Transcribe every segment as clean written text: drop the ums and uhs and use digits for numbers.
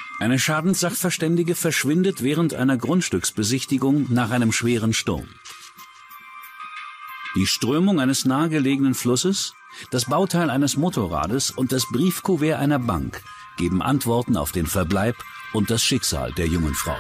Eine Schadenssachverständige verschwindet während einer Grundstücksbesichtigung nach einem schweren Sturm. Die Strömung eines nahegelegenen Flusses, das Bauteil eines Motorrades und das Briefkuvert einer Bank geben Antworten auf den Verbleib und das Schicksal der jungen Frau.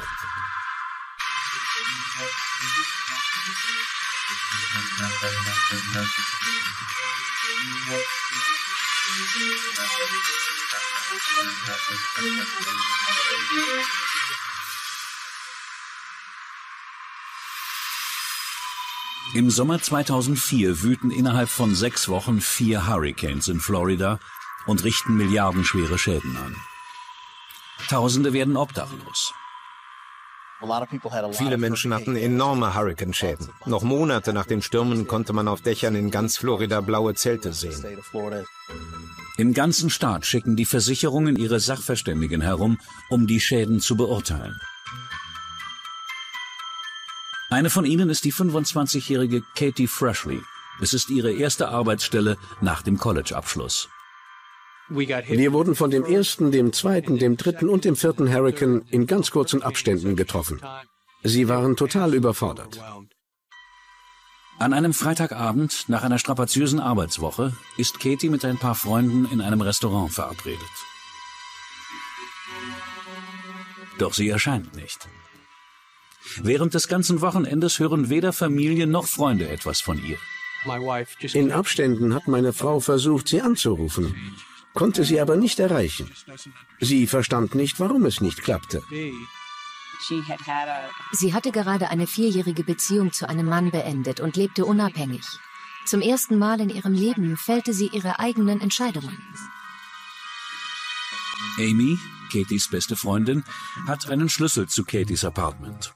Im Sommer 2004 wüten innerhalb von 6 Wochen 4 Hurricanes in Florida und richten milliardenschwere Schäden an. Tausende werden obdachlos. Viele Menschen hatten enorme Hurrikanschäden. Noch Monate nach den Stürmen konnte man auf Dächern in ganz Florida blaue Zelte sehen. Im ganzen Staat schicken die Versicherungen ihre Sachverständigen herum, um die Schäden zu beurteilen. Eine von ihnen ist die 25-jährige Katie Freshley. Es ist ihre erste Arbeitsstelle nach dem College-Abschluss. Wir wurden von dem ersten, dem zweiten, dem dritten und dem vierten Hurrikan in ganz kurzen Abständen getroffen. Sie waren total überfordert. An einem Freitagabend nach einer strapaziösen Arbeitswoche ist Katie mit ein paar Freunden in einem Restaurant verabredet. Doch sie erscheint nicht. Während des ganzen Wochenendes hören weder Familie noch Freunde etwas von ihr. In Abständen hat meine Frau versucht, sie anzurufen, konnte sie aber nicht erreichen. Sie verstand nicht, warum es nicht klappte. Sie hatte gerade eine 4-jährige Beziehung zu einem Mann beendet und lebte unabhängig. Zum ersten Mal in ihrem Leben fällte sie ihre eigenen Entscheidungen. Amy, Katies beste Freundin, hat einen Schlüssel zu Katies Apartment.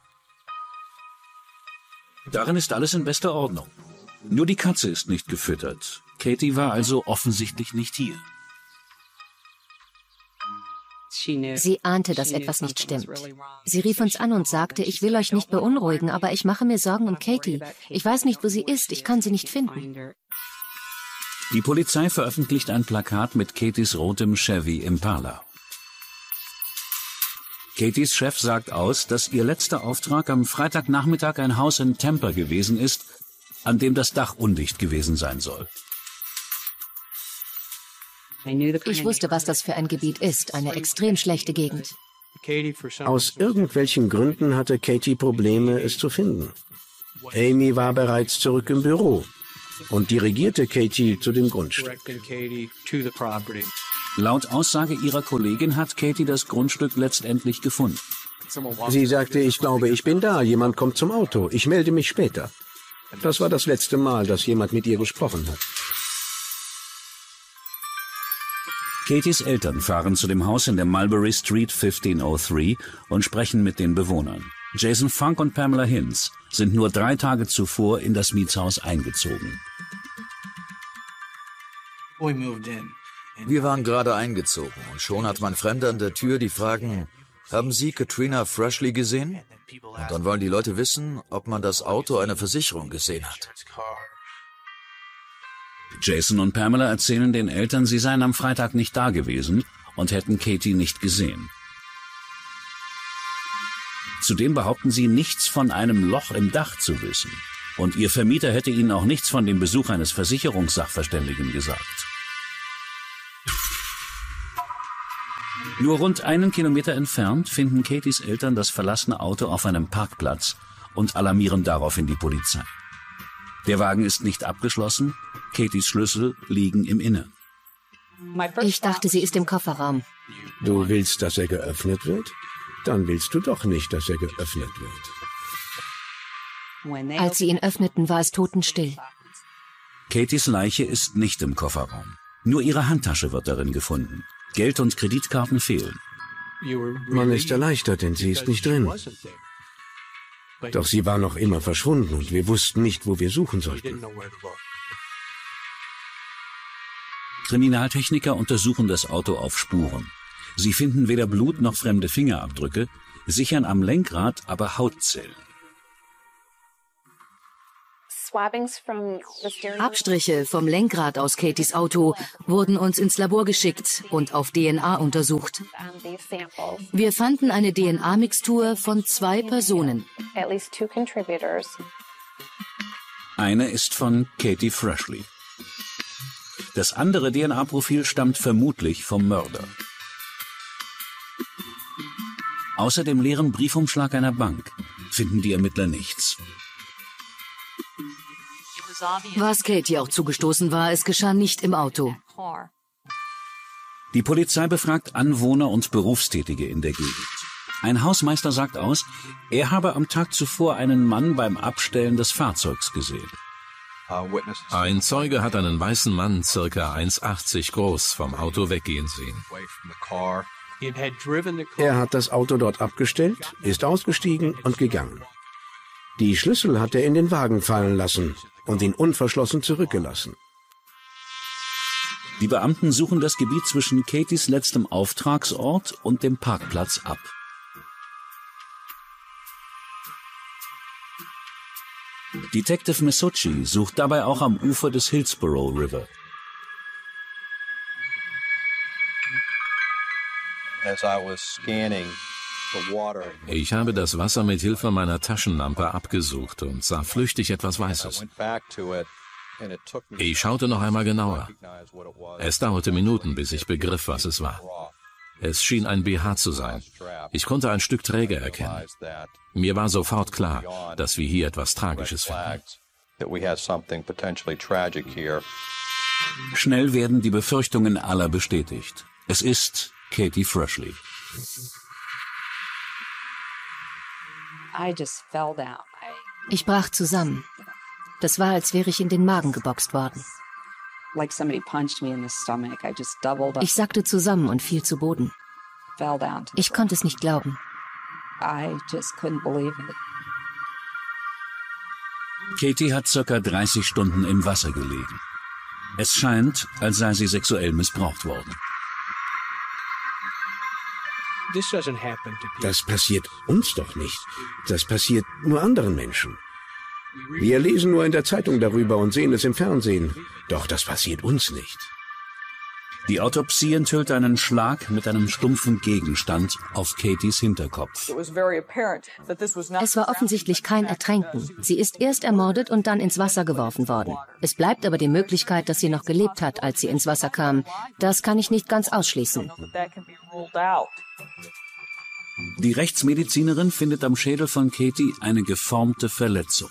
Darin ist alles in bester Ordnung. Nur die Katze ist nicht gefüttert. Katie war also offensichtlich nicht hier. Sie ahnte, dass etwas nicht stimmt. Sie rief uns an und sagte, ich will euch nicht beunruhigen, aber ich mache mir Sorgen um Katie. Ich weiß nicht, wo sie ist, ich kann sie nicht finden. Die Polizei veröffentlicht ein Plakat mit Katies rotem Chevy Impala. Katies Chef sagt aus, dass ihr letzter Auftrag am Freitagnachmittag ein Haus in Tampa gewesen ist, an dem das Dach undicht gewesen sein soll. Ich wusste, was das für ein Gebiet ist, eine extrem schlechte Gegend. Aus irgendwelchen Gründen hatte Katie Probleme, es zu finden. Amy war bereits zurück im Büro und dirigierte Katie zu dem Grundstück. Laut Aussage ihrer Kollegin hat Katie das Grundstück letztendlich gefunden. Sie sagte, ich glaube, ich bin da, jemand kommt zum Auto, ich melde mich später. Das war das letzte Mal, dass jemand mit ihr gesprochen hat. Katies Eltern fahren zu dem Haus in der Mulberry Street 1503 und sprechen mit den Bewohnern. Jason Funk und Pamela Hinz sind nur 3 Tage zuvor in das Mietshaus eingezogen. Wir waren gerade eingezogen und schon hat mein Fremder an der Tür die Fragen, haben Sie Katrina Freshley gesehen? Und dann wollen die Leute wissen, ob man das Auto einer Versicherung gesehen hat. Jason und Pamela erzählen den Eltern, sie seien am Freitag nicht da gewesen und hätten Katie nicht gesehen. Zudem behaupten sie, nichts von einem Loch im Dach zu wissen. Und ihr Vermieter hätte ihnen auch nichts von dem Besuch eines Versicherungssachverständigen gesagt. Nur rund 1 Kilometer entfernt finden Katies Eltern das verlassene Auto auf einem Parkplatz und alarmieren daraufhin die Polizei. Der Wagen ist nicht abgeschlossen, Katies Schlüssel liegen im Innern. Ich dachte, sie ist im Kofferraum. Du willst, dass er geöffnet wird? Dann willst du doch nicht, dass er geöffnet wird. Als sie ihn öffneten, war es totenstill. Katies Leiche ist nicht im Kofferraum. Nur ihre Handtasche wird darin gefunden. Geld und Kreditkarten fehlen. Man ist erleichtert, denn sie ist nicht drin. Doch sie war noch immer verschwunden und wir wussten nicht, wo wir suchen sollten. Kriminaltechniker untersuchen das Auto auf Spuren. Sie finden weder Blut noch fremde Fingerabdrücke, sichern am Lenkrad aber Hautzellen. Abstriche vom Lenkrad aus Katys Auto wurden uns ins Labor geschickt und auf DNA untersucht. Wir fanden eine DNA-Mixtur von 2 Personen. Eine ist von Katie Frashley. Das andere DNA-Profil stammt vermutlich vom Mörder. Außer dem leeren Briefumschlag einer Bank finden die Ermittler nichts. Was Katie auch zugestoßen war, es geschah nicht im Auto. Die Polizei befragt Anwohner und Berufstätige in der Gegend. Ein Hausmeister sagt aus, er habe am Tag zuvor einen Mann beim Abstellen des Fahrzeugs gesehen. Ein Zeuge hat einen weißen Mann, ca. 1,80 groß, vom Auto weggehen sehen. Er hat das Auto dort abgestellt, ist ausgestiegen und gegangen. Die Schlüssel hat er in den Wagen fallen lassen und ihn unverschlossen zurückgelassen. Die Beamten suchen das Gebiet zwischen Katys letztem Auftragsort und dem Parkplatz ab. Detective Misucci sucht dabei auch am Ufer des Hillsborough River. Ich habe das Wasser mit Hilfe meiner Taschenlampe abgesucht und sah flüchtig etwas Weißes. Ich schaute noch einmal genauer. Es dauerte Minuten, bis ich begriff, was es war. Es schien ein BH zu sein. Ich konnte ein Stück Träger erkennen. Mir war sofort klar, dass wir hier etwas Tragisches finden. Schnell werden die Befürchtungen aller bestätigt. Es ist Katie Frashley. Ich brach zusammen. Das war, als wäre ich in den Magen geboxt worden. Ich sackte zusammen und fiel zu Boden. Ich konnte es nicht glauben. Katie hat ca. 30 Stunden im Wasser gelegen. Es scheint, als sei sie sexuell missbraucht worden. Das passiert uns doch nicht. Das passiert nur anderen Menschen. Wir lesen nur in der Zeitung darüber und sehen es im Fernsehen. Doch das passiert uns nicht. Die Autopsie enthüllt einen Schlag mit einem stumpfen Gegenstand auf Katies Hinterkopf. Es war offensichtlich kein Ertränken. Sie ist erst ermordet und dann ins Wasser geworfen worden. Es bleibt aber die Möglichkeit, dass sie noch gelebt hat, als sie ins Wasser kam. Das kann ich nicht ganz ausschließen. Die Rechtsmedizinerin findet am Schädel von Katie eine geformte Verletzung.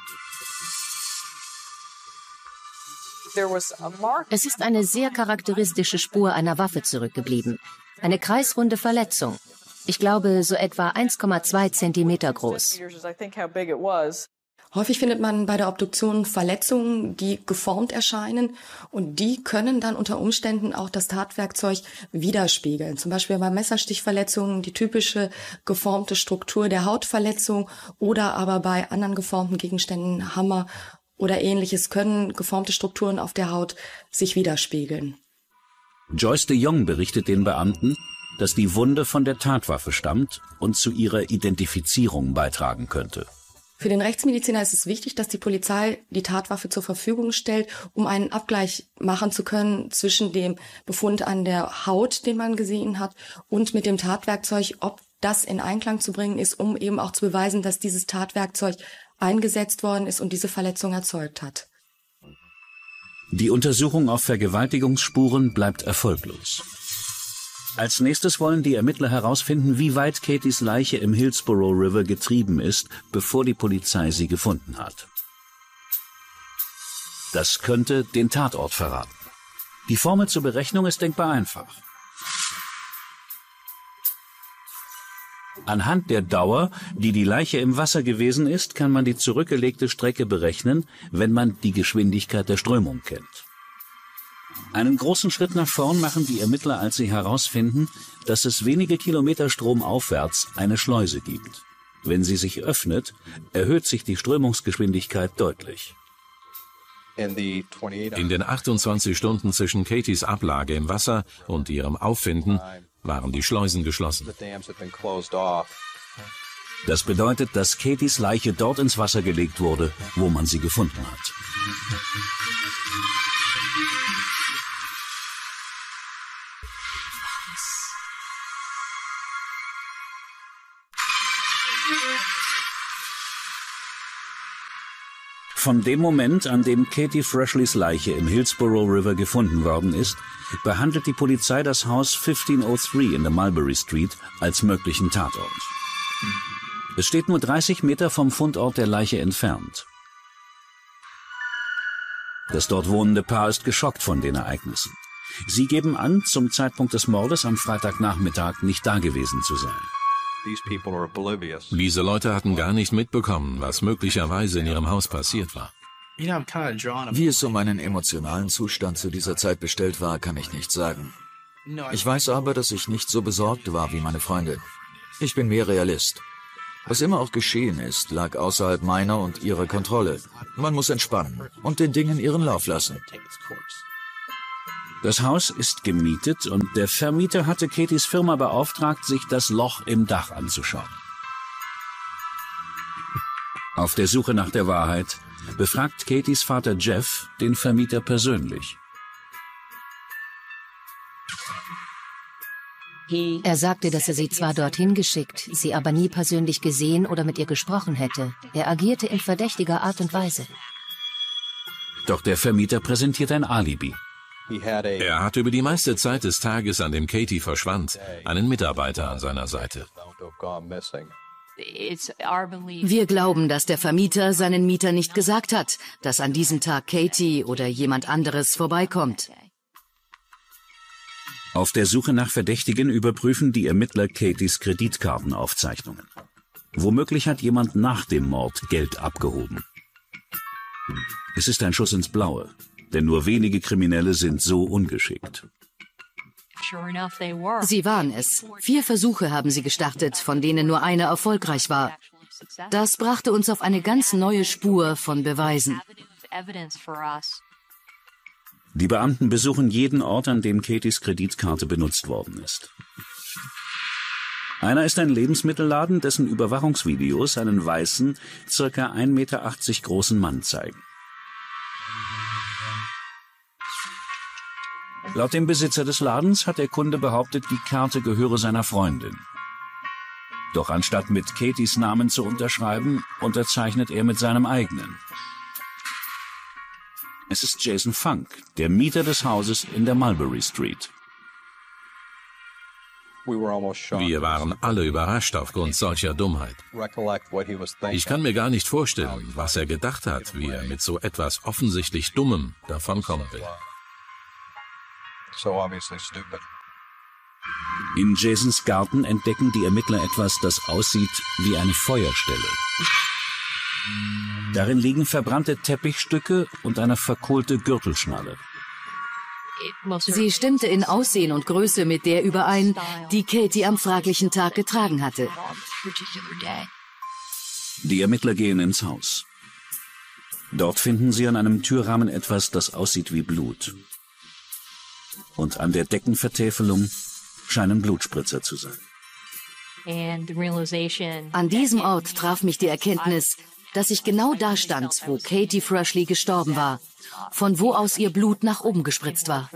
Es ist eine sehr charakteristische Spur einer Waffe zurückgeblieben. Eine kreisrunde Verletzung. Ich glaube, so etwa 1,2 Zentimeter groß. Häufig findet man bei der Obduktion Verletzungen, die geformt erscheinen, und die können dann unter Umständen auch das Tatwerkzeug widerspiegeln. Zum Beispiel bei Messerstichverletzungen die typische geformte Struktur der Hautverletzung oder aber bei anderen geformten Gegenständen, Hammer oder Ähnliches, können geformte Strukturen auf der Haut sich widerspiegeln. Joyce de Jong berichtet den Beamten, dass die Wunde von der Tatwaffe stammt und zu ihrer Identifizierung beitragen könnte. Für den Rechtsmediziner ist es wichtig, dass die Polizei die Tatwaffe zur Verfügung stellt, um einen Abgleich machen zu können zwischen dem Befund an der Haut, den man gesehen hat, und mit dem Tatwerkzeug, ob das in Einklang zu bringen ist, um eben auch zu beweisen, dass dieses Tatwerkzeug eingesetzt worden ist und diese Verletzung erzeugt hat. Die Untersuchung auf Vergewaltigungsspuren bleibt erfolglos. Als nächstes wollen die Ermittler herausfinden, wie weit Katies Leiche im Hillsborough River getrieben ist, bevor die Polizei sie gefunden hat. Das könnte den Tatort verraten. Die Formel zur Berechnung ist denkbar einfach. Anhand der Dauer, die die Leiche im Wasser gewesen ist, kann man die zurückgelegte Strecke berechnen, wenn man die Geschwindigkeit der Strömung kennt. Einen großen Schritt nach vorn machen die Ermittler, als sie herausfinden, dass es wenige Kilometer stromaufwärts eine Schleuse gibt. Wenn sie sich öffnet, erhöht sich die Strömungsgeschwindigkeit deutlich. In den 28 Stunden zwischen Katies Ablage im Wasser und ihrem Auffinden waren die Schleusen geschlossen. Das bedeutet, dass Katies Leiche dort ins Wasser gelegt wurde, wo man sie gefunden hat. Von dem Moment, an dem Katie Freshleys Leiche im Hillsborough River gefunden worden ist, behandelt die Polizei das Haus 1503 in der Mulberry Street als möglichen Tatort. Es steht nur 30 Meter vom Fundort der Leiche entfernt. Das dort wohnende Paar ist geschockt von den Ereignissen. Sie geben an, zum Zeitpunkt des Mordes am Freitagnachmittag nicht dagewesen zu sein. Diese Leute hatten gar nicht mitbekommen, was möglicherweise in ihrem Haus passiert war. Wie es um meinen emotionalen Zustand zu dieser Zeit bestellt war, kann ich nicht sagen. Ich weiß aber, dass ich nicht so besorgt war wie meine Freunde. Ich bin mehr Realist. Was immer auch geschehen ist, lag außerhalb meiner und ihrer Kontrolle. Man muss entspannen und den Dingen ihren Lauf lassen. Das Haus ist gemietet und der Vermieter hatte Katies Firma beauftragt, sich das Loch im Dach anzuschauen. Auf der Suche nach der Wahrheit befragt Katies Vater Jeff den Vermieter persönlich. Er sagte, dass er sie zwar dorthin geschickt, sie aber nie persönlich gesehen oder mit ihr gesprochen hätte. Er agierte in verdächtiger Art und Weise. Doch der Vermieter präsentiert ein Alibi. Er hatte über die meiste Zeit des Tages, an dem Katie verschwand, einen Mitarbeiter an seiner Seite. Wir glauben, dass der Vermieter seinen Mieter nicht gesagt hat, dass an diesem Tag Katie oder jemand anderes vorbeikommt. Auf der Suche nach Verdächtigen überprüfen die Ermittler Katies Kreditkartenaufzeichnungen. Womöglich hat jemand nach dem Mord Geld abgehoben. Es ist ein Schuss ins Blaue, denn nur wenige Kriminelle sind so ungeschickt. Sie waren es. 4 Versuche haben sie gestartet, von denen nur einer erfolgreich war. Das brachte uns auf eine ganz neue Spur von Beweisen. Die Beamten besuchen jeden Ort, an dem Katies Kreditkarte benutzt worden ist. Einer ist ein Lebensmittelladen, dessen Überwachungsvideos einen weißen, ca. 1,80 Meter großen Mann zeigen. Laut dem Besitzer des Ladens hat der Kunde behauptet, die Karte gehöre seiner Freundin. Doch anstatt mit Katies Namen zu unterschreiben, unterzeichnet er mit seinem eigenen. Es ist Jason Funk, der Mieter des Hauses in der Mulberry Street. Wir waren alle überrascht aufgrund solcher Dummheit. Ich kann mir gar nicht vorstellen, was er gedacht hat, wie er mit so etwas offensichtlich Dummem davonkommen will. In Jasons Garten entdecken die Ermittler etwas, das aussieht wie eine Feuerstelle. Darin liegen verbrannte Teppichstücke und eine verkohlte Gürtelschnalle. Sie stimmte in Aussehen und Größe mit der überein, die Katie am fraglichen Tag getragen hatte. Die Ermittler gehen ins Haus. Dort finden sie an einem Türrahmen etwas, das aussieht wie Blut. Und an der Deckenvertäfelung scheinen Blutspritzer zu sein. An diesem Ort traf mich die Erkenntnis, dass ich genau da stand, wo Katie Freshley gestorben war, von wo aus ihr Blut nach oben gespritzt war.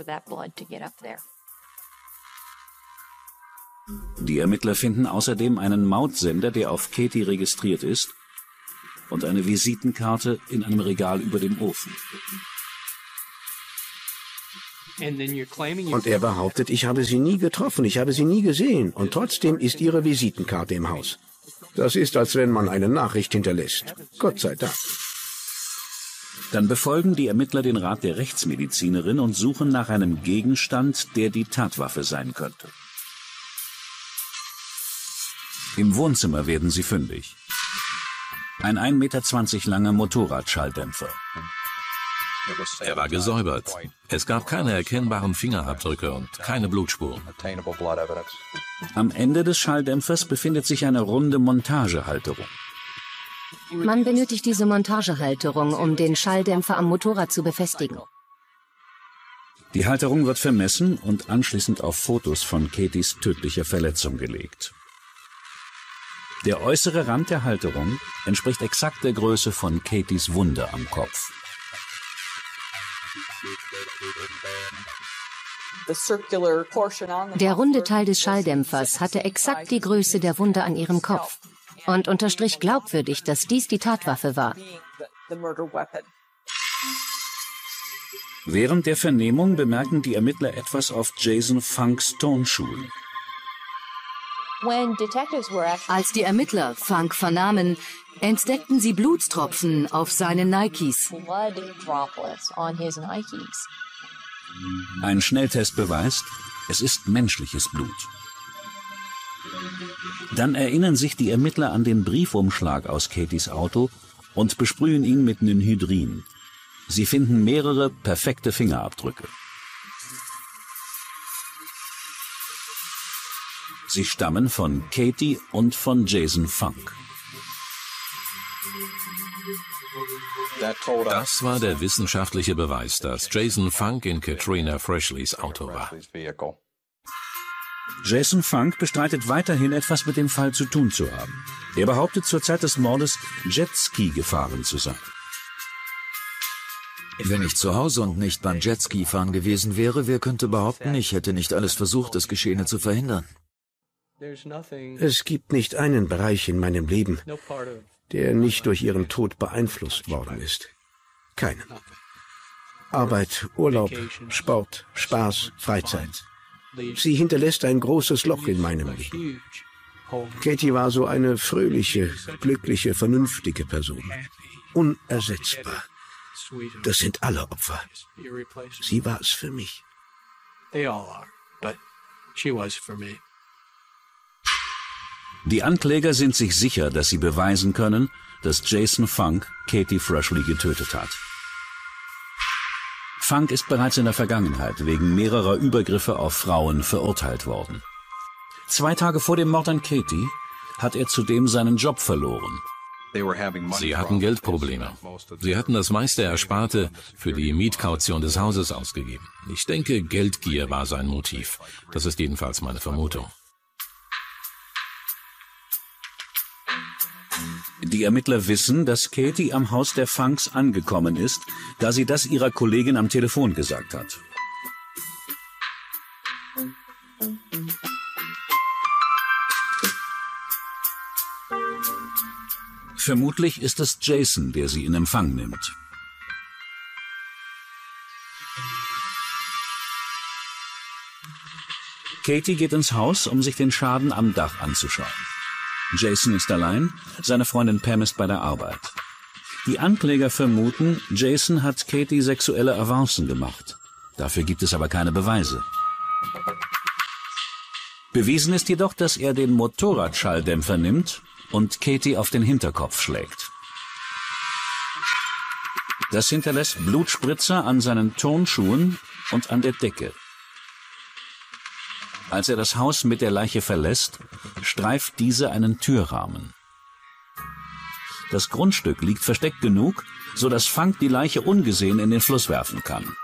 Die Ermittler finden außerdem einen Mautsender, der auf Katie registriert ist, und eine Visitenkarte in einem Regal über dem Ofen. Und er behauptet, ich habe sie nie getroffen, ich habe sie nie gesehen. Und trotzdem ist ihre Visitenkarte im Haus. Das ist, als wenn man eine Nachricht hinterlässt. Gott sei Dank. Dann befolgen die Ermittler den Rat der Rechtsmedizinerin und suchen nach einem Gegenstand, der die Tatwaffe sein könnte. Im Wohnzimmer werden sie fündig. Ein 1,20 Meter langer Motorradschalldämpfer. Er war gesäubert. Es gab keine erkennbaren Fingerabdrücke und keine Blutspuren. Am Ende des Schalldämpfers befindet sich eine runde Montagehalterung. Man benötigt diese Montagehalterung, um den Schalldämpfer am Motorrad zu befestigen. Die Halterung wird vermessen und anschließend auf Fotos von Katies tödlicher Verletzung gelegt. Der äußere Rand der Halterung entspricht exakt der Größe von Katies Wunde am Kopf. Der runde Teil des Schalldämpfers hatte exakt die Größe der Wunde an ihrem Kopf und unterstrich glaubwürdig, dass dies die Tatwaffe war. Während der Vernehmung bemerken die Ermittler etwas auf Jason Funks Turnschuhen. Als die Ermittler Funk vernahmen, entdeckten sie Blutstropfen auf seinen Nikes. Ein Schnelltest beweist, es ist menschliches Blut. Dann erinnern sich die Ermittler an den Briefumschlag aus Katies Auto und besprühen ihn mit Ninhydrin. Sie finden mehrere perfekte Fingerabdrücke. Sie stammen von Katie und von Jason Funk. Das war der wissenschaftliche Beweis, dass Jason Funk in Katrina Freshleys Auto war. Jason Funk bestreitet weiterhin, etwas mit dem Fall zu tun zu haben. Er behauptet, zur Zeit des Mordes Jetski gefahren zu sein. Wenn ich zu Hause und nicht beim Jetski-Fahren gewesen wäre, wer könnte behaupten, ich hätte nicht alles versucht, das Geschehene zu verhindern? Es gibt nicht einen Bereich in meinem Leben, der nicht durch ihren Tod beeinflusst worden ist. Keinen. Arbeit, Urlaub, Sport, Spaß, Freizeit. Sie hinterlässt ein großes Loch in meinem Leben. Katie war so eine fröhliche, glückliche, vernünftige Person. Unersetzbar. Das sind alle Opfer. Sie war es für mich. Die Ankläger sind sich sicher, dass sie beweisen können, dass Jason Funk Katie Freshley getötet hat. Funk ist bereits in der Vergangenheit wegen mehrerer Übergriffe auf Frauen verurteilt worden. 2 Tage vor dem Mord an Katie hat er zudem seinen Job verloren. Sie hatten Geldprobleme. Sie hatten das meiste Ersparte für die Mietkaution des Hauses ausgegeben. Ich denke, Geldgier war sein Motiv. Das ist jedenfalls meine Vermutung. Die Ermittler wissen, dass Katie am Haus der Funks angekommen ist, da sie das ihrer Kollegin am Telefon gesagt hat. Vermutlich ist es Jason, der sie in Empfang nimmt. Katie geht ins Haus, um sich den Schaden am Dach anzuschauen. Jason ist allein, seine Freundin Pam ist bei der Arbeit. Die Ankläger vermuten, Jason hat Katie sexuelle Avancen gemacht. Dafür gibt es aber keine Beweise. Bewiesen ist jedoch, dass er den Motorradschalldämpfer nimmt und Katie auf den Hinterkopf schlägt. Das hinterlässt Blutspritzer an seinen Turnschuhen und an der Decke. Als er das Haus mit der Leiche verlässt, streift diese einen Türrahmen. Das Grundstück liegt versteckt genug, sodass Funk die Leiche ungesehen in den Fluss werfen kann.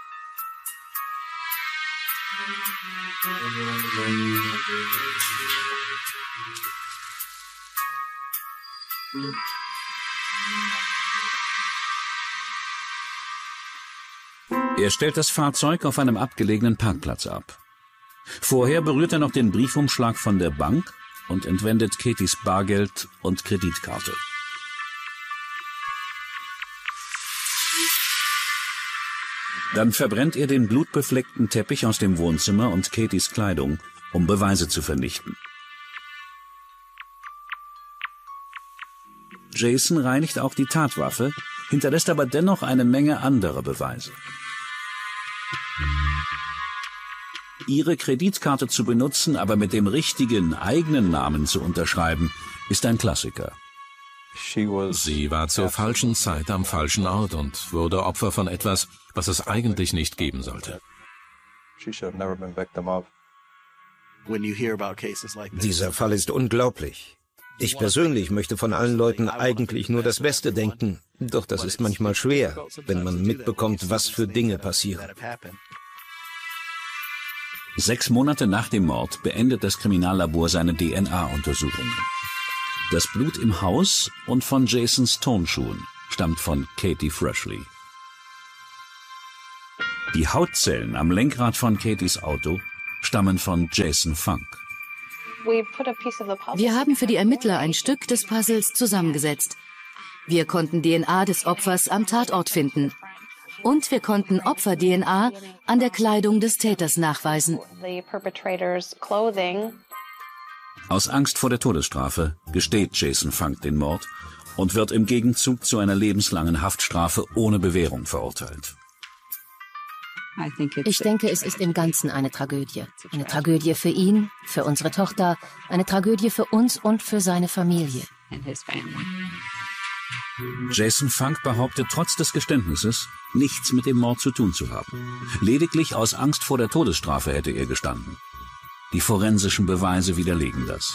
Er stellt das Fahrzeug auf einem abgelegenen Parkplatz ab. Vorher berührt er noch den Briefumschlag von der Bank und entwendet Katies Bargeld und Kreditkarte. Dann verbrennt er den blutbefleckten Teppich aus dem Wohnzimmer und Katies Kleidung, um Beweise zu vernichten. Jason reinigt auch die Tatwaffe, hinterlässt aber dennoch eine Menge anderer Beweise. Ihre Kreditkarte zu benutzen, aber mit dem richtigen, eigenen Namen zu unterschreiben, ist ein Klassiker. Sie war zur falschen Zeit am falschen Ort und wurde Opfer von etwas, was es eigentlich nicht geben sollte. Dieser Fall ist unglaublich. Ich persönlich möchte von allen Leuten eigentlich nur das Beste denken, doch das ist manchmal schwer, wenn man mitbekommt, was für Dinge passieren. 6 Monate nach dem Mord beendet das Kriminallabor seine DNA-Untersuchungen. Das Blut im Haus und von Jasons Turnschuhen stammt von Katie Frashley. Die Hautzellen am Lenkrad von Katies Auto stammen von Jason Funk. Wir haben für die Ermittler ein Stück des Puzzles zusammengesetzt. Wir konnten DNA des Opfers am Tatort finden. Und wir konnten Opfer-DNA an der Kleidung des Täters nachweisen. Aus Angst vor der Todesstrafe gesteht Jason Funk den Mord und wird im Gegenzug zu einer lebenslangen Haftstrafe ohne Bewährung verurteilt. Ich denke, es ist im Ganzen eine Tragödie. Eine Tragödie für ihn, für unsere Tochter, eine Tragödie für uns und für seine Familie. Jason Funk behauptet trotz des Geständnisses, nichts mit dem Mord zu tun zu haben. Lediglich aus Angst vor der Todesstrafe hätte er gestanden. Die forensischen Beweise widerlegen das.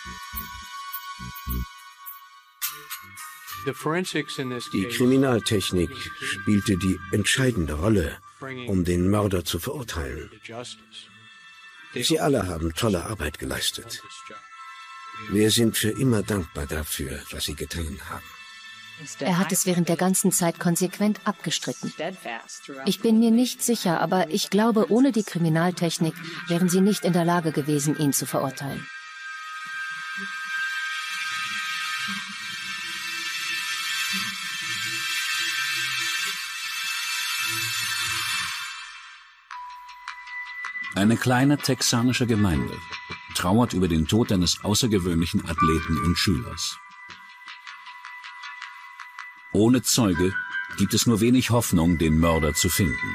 Die Kriminaltechnik spielte die entscheidende Rolle, um den Mörder zu verurteilen. Sie alle haben tolle Arbeit geleistet. Wir sind für immer dankbar dafür, was sie getan haben. Er hat es während der ganzen Zeit konsequent abgestritten. Ich bin mir nicht sicher, aber ich glaube, ohne die Kriminaltechnik wären sie nicht in der Lage gewesen, ihn zu verurteilen. Eine kleine texanische Gemeinde trauert über den Tod eines außergewöhnlichen Athleten und Schülers. Ohne Zeuge gibt es nur wenig Hoffnung, den Mörder zu finden.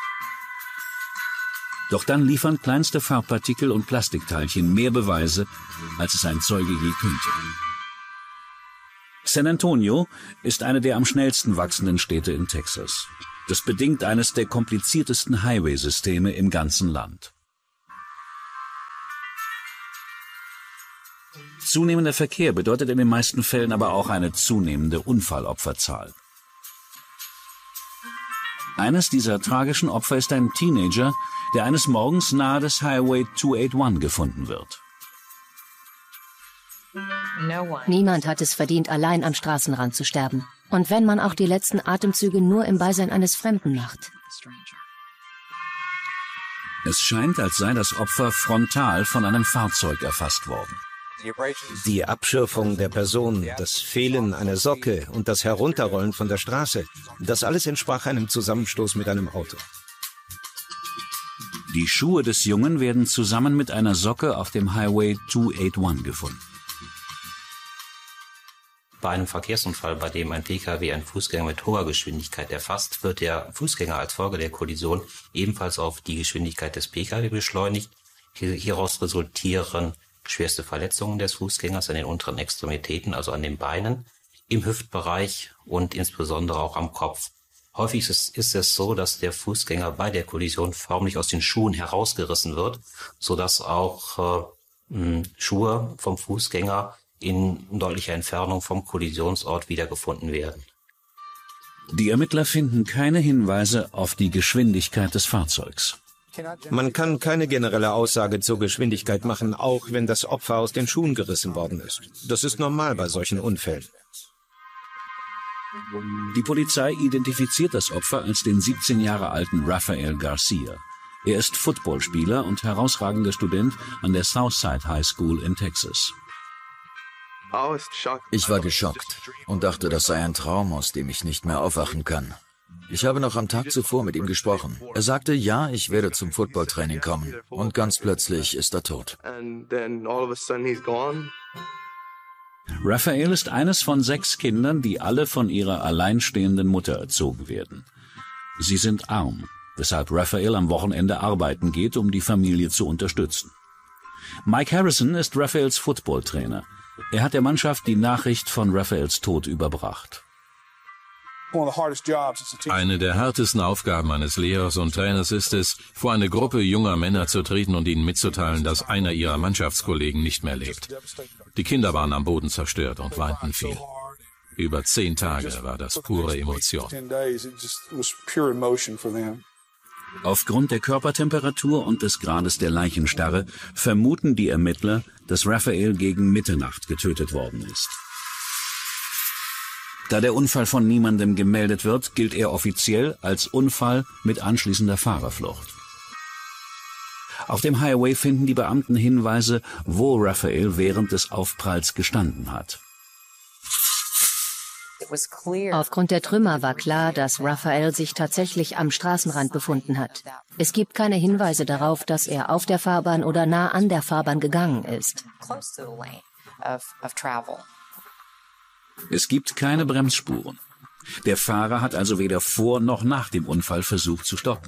Doch dann liefern kleinste Farbpartikel und Plastikteilchen mehr Beweise, als es ein Zeuge je könnte. San Antonio ist eine der am schnellsten wachsenden Städte in Texas. Das bedingt eines der kompliziertesten Highway-Systeme im ganzen Land. Zunehmender Verkehr bedeutet in den meisten Fällen aber auch eine zunehmende Unfallopferzahl. Eines dieser tragischen Opfer ist ein Teenager, der eines Morgens nahe des Highway 281 gefunden wird. Niemand hat es verdient, allein am Straßenrand zu sterben. Und wenn man auch die letzten Atemzüge nur im Beisein eines Fremden macht. Es scheint, als sei das Opfer frontal von einem Fahrzeug erfasst worden. Die Abschürfung der Person, das Fehlen einer Socke und das Herunterrollen von der Straße, das alles entsprach einem Zusammenstoß mit einem Auto. Die Schuhe des Jungen werden zusammen mit einer Socke auf dem Highway 281 gefunden. Bei einem Verkehrsunfall, bei dem ein Pkw einen Fußgänger mit hoher Geschwindigkeit erfasst, wird der Fußgänger als Folge der Kollision ebenfalls auf die Geschwindigkeit des Pkw beschleunigt. Hieraus resultieren schwerste Verletzungen des Fußgängers an den unteren Extremitäten, also an den Beinen, im Hüftbereich und insbesondere auch am Kopf. Häufig ist es so, dass der Fußgänger bei der Kollision förmlich aus den Schuhen herausgerissen wird, sodass auch Schuhe vom Fußgänger in deutlicher Entfernung vom Kollisionsort wiedergefunden werden. Die Ermittler finden keine Hinweise auf die Geschwindigkeit des Fahrzeugs. Man kann keine generelle Aussage zur Geschwindigkeit machen, auch wenn das Opfer aus den Schuhen gerissen worden ist. Das ist normal bei solchen Unfällen. Die Polizei identifiziert das Opfer als den 17 Jahre alten Rafael Garcia. Er ist Footballspieler und herausragender Student an der Southside High School in Texas. Ich war geschockt und dachte, das sei ein Traum, aus dem ich nicht mehr aufwachen kann. Ich habe noch am Tag zuvor mit ihm gesprochen. Er sagte, ja, ich werde zum Footballtraining kommen. Und ganz plötzlich ist er tot. Rafael ist eines von 6 Kindern, die alle von ihrer alleinstehenden Mutter erzogen werden. Sie sind arm, weshalb Rafael am Wochenende arbeiten geht, um die Familie zu unterstützen. Mike Harrison ist Rafaels Footballtrainer. Er hat der Mannschaft die Nachricht von Rafaels Tod überbracht. Eine der härtesten Aufgaben eines Lehrers und Trainers ist es, vor eine Gruppe junger Männer zu treten und ihnen mitzuteilen, dass einer ihrer Mannschaftskollegen nicht mehr lebt. Die Kinder waren am Boden zerstört und weinten viel. Über 10 Tage war das pure Emotion. Aufgrund der Körpertemperatur und des Grades der Leichenstarre vermuten die Ermittler, dass Raphael gegen Mitternacht getötet worden ist. Da der Unfall von niemandem gemeldet wird, gilt er offiziell als Unfall mit anschließender Fahrerflucht. Auf dem Highway finden die Beamten Hinweise, wo Raphael während des Aufpralls gestanden hat. Aufgrund der Trümmer war klar, dass Raphael sich tatsächlich am Straßenrand befunden hat. Es gibt keine Hinweise darauf, dass er auf der Fahrbahn oder nah an der Fahrbahn gegangen ist. Es gibt keine Bremsspuren. Der Fahrer hat also weder vor noch nach dem Unfall versucht zu stoppen.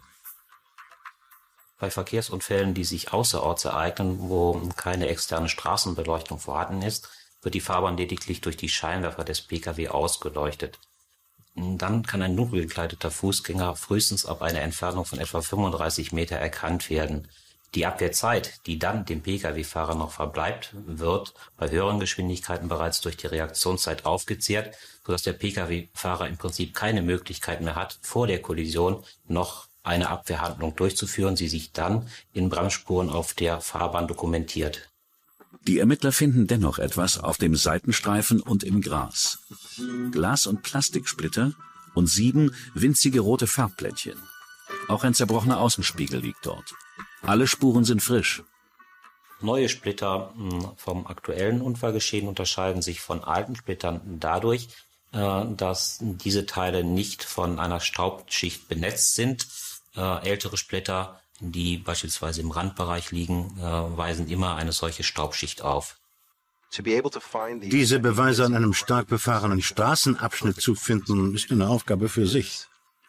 Bei Verkehrsunfällen, die sich außerorts ereignen, wo keine externe Straßenbeleuchtung vorhanden ist, wird die Fahrbahn lediglich durch die Scheinwerfer des Pkw ausgeleuchtet. Dann kann ein dunkel gekleideter Fußgänger frühestens auf eine Entfernung von etwa 35 Meter erkannt werden. Die Abwehrzeit, die dann dem Pkw-Fahrer noch verbleibt, wird bei höheren Geschwindigkeiten bereits durch die Reaktionszeit aufgezehrt, sodass der Pkw-Fahrer im Prinzip keine Möglichkeit mehr hat, vor der Kollision noch eine Abwehrhandlung durchzuführen, die sich dann in Bremsspuren auf der Fahrbahn dokumentiert. Die Ermittler finden dennoch etwas auf dem Seitenstreifen und im Gras. Glas- und Plastiksplitter und 7 winzige rote Farbplättchen. Auch ein zerbrochener Außenspiegel liegt dort. Alle Spuren sind frisch. Neue Splitter vom aktuellen Unfallgeschehen unterscheiden sich von alten Splittern dadurch, dass diese Teile nicht von einer Staubschicht benetzt sind. Ältere Splitter, die beispielsweise im Randbereich liegen, weisen immer eine solche Staubschicht auf. Diese Beweise an einem stark befahrenen Straßenabschnitt zu finden, ist eine Aufgabe für sich.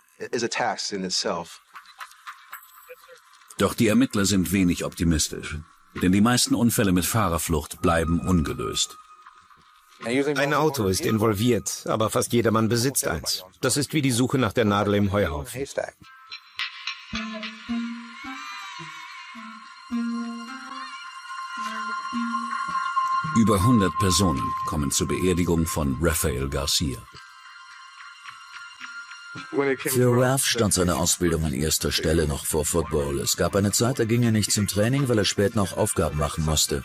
Doch die Ermittler sind wenig optimistisch, denn die meisten Unfälle mit Fahrerflucht bleiben ungelöst. Ein Auto ist involviert, aber fast jedermann besitzt eins. Das ist wie die Suche nach der Nadel im Heuhaufen. Über 100 Personen kommen zur Beerdigung von Raphael Garcia. Für Ralph stand seine Ausbildung an erster Stelle noch vor Football. Es gab eine Zeit, da ging er nicht zum Training, weil er spät noch Aufgaben machen musste.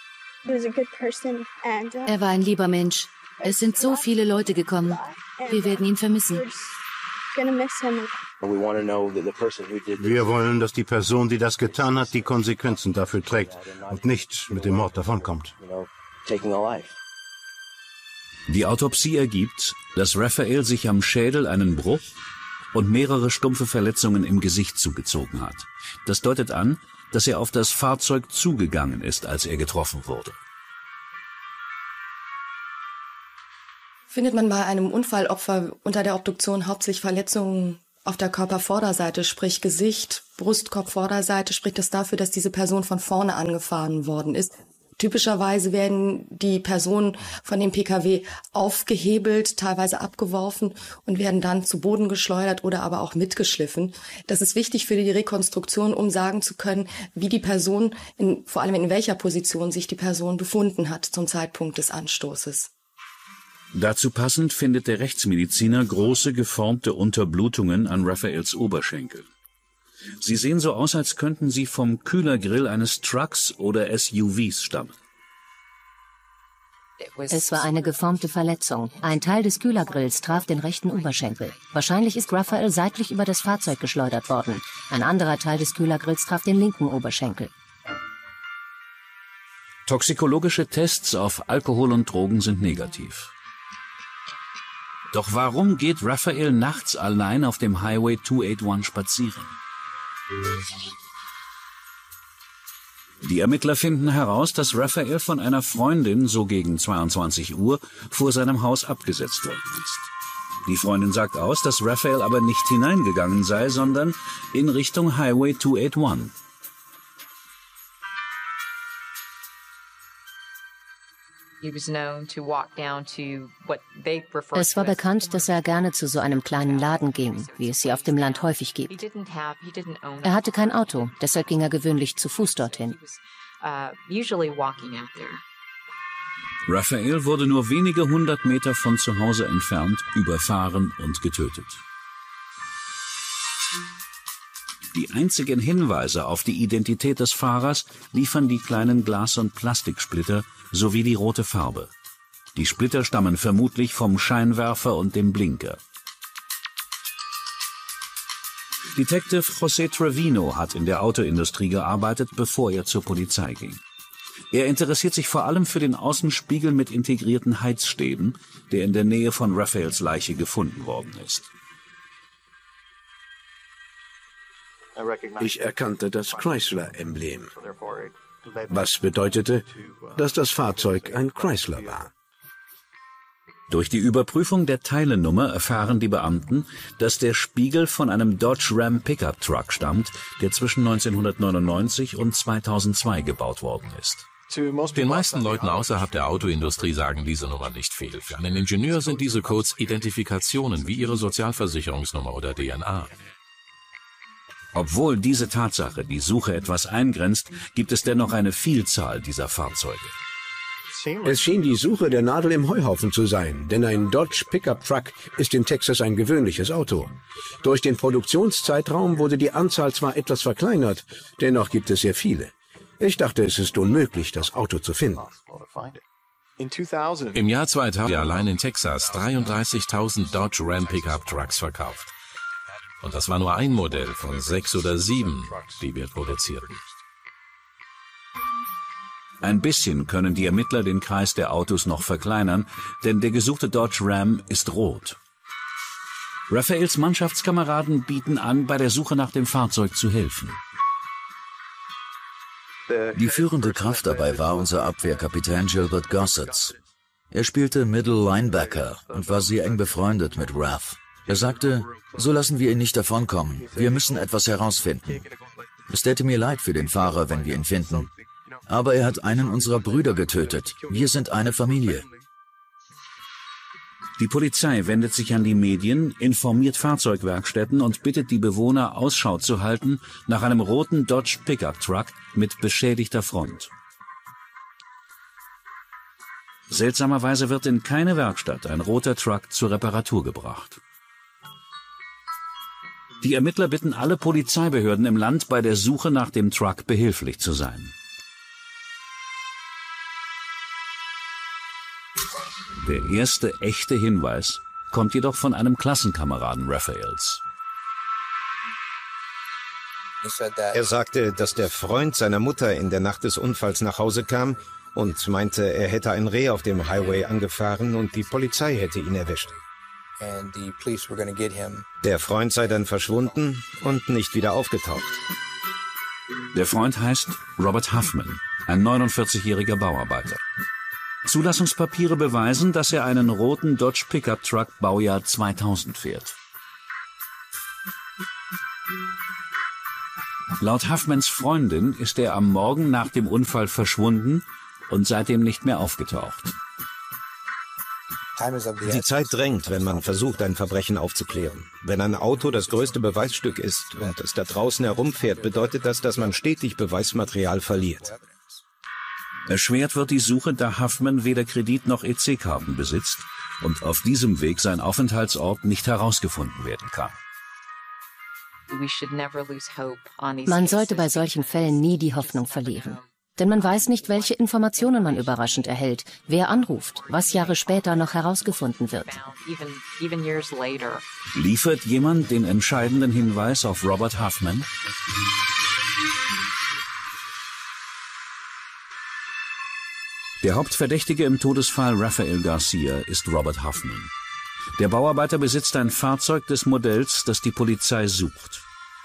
Er war ein lieber Mensch. Es sind so viele Leute gekommen. Wir werden ihn vermissen. Wir wollen, dass die Person, die das getan hat, die Konsequenzen dafür trägt und nicht mit dem Mord davonkommt. Die Autopsie ergibt, dass Raphael sich am Schädel einen Bruch und mehrere stumpfe Verletzungen im Gesicht zugezogen hat. Das deutet an, dass er auf das Fahrzeug zugegangen ist, als er getroffen wurde. Findet man bei einem Unfallopfer unter der Obduktion hauptsächlich Verletzungen auf der Körpervorderseite, sprich Gesicht, Brustkopfvorderseite, spricht das dafür, dass diese Person von vorne angefahren worden ist. Typischerweise werden die Personen von dem Pkw aufgehebelt, teilweise abgeworfen und werden dann zu Boden geschleudert oder aber auch mitgeschliffen. Das ist wichtig für die Rekonstruktion, um sagen zu können, wie die Person, vor allem in welcher Position sich die Person befunden hat zum Zeitpunkt des Anstoßes. Dazu passend findet der Rechtsmediziner große geformte Unterblutungen an Raphaels Oberschenkel. Sie sehen so aus, als könnten sie vom Kühlergrill eines Trucks oder SUVs stammen. Es war eine geformte Verletzung. Ein Teil des Kühlergrills traf den rechten Oberschenkel. Wahrscheinlich ist Raphael seitlich über das Fahrzeug geschleudert worden. Ein anderer Teil des Kühlergrills traf den linken Oberschenkel. Toxikologische Tests auf Alkohol und Drogen sind negativ. Doch warum geht Raphael nachts allein auf dem Highway 281 spazieren? Die Ermittler finden heraus, dass Raphael von einer Freundin so gegen 22 Uhr vor seinem Haus abgesetzt worden ist. Die Freundin sagt aus, dass Raphael aber nicht hineingegangen sei, sondern in Richtung Highway 281. Es war bekannt, dass er gerne zu so einem kleinen Laden ging, wie es sie auf dem Land häufig gibt. Er hatte kein Auto, deshalb ging er gewöhnlich zu Fuß dorthin. Raphael wurde nur wenige 100 Meter von zu Hause entfernt überfahren und getötet. Die einzigen Hinweise auf die Identität des Fahrers liefern die kleinen Glas- und Plastiksplitter sowie die rote Farbe. Die Splitter stammen vermutlich vom Scheinwerfer und dem Blinker. Detective José Trevino hat in der Autoindustrie gearbeitet, bevor er zur Polizei ging. Er interessiert sich vor allem für den Außenspiegel mit integrierten Heizstäben, der in der Nähe von Raphaels Leiche gefunden worden ist. Ich erkannte das Chrysler-Emblem, was bedeutete, dass das Fahrzeug ein Chrysler war. Durch die Überprüfung der Teilenummer erfahren die Beamten, dass der Spiegel von einem Dodge Ram Pickup Truck stammt, der zwischen 1999 und 2002 gebaut worden ist. Den meisten Leuten außerhalb der Autoindustrie sagen diese Nummer nicht viel. Für einen Ingenieur sind diese Codes Identifikationen wie ihre Sozialversicherungsnummer oder DNA. Obwohl diese Tatsache die Suche etwas eingrenzt, gibt es dennoch eine Vielzahl dieser Fahrzeuge. Es schien die Suche der Nadel im Heuhaufen zu sein, denn ein Dodge Pickup Truck ist in Texas ein gewöhnliches Auto. Durch den Produktionszeitraum wurde die Anzahl zwar etwas verkleinert, dennoch gibt es sehr viele. Ich dachte, es ist unmöglich, das Auto zu finden. Im Jahr 2000 allein in Texas 33.000 Dodge Ram Pickup Trucks verkauft. Und das war nur ein Modell von 6 oder 7, die wir produzierten. Ein bisschen können die Ermittler den Kreis der Autos noch verkleinern, denn der gesuchte Dodge Ram ist rot. Raphaels Mannschaftskameraden bieten an, bei der Suche nach dem Fahrzeug zu helfen. Die führende Kraft dabei war unser Abwehrkapitän Gilbert Gossett. Er spielte Middle Linebacker und war sehr eng befreundet mit Raph. Er sagte, so lassen wir ihn nicht davonkommen. Wir müssen etwas herausfinden. Es täte mir leid für den Fahrer, wenn wir ihn finden. Aber er hat einen unserer Brüder getötet. Wir sind eine Familie. Die Polizei wendet sich an die Medien, informiert Fahrzeugwerkstätten und bittet die Bewohner, Ausschau zu halten nach einem roten Dodge Pickup Truck mit beschädigter Front. Seltsamerweise wird in keine Werkstatt ein roter Truck zur Reparatur gebracht. Die Ermittler bitten alle Polizeibehörden im Land, bei der Suche nach dem Truck behilflich zu sein. Der erste echte Hinweis kommt jedoch von einem Klassenkameraden Raphaels. Er sagte, dass der Freund seiner Mutter in der Nacht des Unfalls nach Hause kam und meinte, er hätte ein Reh auf dem Highway angefahren und die Polizei hätte ihn erwischt. Der Freund sei dann verschwunden und nicht wieder aufgetaucht. Der Freund heißt Robert Huffman, ein 49-jähriger Bauarbeiter. Zulassungspapiere beweisen, dass er einen roten Dodge Pickup Truck Baujahr 2000 fährt. Laut Huffmans Freundin ist er am Morgen nach dem Unfall verschwunden und seitdem nicht mehr aufgetaucht. Die Zeit drängt, wenn man versucht, ein Verbrechen aufzuklären. Wenn ein Auto das größte Beweisstück ist und es da draußen herumfährt, bedeutet das, dass man stetig Beweismaterial verliert. Erschwert wird die Suche, da Huffman weder Kredit- noch EC-Karten besitzt und auf diesem Weg sein Aufenthaltsort nicht herausgefunden werden kann. Man sollte bei solchen Fällen nie die Hoffnung verlieren. Denn man weiß nicht, welche Informationen man überraschend erhält, wer anruft, was Jahre später noch herausgefunden wird. Liefert jemand den entscheidenden Hinweis auf Robert Huffman? Der Hauptverdächtige im Todesfall Rafael Garcia ist Robert Huffman. Der Bauarbeiter besitzt ein Fahrzeug des Modells, das die Polizei sucht.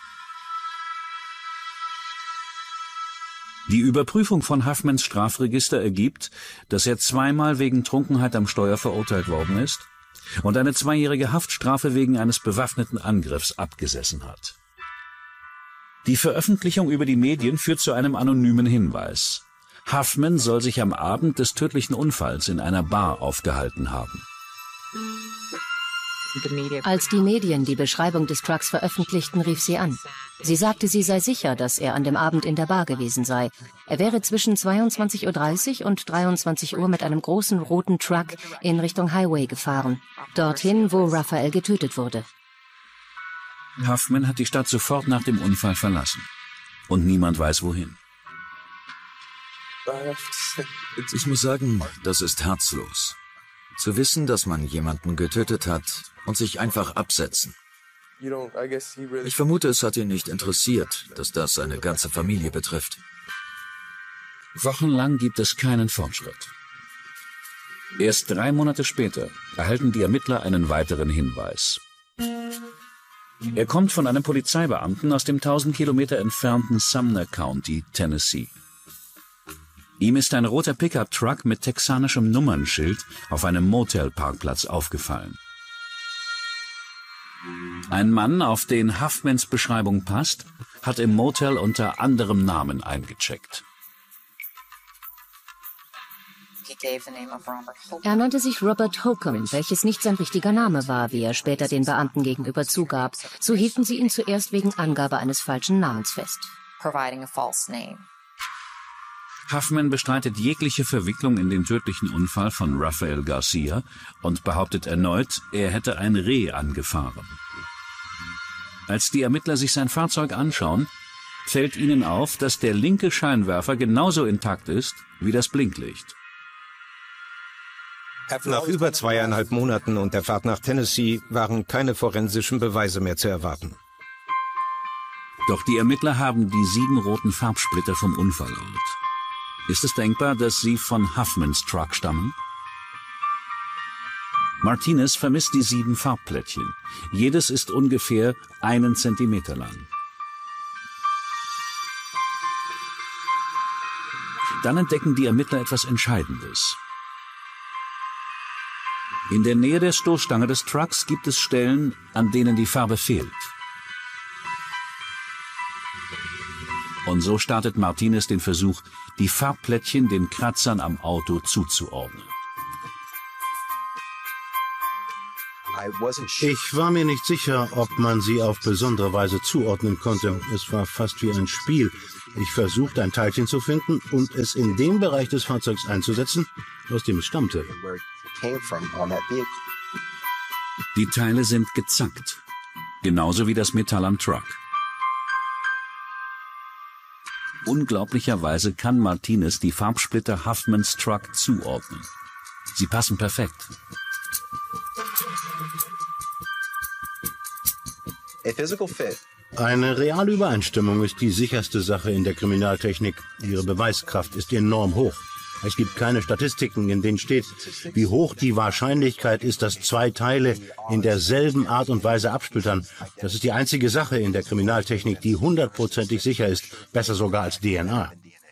Die Überprüfung von Huffmans Strafregister ergibt, dass er zweimal wegen Trunkenheit am Steuer verurteilt worden ist und eine 2-jährige Haftstrafe wegen eines bewaffneten Angriffs abgesessen hat. Die Veröffentlichung über die Medien führt zu einem anonymen Hinweis. Huffman soll sich am Abend des tödlichen Unfalls in einer Bar aufgehalten haben. Als die Medien die Beschreibung des Trucks veröffentlichten, rief sie an. Sie sagte, sie sei sicher, dass er an dem Abend in der Bar gewesen sei. Er wäre zwischen 22:30 Uhr und 23 Uhr mit einem großen roten Truck in Richtung Highway gefahren, dorthin, wo Raphael getötet wurde. Huffman hat die Stadt sofort nach dem Unfall verlassen. Und niemand weiß wohin. Ich muss sagen, das ist herzlos. Zu wissen, dass man jemanden getötet hat und sich einfach absetzen. Ich vermute, es hat ihn nicht interessiert, dass das seine ganze Familie betrifft. Wochenlang gibt es keinen Fortschritt. Erst 3 Monate später erhalten die Ermittler einen weiteren Hinweis. Er kommt von einem Polizeibeamten aus dem 1000 Kilometer entfernten Sumner County, Tennessee. Ihm ist ein roter Pickup-Truck mit texanischem Nummernschild auf einem Motelparkplatz aufgefallen. Ein Mann, auf den Huffmans Beschreibung passt, hat im Motel unter anderem Namen eingecheckt. Er nannte sich Robert Holcomb, welches nicht sein richtiger Name war, wie er später den Beamten gegenüber zugab. So hielten sie ihn zuerst wegen Angabe eines falschen Namens fest. Huffman bestreitet jegliche Verwicklung in den tödlichen Unfall von Rafael Garcia und behauptet erneut, er hätte ein Reh angefahren. Als die Ermittler sich sein Fahrzeug anschauen, fällt ihnen auf, dass der linke Scheinwerfer genauso intakt ist wie das Blinklicht. Nach über 2,5 Monaten und der Fahrt nach Tennessee waren keine forensischen Beweise mehr zu erwarten. Doch die Ermittler haben die 7 roten Farbsplitter vom Unfallort. Ist es denkbar, dass sie von Huffmans Truck stammen? Martinez vermisst die 7 Farbplättchen. Jedes ist ungefähr 1 Zentimeter lang. Dann entdecken die Ermittler etwas Entscheidendes. In der Nähe der Stoßstange des Trucks gibt es Stellen, an denen die Farbe fehlt. Und so startet Martinez den Versuch, die Farbplättchen den Kratzern am Auto zuzuordnen. Ich war mir nicht sicher, ob man sie auf besondere Weise zuordnen konnte. Es war fast wie ein Spiel. Ich versuchte, ein Teilchen zu finden und es in dem Bereich des Fahrzeugs einzusetzen, aus dem es stammte. Die Teile sind gezackt, genauso wie das Metall am Truck. Unglaublicherweise kann Martinez die Farbsplitter Huffmans Truck zuordnen. Sie passen perfekt. Eine reale Übereinstimmung ist die sicherste Sache in der Kriminaltechnik. Ihre Beweiskraft ist enorm hoch. Es gibt keine Statistiken, in denen steht, wie hoch die Wahrscheinlichkeit ist, dass 2 Teile in derselben Art und Weise absplittern. Das ist die einzige Sache in der Kriminaltechnik, die 100%ig sicher ist, besser sogar als DNA.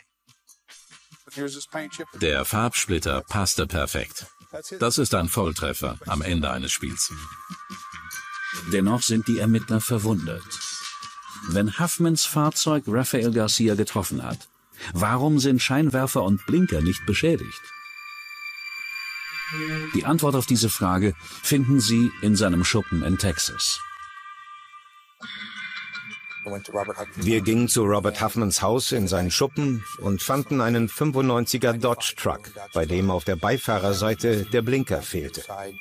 Der Farbsplitter passte perfekt. Das ist ein Volltreffer am Ende eines Spiels. Dennoch sind die Ermittler verwundert. Wenn Huffmans Fahrzeug Rafael Garcia getroffen hat, warum sind Scheinwerfer und Blinker nicht beschädigt? Die Antwort auf diese Frage finden Sie in seinem Schuppen in Texas. Wir gingen zu Robert Huffmans Haus in seinen Schuppen und fanden einen 95er Dodge Truck, bei dem auf der Beifahrerseite der Blinker fehlte.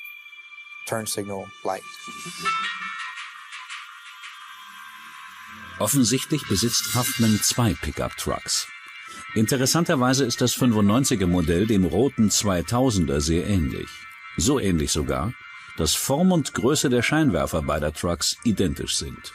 Offensichtlich besitzt Huffman 2 Pickup-Trucks. Interessanterweise ist das 95er Modell dem roten 2000er sehr ähnlich. So ähnlich sogar, dass Form und Größe der Scheinwerfer beider Trucks identisch sind.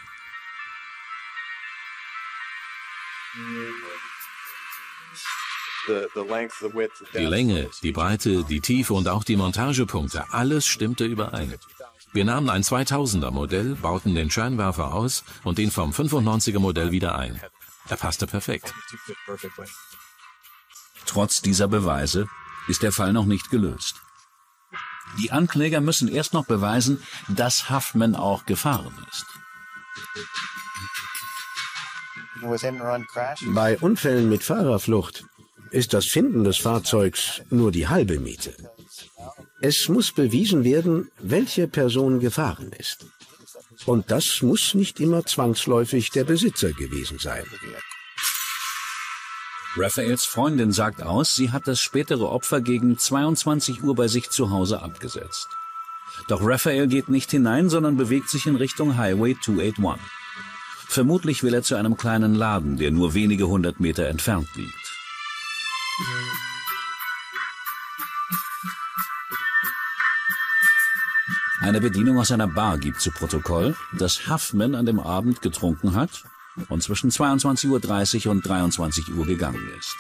Die Länge, die Breite, die Tiefe und auch die Montagepunkte, alles stimmte überein. Wir nahmen ein 2000er Modell, bauten den Scheinwerfer aus und den vom 95er Modell wieder ein. Er passte perfekt. Trotz dieser Beweise ist der Fall noch nicht gelöst. Die Ankläger müssen erst noch beweisen, dass Huffman auch gefahren ist. Bei Unfällen mit Fahrerflucht ist das Finden des Fahrzeugs nur die halbe Miete. Es muss bewiesen werden, welche Person gefahren ist. Und das muss nicht immer zwangsläufig der Besitzer gewesen sein. Rafaels Freundin sagt aus, sie hat das spätere Opfer gegen 22 Uhr bei sich zu Hause abgesetzt. Doch Raphael geht nicht hinein, sondern bewegt sich in Richtung Highway 281. Vermutlich will er zu einem kleinen Laden, der nur wenige 100 Meter entfernt liegt. Eine Bedienung aus einer Bar gibt zu Protokoll, dass Huffman an dem Abend getrunken hat und zwischen 22:30 Uhr und 23 Uhr gegangen ist.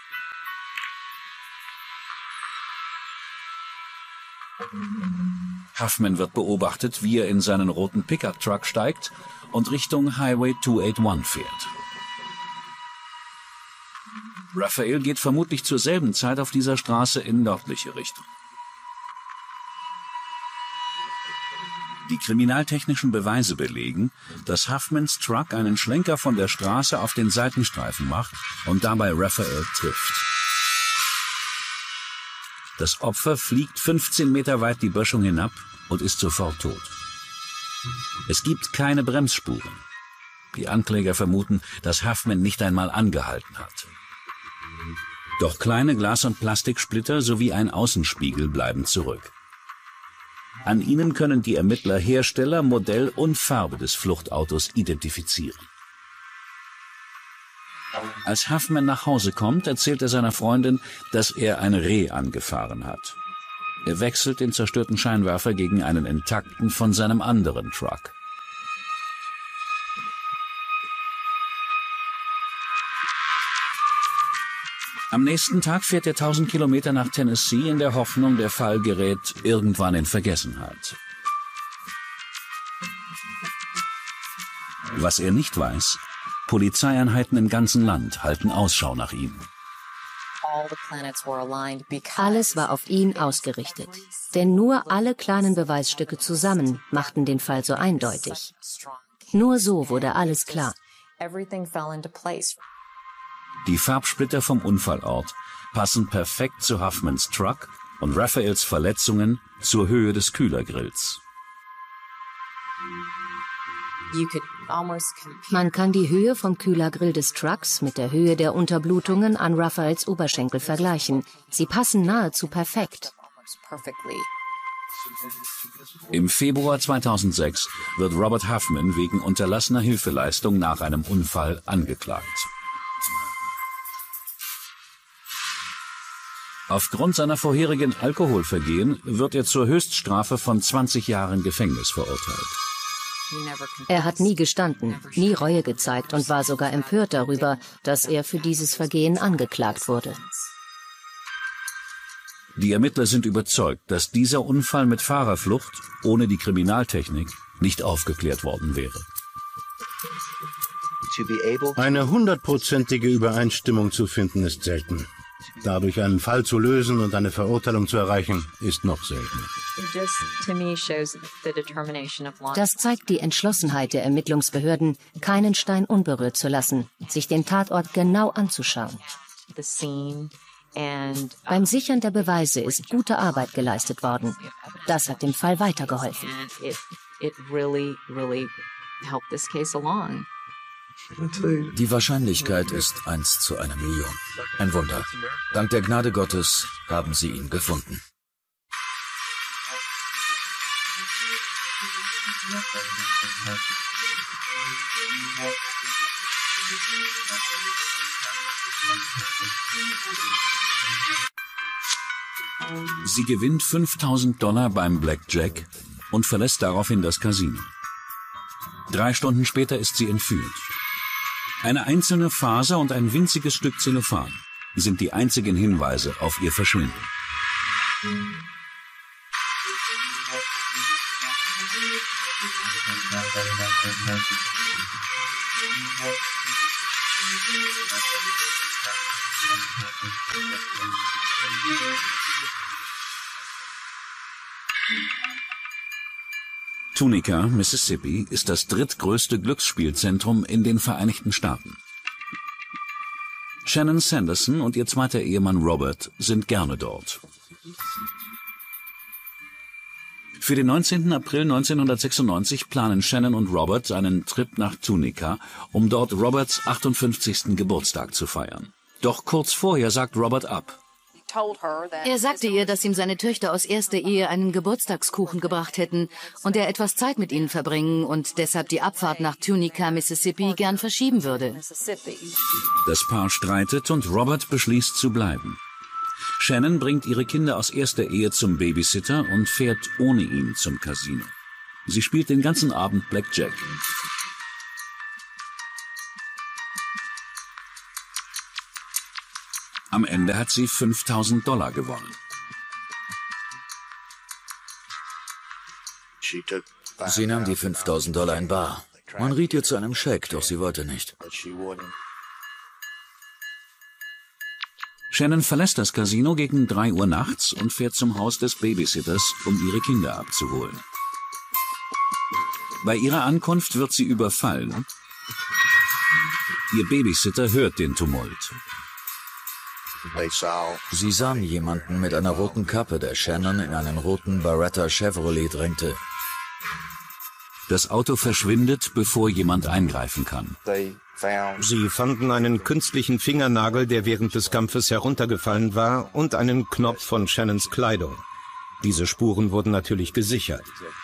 Huffman wird beobachtet, wie er in seinen roten Pickup-Truck steigt und Richtung Highway 281 fährt. Raphael geht vermutlich zur selben Zeit auf dieser Straße in nördliche Richtung. Die kriminaltechnischen Beweise belegen, dass Huffmans Truck einen Schlenker von der Straße auf den Seitenstreifen macht und dabei Raphael trifft. Das Opfer fliegt 15 Meter weit die Böschung hinab und ist sofort tot. Es gibt keine Bremsspuren. Die Ankläger vermuten, dass Huffman nicht einmal angehalten hat. Doch kleine Glas- und Plastiksplitter sowie ein Außenspiegel bleiben zurück. An ihnen können die Ermittler Hersteller, Modell und Farbe des Fluchtautos identifizieren. Als Huffman nach Hause kommt, erzählt er seiner Freundin, dass er ein Reh angefahren hat. Er wechselt den zerstörten Scheinwerfer gegen einen intakten von seinem anderen Truck. Am nächsten Tag fährt er 1000 Kilometer nach Tennessee in der Hoffnung, der Fall gerät irgendwann in Vergessenheit. Was er nicht weiß: Polizeieinheiten im ganzen Land halten Ausschau nach ihm. Alles war auf ihn ausgerichtet. Denn nur alle kleinen Beweisstücke zusammen machten den Fall so eindeutig. Nur so wurde alles klar. Die Farbsplitter vom Unfallort passen perfekt zu Huffmans Truck und Raphaels Verletzungen zur Höhe des Kühlergrills. Man kann die Höhe vom Kühlergrill des Trucks mit der Höhe der Unterblutungen an Raphaels Oberschenkel vergleichen. Sie passen nahezu perfekt. Im Februar 2006 wird Robert Huffman wegen unterlassener Hilfeleistung nach einem Unfall angeklagt. Aufgrund seiner vorherigen Alkoholvergehen wird er zur Höchststrafe von 20 Jahren Gefängnis verurteilt. Er hat nie gestanden, nie Reue gezeigt und war sogar empört darüber, dass er für dieses Vergehen angeklagt wurde. Die Ermittler sind überzeugt, dass dieser Unfall mit Fahrerflucht ohne die Kriminaltechnik nicht aufgeklärt worden wäre. Eine 100%ige Übereinstimmung zu finden ist selten. Dadurch einen Fall zu lösen und eine Verurteilung zu erreichen, ist noch seltener. Das zeigt die Entschlossenheit der Ermittlungsbehörden, keinen Stein unberührt zu lassen, sich den Tatort genau anzuschauen. Beim Sichern der Beweise ist gute Arbeit geleistet worden. Das hat dem Fall weitergeholfen. Die Wahrscheinlichkeit ist 1:1 Million. Ein Wunder. Dank der Gnade Gottes haben sie ihn gefunden. Sie gewinnt $5.000 beim Blackjack und verlässt daraufhin das Casino. 3 Stunden später ist sie entführt. Eine einzelne Faser und ein winziges Stück Zellophan sind die einzigen Hinweise auf ihr Verschwinden. Tunica, Mississippi, ist das drittgrößte Glücksspielzentrum in den Vereinigten Staaten. Shannon Sanderson und ihr zweiter Ehemann Robert sind gerne dort. Für den 19. April 1996 planen Shannon und Robert einen Trip nach Tunica, um dort Roberts 58. Geburtstag zu feiern. Doch kurz vorher sagt Robert ab. Er sagte ihr, dass ihm seine Töchter aus erster Ehe einen Geburtstagskuchen gebracht hätten und er etwas Zeit mit ihnen verbringen und deshalb die Abfahrt nach Tunica, Mississippi, gern verschieben würde. Das Paar streitet und Robert beschließt zu bleiben. Shannon bringt ihre Kinder aus erster Ehe zum Babysitter und fährt ohne ihn zum Casino. Sie spielt den ganzen Abend Blackjack. Am Ende hat sie $5.000 gewonnen. Sie nahm die $5.000 in bar. Man riet ihr zu einem Scheck, doch sie wollte nicht. Shannon verlässt das Casino gegen 3 Uhr nachts und fährt zum Haus des Babysitters, um ihre Kinder abzuholen. Bei ihrer Ankunft wird sie überfallen. Ihr Babysitter hört den Tumult. Sie sahen jemanden mit einer roten Kappe, der Shannon in einen roten Beretta Chevrolet drängte. Das Auto verschwindet, bevor jemand eingreifen kann. Sie fanden einen künstlichen Fingernagel, der während des Kampfes heruntergefallen war, und einen Knopf von Shannons Kleidung. Diese Spuren wurden natürlich gesichert.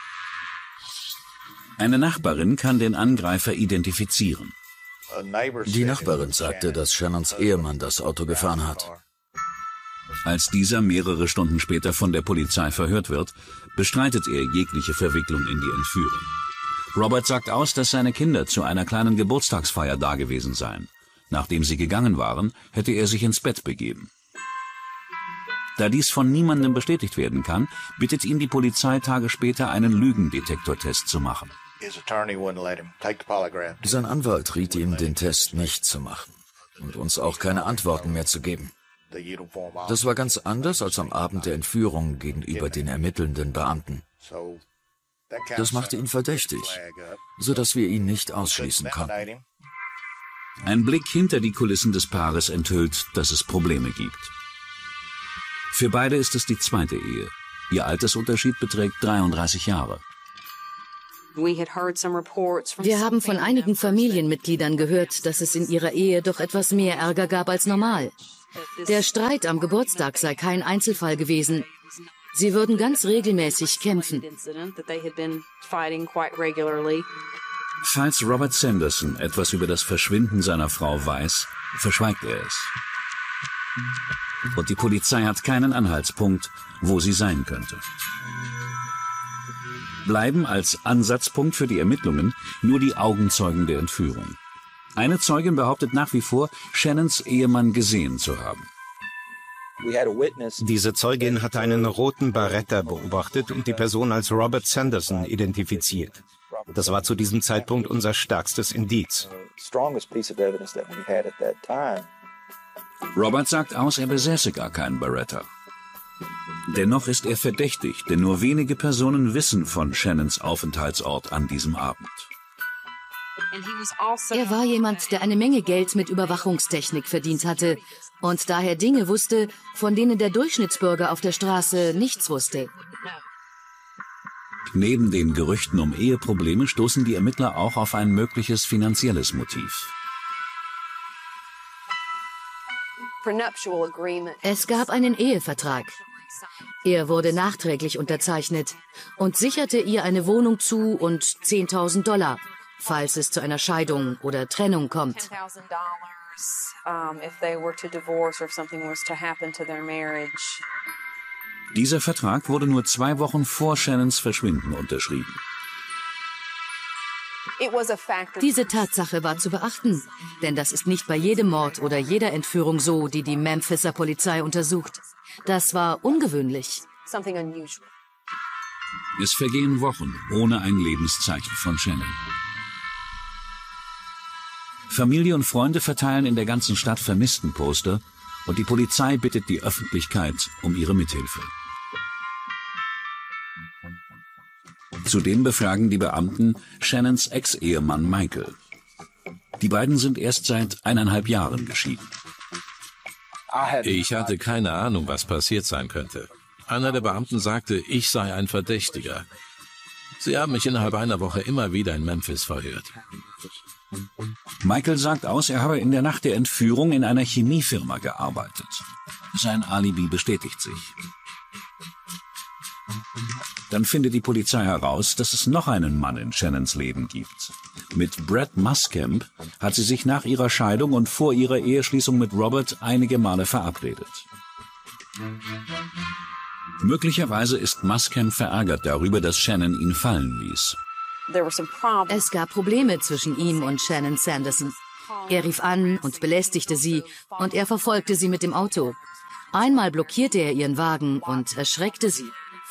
Eine Nachbarin kann den Angreifer identifizieren. Die Nachbarin sagte, dass Shannons Ehemann das Auto gefahren hat. Als dieser mehrere Stunden später von der Polizei verhört wird, bestreitet er jegliche Verwicklung in die Entführung. Robert sagt aus, dass seine Kinder zu einer kleinen Geburtstagsfeier dagewesen seien. Nachdem sie gegangen waren, hätte er sich ins Bett begeben. Da dies von niemandem bestätigt werden kann, bittet ihn die Polizei Tage später, einen Lügendetektortest zu machen. Sein Anwalt riet ihm, den Test nicht zu machen und uns auch keine Antworten mehr zu geben. Das war ganz anders als am Abend der Entführung gegenüber den ermittelnden Beamten. Das machte ihn verdächtig, sodass wir ihn nicht ausschließen konnten. Ein Blick hinter die Kulissen des Paares enthüllt, dass es Probleme gibt. Für beide ist es die zweite Ehe. Ihr Altersunterschied beträgt 33 Jahre. Wir haben von einigen Familienmitgliedern gehört, dass es in ihrer Ehe doch etwas mehr Ärger gab als normal. Der Streit am Geburtstag sei kein Einzelfall gewesen. Sie würden ganz regelmäßig kämpfen. Falls Robert Sanderson etwas über das Verschwinden seiner Frau weiß, verschweigt er es. Und die Polizei hat keinen Anhaltspunkt, wo sie sein könnte. Bleiben als Ansatzpunkt für die Ermittlungen nur die Augenzeugen der Entführung. Eine Zeugin behauptet nach wie vor, Shannons Ehemann gesehen zu haben. Diese Zeugin hatte einen roten Beretta beobachtet und die Person als Robert Sanderson identifiziert. Das war zu diesem Zeitpunkt unser stärkstes Indiz. Robert sagt aus, er besäße gar keinen Beretta. Dennoch ist er verdächtig, denn nur wenige Personen wissen von Shannons Aufenthaltsort an diesem Abend. Er war jemand, der eine Menge Geld mit Überwachungstechnik verdient hatte und daher Dinge wusste, von denen der Durchschnittsbürger auf der Straße nichts wusste. Neben den Gerüchten um Eheprobleme stoßen die Ermittler auch auf ein mögliches finanzielles Motiv. Es gab einen Ehevertrag. Er wurde nachträglich unterzeichnet und sicherte ihr eine Wohnung zu und $10.000, falls es zu einer Scheidung oder Trennung kommt. Dieser Vertrag wurde nur 2 Wochen vor Shannons Verschwinden unterschrieben. Diese Tatsache war zu beachten, denn das ist nicht bei jedem Mord oder jeder Entführung so, die die Memphiser Polizei untersucht. Das war ungewöhnlich. Es vergehen Wochen ohne ein Lebenszeichen von Shannon. Familie und Freunde verteilen in der ganzen Stadt Vermisstenposter und die Polizei bittet die Öffentlichkeit um ihre Mithilfe. Zudem befragen die Beamten Shannons Ex-Ehemann Michael. Die beiden sind erst seit 1,5 Jahren geschieden. Ich hatte keine Ahnung, was passiert sein könnte. Einer der Beamten sagte, ich sei ein Verdächtiger. Sie haben mich innerhalb einer Woche immer wieder in Memphis verhört. Michael sagt aus, er habe in der Nacht der Entführung in einer Chemiefirma gearbeitet. Sein Alibi bestätigt sich. Dann findet die Polizei heraus, dass es noch einen Mann in Shannons Leben gibt. Mit Brad Muscamp hat sie sich nach ihrer Scheidung und vor ihrer Eheschließung mit Robert einige Male verabredet. Möglicherweise ist Muscamp verärgert darüber, dass Shannon ihn fallen ließ. Es gab Probleme zwischen ihm und Shannon Sanderson. Er rief an und belästigte sie, und er verfolgte sie mit dem Auto. Einmal blockierte er ihren Wagen und erschreckte sie.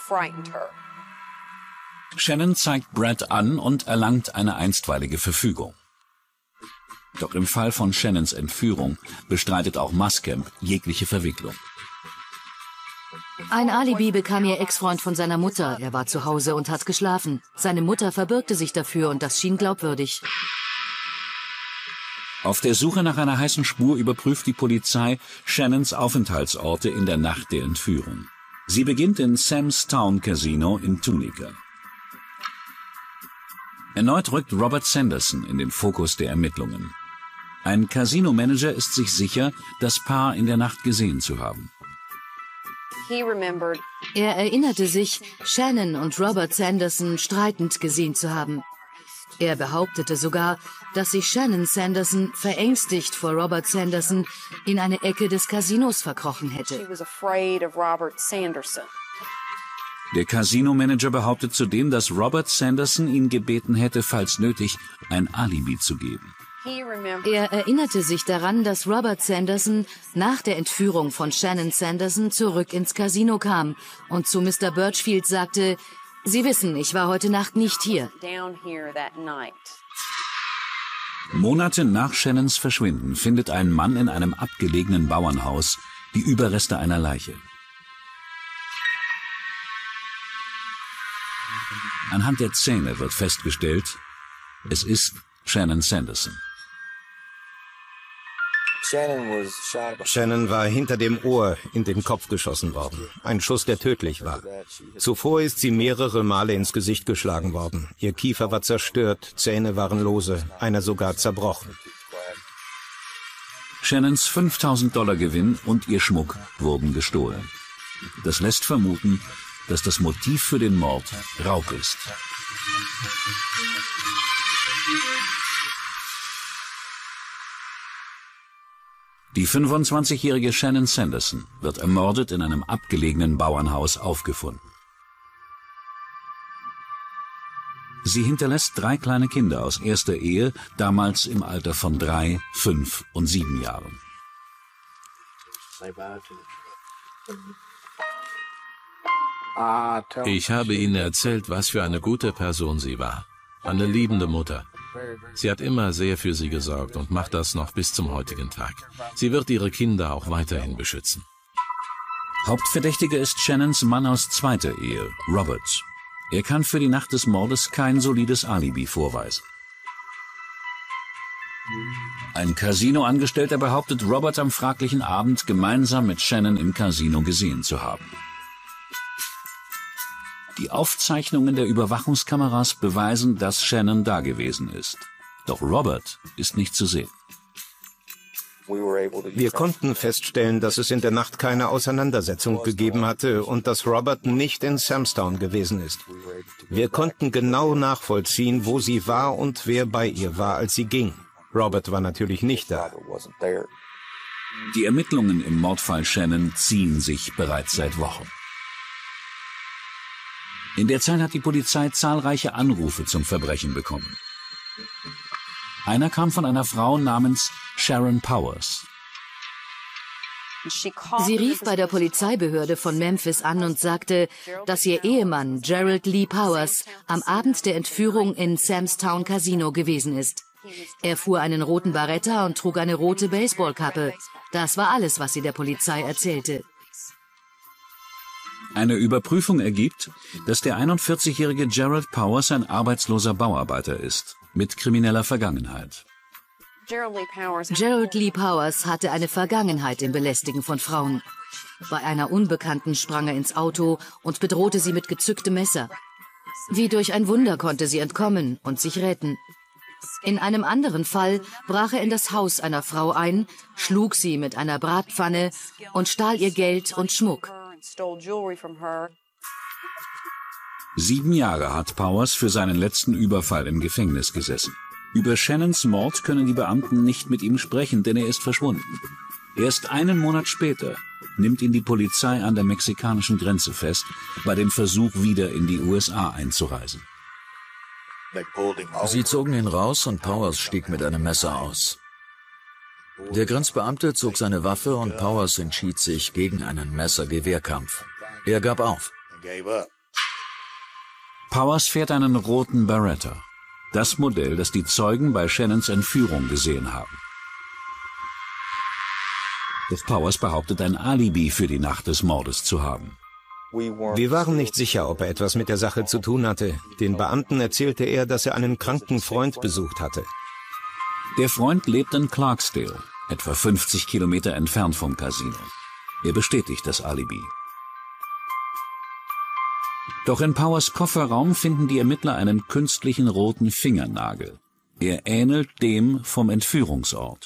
Shannon zeigt Brad an und erlangt eine einstweilige Verfügung. Doch im Fall von Shannons Entführung bestreitet auch Muscamp jegliche Verwicklung. Ein Alibi bekam ihr Ex-Freund von seiner Mutter. Er war zu Hause und hat geschlafen. Seine Mutter verbürgte sich dafür und das schien glaubwürdig. Auf der Suche nach einer heißen Spur überprüft die Polizei Shannons Aufenthaltsorte in der Nacht der Entführung. Sie beginnt in Sam's Town Casino in Tunica. Erneut rückt Robert Sanderson in den Fokus der Ermittlungen. Ein Casino-Manager ist sich sicher, das Paar in der Nacht gesehen zu haben. Er erinnerte sich, Shannon und Robert Sanderson streitend gesehen zu haben. Er behauptete sogar, dass sich Shannon Sanderson verängstigt vor Robert Sanderson in eine Ecke des Casinos verkrochen hätte. Der Casino-Manager behauptet zudem, dass Robert Sanderson ihn gebeten hätte, falls nötig, ein Alibi zu geben. Er erinnerte sich daran, dass Robert Sanderson nach der Entführung von Shannon Sanderson zurück ins Casino kam und zu Mr. Birchfield sagte, Sie wissen, ich war heute Nacht nicht hier. Monate nach Shannons Verschwinden findet ein Mann in einem abgelegenen Bauernhaus die Überreste einer Leiche. Anhand der Zähne wird festgestellt, es ist Shannon Sanderson. Shannon war hinter dem Ohr in den Kopf geschossen worden. Ein Schuss, der tödlich war. Zuvor ist sie mehrere Male ins Gesicht geschlagen worden. Ihr Kiefer war zerstört, Zähne waren lose, einer sogar zerbrochen. Shannons $5.000 Gewinn und ihr Schmuck wurden gestohlen. Das lässt vermuten, dass das Motiv für den Mord Raub ist. Die 25-jährige Shannon Sanderson wird ermordet in einem abgelegenen Bauernhaus aufgefunden. Sie hinterlässt 3 kleine Kinder aus erster Ehe, damals im Alter von 3, 5 und 7 Jahren. Ich habe Ihnen erzählt, was für eine gute Person sie war. Eine liebende Mutter. Sie hat immer sehr für sie gesorgt und macht das noch bis zum heutigen Tag. Sie wird ihre Kinder auch weiterhin beschützen. Hauptverdächtiger ist Shannons Mann aus zweiter Ehe, Robert. Er kann für die Nacht des Mordes kein solides Alibi vorweisen. Ein Casino-Angestellter behauptet, Robert am fraglichen Abend gemeinsam mit Shannon im Casino gesehen zu haben. Die Aufzeichnungen der Überwachungskameras beweisen, dass Shannon da gewesen ist. Doch Robert ist nicht zu sehen. Wir konnten feststellen, dass es in der Nacht keine Auseinandersetzung gegeben hatte und dass Robert nicht in Sam's Town gewesen ist. Wir konnten genau nachvollziehen, wo sie war und wer bei ihr war, als sie ging. Robert war natürlich nicht da. Die Ermittlungen im Mordfall Shannon ziehen sich bereits seit Wochen. In der Zeit hat die Polizei zahlreiche Anrufe zum Verbrechen bekommen. Einer kam von einer Frau namens Sharon Powers. Sie rief bei der Polizeibehörde von Memphis an und sagte, dass ihr Ehemann Gerald Lee Powers am Abend der Entführung in Sam's Town Casino gewesen ist. Er fuhr einen roten Baretta und trug eine rote Baseballkappe. Das war alles, was sie der Polizei erzählte. Eine Überprüfung ergibt, dass der 41-jährige Gerald Powers ein arbeitsloser Bauarbeiter ist, mit krimineller Vergangenheit. Gerald Lee Powers hatte eine Vergangenheit im Belästigen von Frauen. Bei einer Unbekannten sprang er ins Auto und bedrohte sie mit gezücktem Messer. Wie durch ein Wunder konnte sie entkommen und sich retten. In einem anderen Fall brach er in das Haus einer Frau ein, schlug sie mit einer Bratpfanne und stahl ihr Geld und Schmuck. 7 Jahre hat Powers für seinen letzten Überfall im Gefängnis gesessen. Über Shannons Mord können die Beamten nicht mit ihm sprechen, denn er ist verschwunden. Erst einen Monat später nimmt ihn die Polizei an der mexikanischen Grenze fest, bei dem Versuch, wieder in die USA einzureisen. Sie zogen ihn raus und Powers stieg mit einem Messer aus. Der Grenzbeamte zog seine Waffe und Powers entschied sich gegen einen Messer-Gewehr-Kampf. Er gab auf. Powers fährt einen roten Beretta, das Modell, das die Zeugen bei Shannons Entführung gesehen haben. Doch Powers behauptet, ein Alibi für die Nacht des Mordes zu haben. Wir waren nicht sicher, ob er etwas mit der Sache zu tun hatte. Den Beamten erzählte er, dass er einen kranken Freund besucht hatte. Der Freund lebt in Clarksdale, etwa 50 Kilometer entfernt vom Casino. Er bestätigt das Alibi. Doch in Powers Kofferraum finden die Ermittler einen künstlichen roten Fingernagel. Er ähnelt dem vom Entführungsort.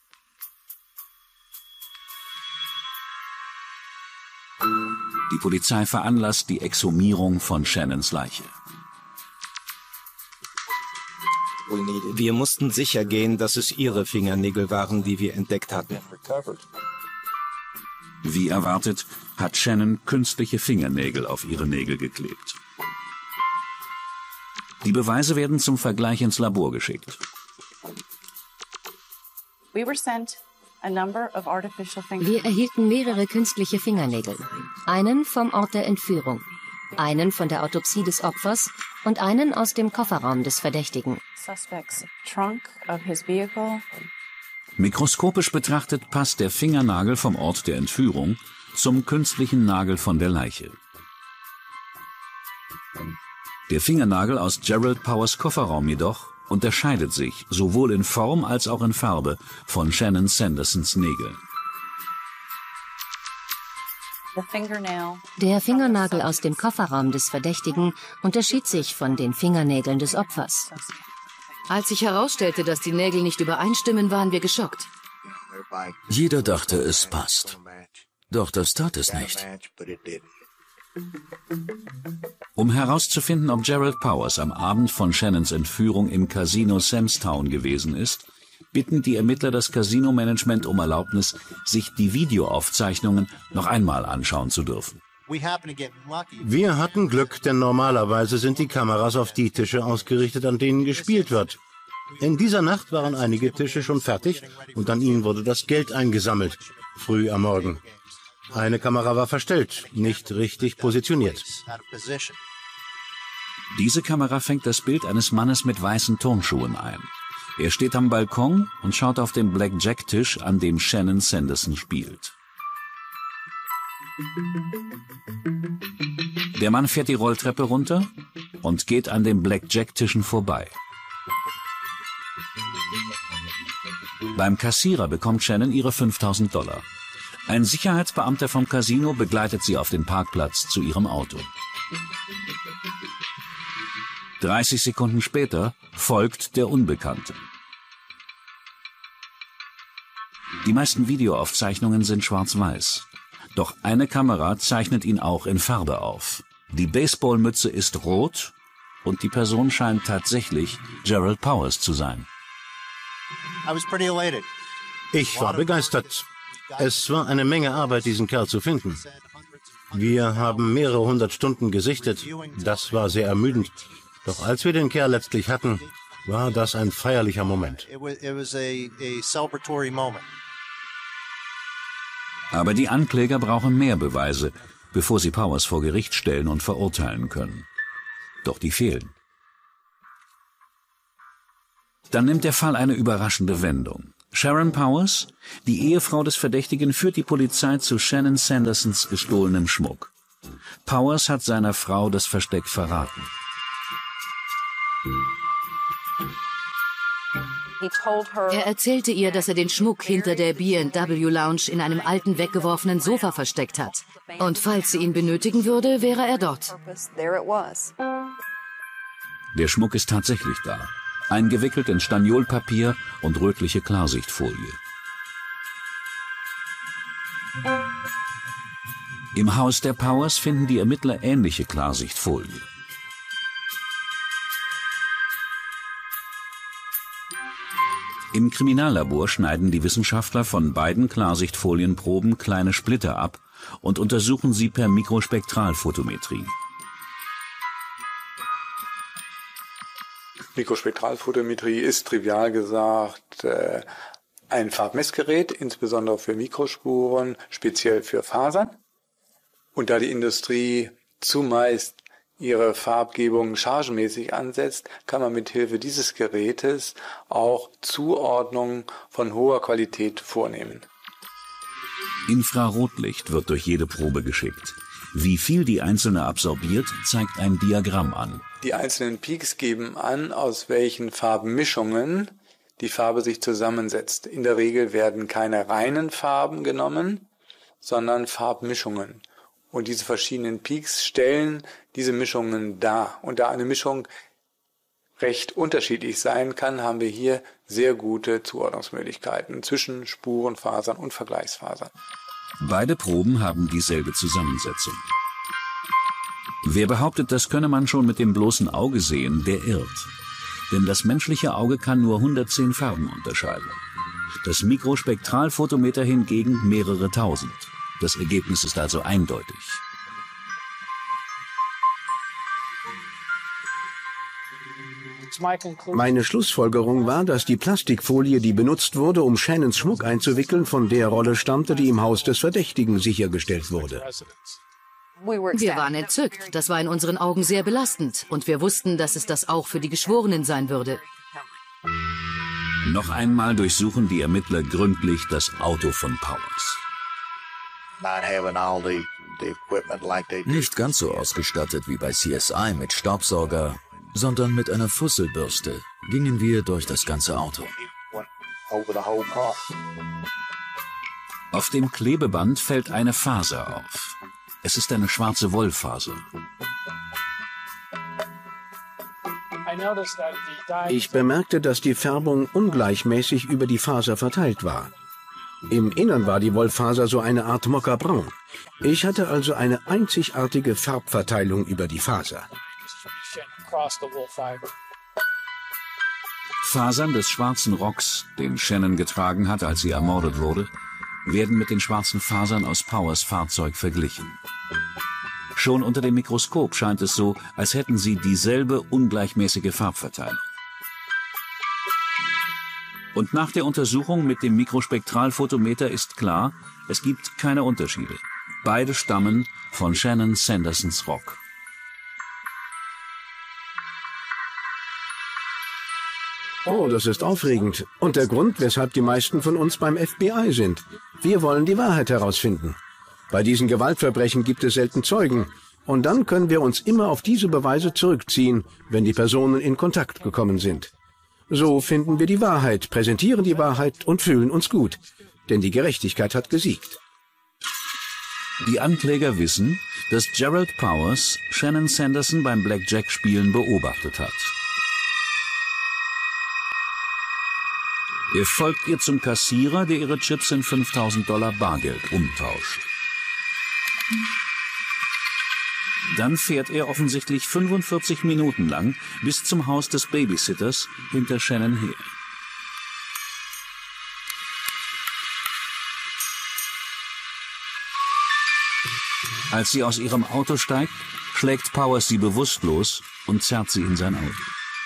Die Polizei veranlasst die Exhumierung von Shannons Leiche. Wir mussten sicher gehen, dass es ihre Fingernägel waren, die wir entdeckt hatten. Wie erwartet, hat Shannon künstliche Fingernägel auf ihre Nägel geklebt. Die Beweise werden zum Vergleich ins Labor geschickt. Wir erhielten mehrere künstliche Fingernägel. Einen vom Ort der Entführung, einen von der Autopsie des Opfers und einen aus dem Kofferraum des Verdächtigen. Mikroskopisch betrachtet passt der Fingernagel vom Ort der Entführung zum künstlichen Nagel von der Leiche. Der Fingernagel aus Gerald Powers Kofferraum jedoch unterscheidet sich sowohl in Form als auch in Farbe von Shannon Sandersons Nägeln. Der Fingernagel aus dem Kofferraum des Verdächtigen unterschied sich von den Fingernägeln des Opfers. Als sich herausstellte, dass die Nägel nicht übereinstimmen, waren wir geschockt. Jeder dachte, es passt. Doch das tat es nicht. Um herauszufinden, ob Gerald Powers am Abend von Shannons Entführung im Casino Samstown gewesen ist, bitten die Ermittler das Casino-Management um Erlaubnis, sich die Videoaufzeichnungen noch einmal anschauen zu dürfen. Wir hatten Glück, denn normalerweise sind die Kameras auf die Tische ausgerichtet, an denen gespielt wird. In dieser Nacht waren einige Tische schon fertig und an ihnen wurde das Geld eingesammelt, früh am Morgen. Eine Kamera war verstellt, nicht richtig positioniert. Diese Kamera fängt das Bild eines Mannes mit weißen Turnschuhen ein. Er steht am Balkon und schaut auf den Blackjack-Tisch, an dem Shannon Sanderson spielt. Der Mann fährt die Rolltreppe runter und geht an den Blackjack-Tischen vorbei. Beim Kassierer bekommt Shannon ihre $5.000. Ein Sicherheitsbeamter vom Casino begleitet sie auf den Parkplatz zu ihrem Auto. 30 Sekunden später folgt der Unbekannte. Die meisten Videoaufzeichnungen sind schwarz-weiß. Doch eine Kamera zeichnet ihn auch in Farbe auf. Die Baseballmütze ist rot und die Person scheint tatsächlich Gerald Powers zu sein. Ich war begeistert. Es war eine Menge Arbeit, diesen Kerl zu finden. Wir haben mehrere 100 Stunden gesichtet. Das war sehr ermüdend. Doch als wir den Kerl letztlich hatten, war das ein feierlicher Moment. Aber die Ankläger brauchen mehr Beweise, bevor sie Powers vor Gericht stellen und verurteilen können. Doch die fehlen. Dann nimmt der Fall eine überraschende Wendung. Sharon Powers, die Ehefrau des Verdächtigen, führt die Polizei zu Shannon Sandersons gestohlenem Schmuck. Powers hat seiner Frau das Versteck verraten. Er erzählte ihr, dass er den Schmuck hinter der B&W Lounge in einem alten weggeworfenen Sofa versteckt hat. Und falls sie ihn benötigen würde, wäre er dort. Der Schmuck ist tatsächlich da. eingewickelt in Staniolpapier und rötliche Klarsichtfolie. Im Haus der Powers finden die Ermittler ähnliche Klarsichtfolie. Im Kriminallabor schneiden die Wissenschaftler von beiden Klarsichtfolienproben kleine Splitter ab und untersuchen sie per Mikrospektralfotometrie. Mikrospektralfotometrie ist trivial gesagt ein Farbmessgerät, insbesondere für Mikrospuren, speziell für Fasern. Und da die Industrie zumeist ihre Farbgebung chargenmäßig ansetzt, kann man mit Hilfe dieses Gerätes auch Zuordnungen von hoher Qualität vornehmen. Infrarotlicht wird durch jede Probe geschickt. Wie viel die einzelne absorbiert, zeigt ein Diagramm an. Die einzelnen Peaks geben an, aus welchen Farbmischungen die Farbe sich zusammensetzt. In der Regel werden keine reinen Farben genommen, sondern Farbmischungen. Und diese verschiedenen Peaks stellen diese Mischungen dar. Und da eine Mischung recht unterschiedlich sein kann, haben wir hier sehr gute Zuordnungsmöglichkeiten zwischen Spurenfasern und Vergleichsfasern. Beide Proben haben dieselbe Zusammensetzung. Wer behauptet, das könne man schon mit dem bloßen Auge sehen, der irrt. Denn das menschliche Auge kann nur 110 Farben unterscheiden. Das Mikrospektralfotometer hingegen mehrere tausend. Das Ergebnis ist also eindeutig. Meine Schlussfolgerung war, dass die Plastikfolie, die benutzt wurde, um Shannons Schmuck einzuwickeln, von der Rolle stammte, die im Haus des Verdächtigen sichergestellt wurde. Wir waren entzückt. Das war in unseren Augen sehr belastend. Und wir wussten, dass es das auch für die Geschworenen sein würde. Noch einmal durchsuchen die Ermittler gründlich das Auto von Powers. Nicht ganz so ausgestattet wie bei CSI mit Staubsauger, sondern mit einer Fusselbürste gingen wir durch das ganze Auto. Auf dem Klebeband fällt eine Faser auf. Es ist eine schwarze Wollfaser. Ich bemerkte, dass die Färbung ungleichmäßig über die Faser verteilt war. Im Innern war die Wollfaser so eine Art Mokkabraun. Ich hatte also eine einzigartige Farbverteilung über die Faser. Fasern des schwarzen Rocks, den Shannon getragen hat, als sie ermordet wurde, werden mit den schwarzen Fasern aus Powers Fahrzeug verglichen. Schon unter dem Mikroskop scheint es so, als hätten sie dieselbe ungleichmäßige Farbverteilung. Und nach der Untersuchung mit dem Mikrospektralfotometer ist klar, es gibt keine Unterschiede. Beide stammen von Shannon Sandersons Rock. Oh, das ist aufregend. Und der Grund, weshalb die meisten von uns beim FBI sind. Wir wollen die Wahrheit herausfinden. Bei diesen Gewaltverbrechen gibt es selten Zeugen. Und dann können wir uns immer auf diese Beweise zurückziehen, wenn die Personen in Kontakt gekommen sind. So finden wir die Wahrheit, präsentieren die Wahrheit und fühlen uns gut. Denn die Gerechtigkeit hat gesiegt. Die Ankläger wissen, dass Gerald Powers Shannon Sanderson beim Blackjack-Spielen beobachtet hat. Er folgt ihr zum Kassierer, der ihre Chips in $5.000 Bargeld umtauscht. Dann fährt er offensichtlich 45 Minuten lang bis zum Haus des Babysitters hinter Shannon her. Als sie aus ihrem Auto steigt, schlägt Powers sie bewusstlos und zerrt sie in sein Auto.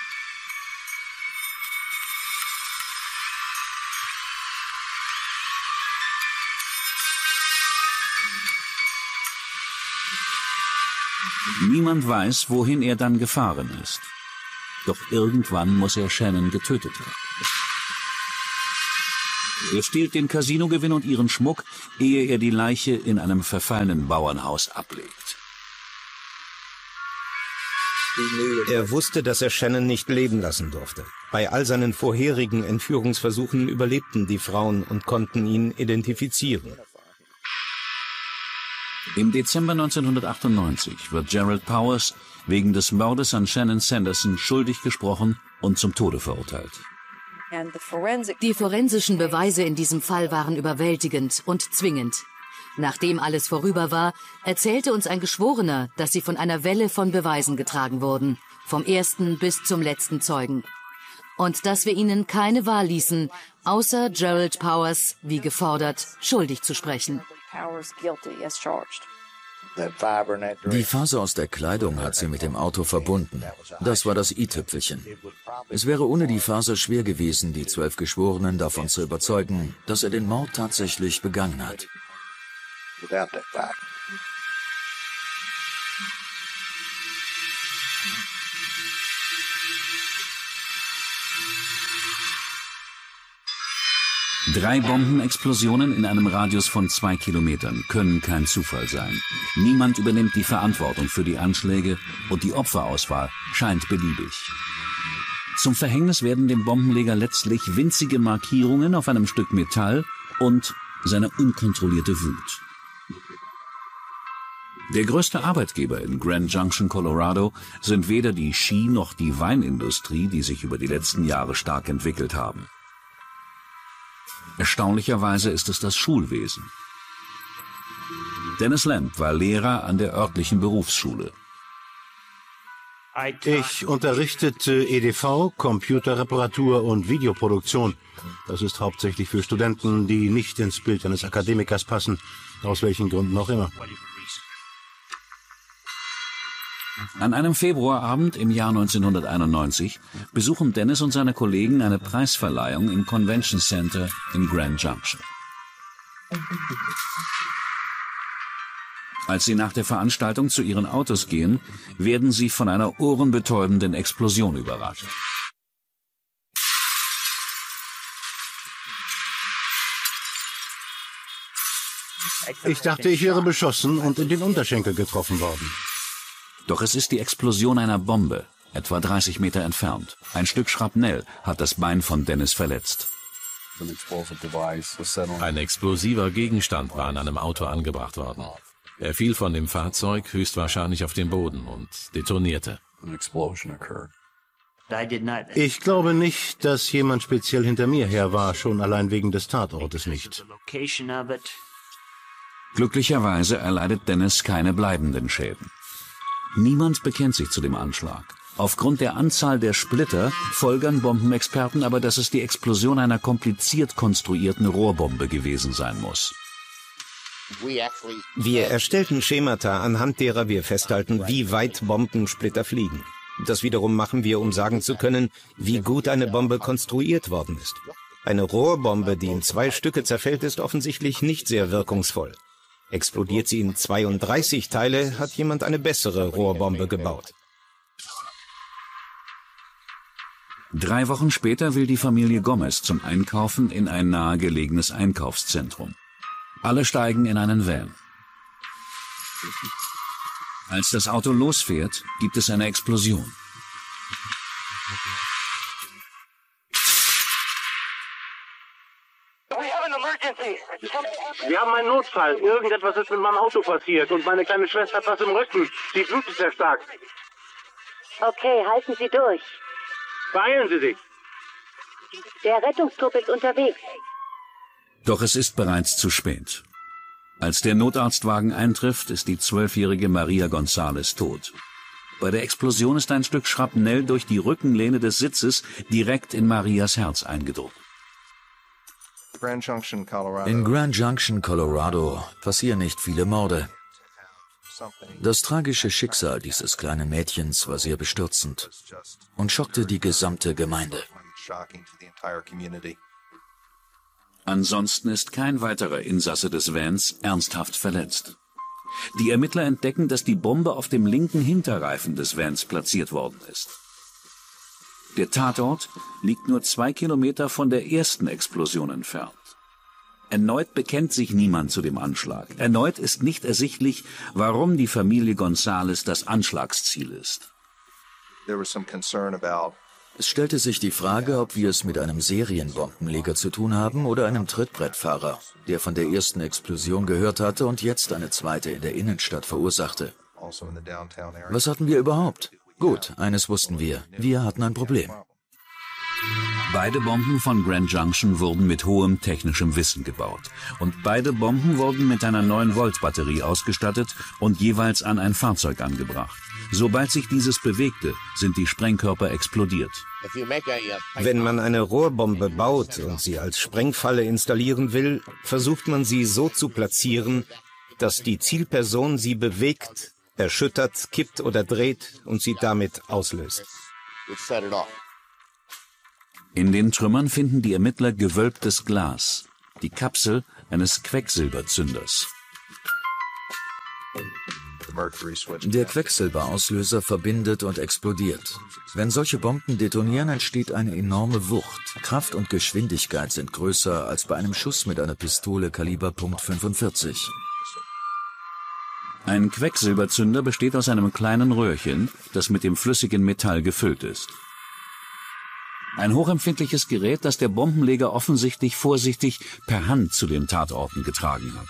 Niemand weiß, wohin er dann gefahren ist. Doch irgendwann muss er Shannon getötet haben. Er stiehlt den Casinogewinn und ihren Schmuck, ehe er die Leiche in einem verfallenen Bauernhaus ablegt. Er wusste, dass er Shannon nicht leben lassen durfte. Bei all seinen vorherigen Entführungsversuchen überlebten die Frauen und konnten ihn identifizieren. Im Dezember 1998 wird Gerald Powers wegen des Mordes an Shannon Sanderson schuldig gesprochen und zum Tode verurteilt. Die forensischen Beweise in diesem Fall waren überwältigend und zwingend. Nachdem alles vorüber war, erzählte uns ein Geschworener, dass sie von einer Welle von Beweisen getragen wurden, vom ersten bis zum letzten Zeugen. Und dass wir ihnen keine Wahl ließen, außer Gerald Powers, wie gefordert, schuldig zu sprechen. Die Faser aus der Kleidung hat sie mit dem Auto verbunden. Das war das i-Tüpfelchen. Es wäre ohne die Faser schwer gewesen, die 12 Geschworenen davon zu überzeugen, dass er den Mord tatsächlich begangen hat. Drei Bombenexplosionen in einem Radius von 2 Kilometern können kein Zufall sein. Niemand übernimmt die Verantwortung für die Anschläge und die Opferauswahl scheint beliebig. Zum Verhängnis werden dem Bombenleger letztlich winzige Markierungen auf einem Stück Metall und seine unkontrollierte Wut. Der größte Arbeitgeber in Grand Junction, Colorado, sind weder die Ski- noch die Weinindustrie, die sich über die letzten Jahre stark entwickelt haben. Erstaunlicherweise ist es das Schulwesen. Dennis Lamb war Lehrer an der örtlichen Berufsschule. Ich unterrichtete EDV, Computerreparatur und Videoproduktion. Das ist hauptsächlich für Studenten, die nicht ins Bild eines Akademikers passen, aus welchen Gründen auch immer. An einem Februarabend im Jahr 1991 besuchen Dennis und seine Kollegen eine Preisverleihung im Convention Center in Grand Junction. Als sie nach der Veranstaltung zu ihren Autos gehen, werden sie von einer ohrenbetäubenden Explosion überrascht. Ich dachte, ich wäre beschossen und in den Unterschenkel getroffen worden. Doch es ist die Explosion einer Bombe, etwa 30 Meter entfernt. Ein Stück Schrapnell hat das Bein von Dennis verletzt. Ein explosiver Gegenstand war an einem Auto angebracht worden. Er fiel von dem Fahrzeug höchstwahrscheinlich auf den Boden und detonierte. Ich glaube nicht, dass jemand speziell hinter mir her war, schon allein wegen des Tatortes nicht. Glücklicherweise erleidet Dennis keine bleibenden Schäden. Niemand bekennt sich zu dem Anschlag. Aufgrund der Anzahl der Splitter folgern Bombenexperten aber, dass es die Explosion einer kompliziert konstruierten Rohrbombe gewesen sein muss. Wir erstellten Schemata, anhand derer wir festhalten, wie weit Bombensplitter fliegen. Das wiederum machen wir, um sagen zu können, wie gut eine Bombe konstruiert worden ist. Eine Rohrbombe, die in 2 Stücke zerfällt, ist offensichtlich nicht sehr wirkungsvoll. Explodiert sie in 32 Teile, hat jemand eine bessere Rohrbombe gebaut. 3 Wochen später will die Familie Gomez zum Einkaufen in ein nahegelegenes Einkaufszentrum. Alle steigen in einen Van. Als das Auto losfährt, gibt es eine Explosion. Wir haben einen Notfall. Irgendetwas ist mit meinem Auto passiert und meine kleine Schwester hat was im Rücken. Sie blutet sehr stark. Okay, halten Sie durch. Beeilen Sie sich. Der Rettungstrupp ist unterwegs. Doch es ist bereits zu spät. Als der Notarztwagen eintrifft, ist die 12-jährige Maria González tot. Bei der Explosion ist ein Stück Schrapnell durch die Rückenlehne des Sitzes direkt in Marias Herz eingedrungen. In Grand Junction, Colorado, passieren nicht viele Morde. Das tragische Schicksal dieses kleinen Mädchens war sehr bestürzend und schockte die gesamte Gemeinde. Ansonsten ist kein weiterer Insasse des Vans ernsthaft verletzt. Die Ermittler entdecken, dass die Bombe auf dem linken Hinterreifen des Vans platziert worden ist. Der Tatort liegt nur 2 Kilometer von der ersten Explosion entfernt. Erneut bekennt sich niemand zu dem Anschlag. Erneut ist nicht ersichtlich, warum die Familie González das Anschlagsziel ist. Es stellte sich die Frage, ob wir es mit einem Serienbombenleger zu tun haben oder einem Trittbrettfahrer, der von der ersten Explosion gehört hatte und jetzt eine zweite in der Innenstadt verursachte. Was hatten wir überhaupt? Gut, eines wussten wir. Wir hatten ein Problem. Beide Bomben von Grand Junction wurden mit hohem technischem Wissen gebaut. Und beide Bomben wurden mit einer 9-Volt-Batterie ausgestattet und jeweils an ein Fahrzeug angebracht. Sobald sich dieses bewegte, sind die Sprengkörper explodiert. Wenn man eine Rohrbombe baut und sie als Sprengfalle installieren will, versucht man sie so zu platzieren, dass die Zielperson sie bewegt, erschüttert, kippt oder dreht und sie damit auslöst. In den Trümmern finden die Ermittler gewölbtes Glas, die Kapsel eines Quecksilberzünders. Der Quecksilberauslöser verbindet und explodiert. Wenn solche Bomben detonieren, entsteht eine enorme Wucht. Kraft und Geschwindigkeit sind größer als bei einem Schuss mit einer Pistole Kaliber .45. Ein Quecksilberzünder besteht aus einem kleinen Röhrchen, das mit dem flüssigen Metall gefüllt ist. Ein hochempfindliches Gerät, das der Bombenleger offensichtlich vorsichtig per Hand zu den Tatorten getragen hat.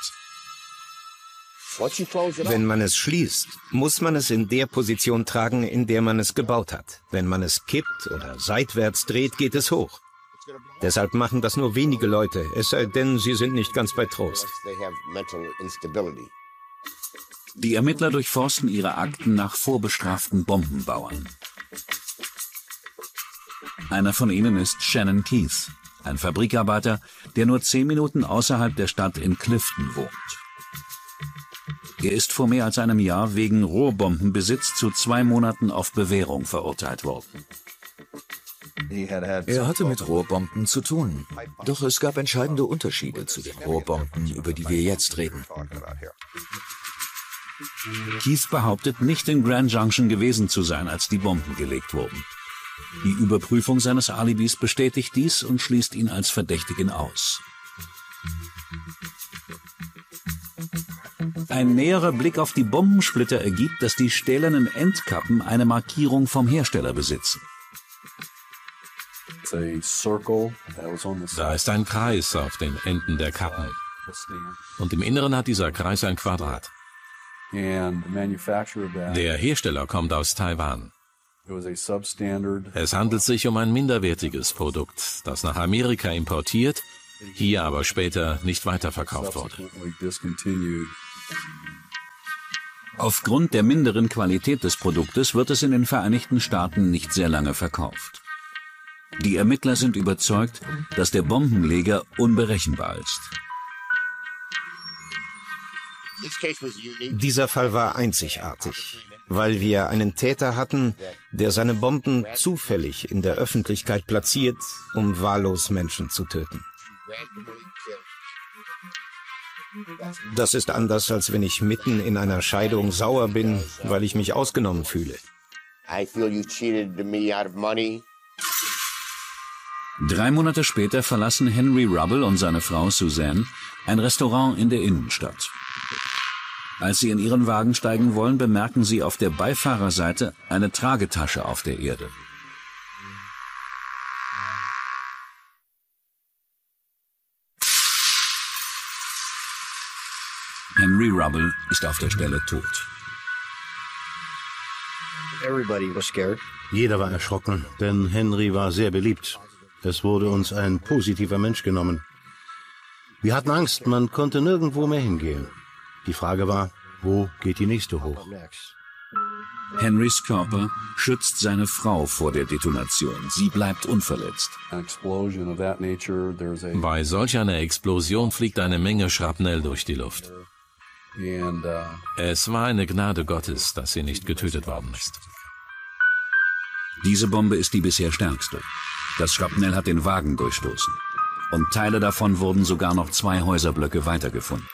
Wenn man es schließt, muss man es in der Position tragen, in der man es gebaut hat. Wenn man es kippt oder seitwärts dreht, geht es hoch. Deshalb machen das nur wenige Leute, es sei denn, sie sind nicht ganz bei Trost. Die Ermittler durchforsten ihre Akten nach vorbestraften Bombenbauern. Einer von ihnen ist Shannon Keith, ein Fabrikarbeiter, der nur 10 Minuten außerhalb der Stadt in Clifton wohnt. Er ist vor mehr als einem Jahr wegen Rohrbombenbesitz zu 2 Monaten auf Bewährung verurteilt worden. Er hatte mit Rohrbomben zu tun. Doch es gab entscheidende Unterschiede zu den Rohrbomben, über die wir jetzt reden. Keith behauptet, nicht in Grand Junction gewesen zu sein, als die Bomben gelegt wurden. Die Überprüfung seines Alibis bestätigt dies und schließt ihn als Verdächtigen aus. Ein näherer Blick auf die Bombensplitter ergibt, dass die stählernen Endkappen eine Markierung vom Hersteller besitzen. Da ist ein Kreis auf den Enden der Kappen. Und im Inneren hat dieser Kreis ein Quadrat. Der Hersteller kommt aus Taiwan. Es handelt sich um ein minderwertiges Produkt, das nach Amerika importiert, hier aber später nicht weiterverkauft wurde. Aufgrund der minderen Qualität des Produktes wird es in den Vereinigten Staaten nicht sehr lange verkauft. Die Ermittler sind überzeugt, dass der Bombenleger unberechenbar ist. Dieser Fall war einzigartig, weil wir einen Täter hatten, der seine Bomben zufällig in der Öffentlichkeit platziert, um wahllos Menschen zu töten. Das ist anders, als wenn ich mitten in einer Scheidung sauer bin, weil ich mich ausgenommen fühle. 3 Monate später verlassen Henry Rubble und seine Frau Suzanne ein Restaurant in der Innenstadt. Als sie in ihren Wagen steigen wollen, bemerken sie auf der Beifahrerseite eine Tragetasche auf der Erde. Henry Rubble ist auf der Stelle tot. Jeder war erschrocken, denn Henry war sehr beliebt. Es wurde uns ein positiver Mensch genommen. Wir hatten Angst, man konnte nirgendwo mehr hingehen. Die Frage war, wo geht die nächste hoch? Henrys Körper schützt seine Frau vor der Detonation. Sie bleibt unverletzt. Bei solch einer Explosion fliegt eine Menge Schrapnell durch die Luft. Es war eine Gnade Gottes, dass sie nicht getötet worden ist. Diese Bombe ist die bisher stärkste. Das Schrapnell hat den Wagen durchstoßen. Und Teile davon wurden sogar noch 2 Häuserblöcke weitergefunden.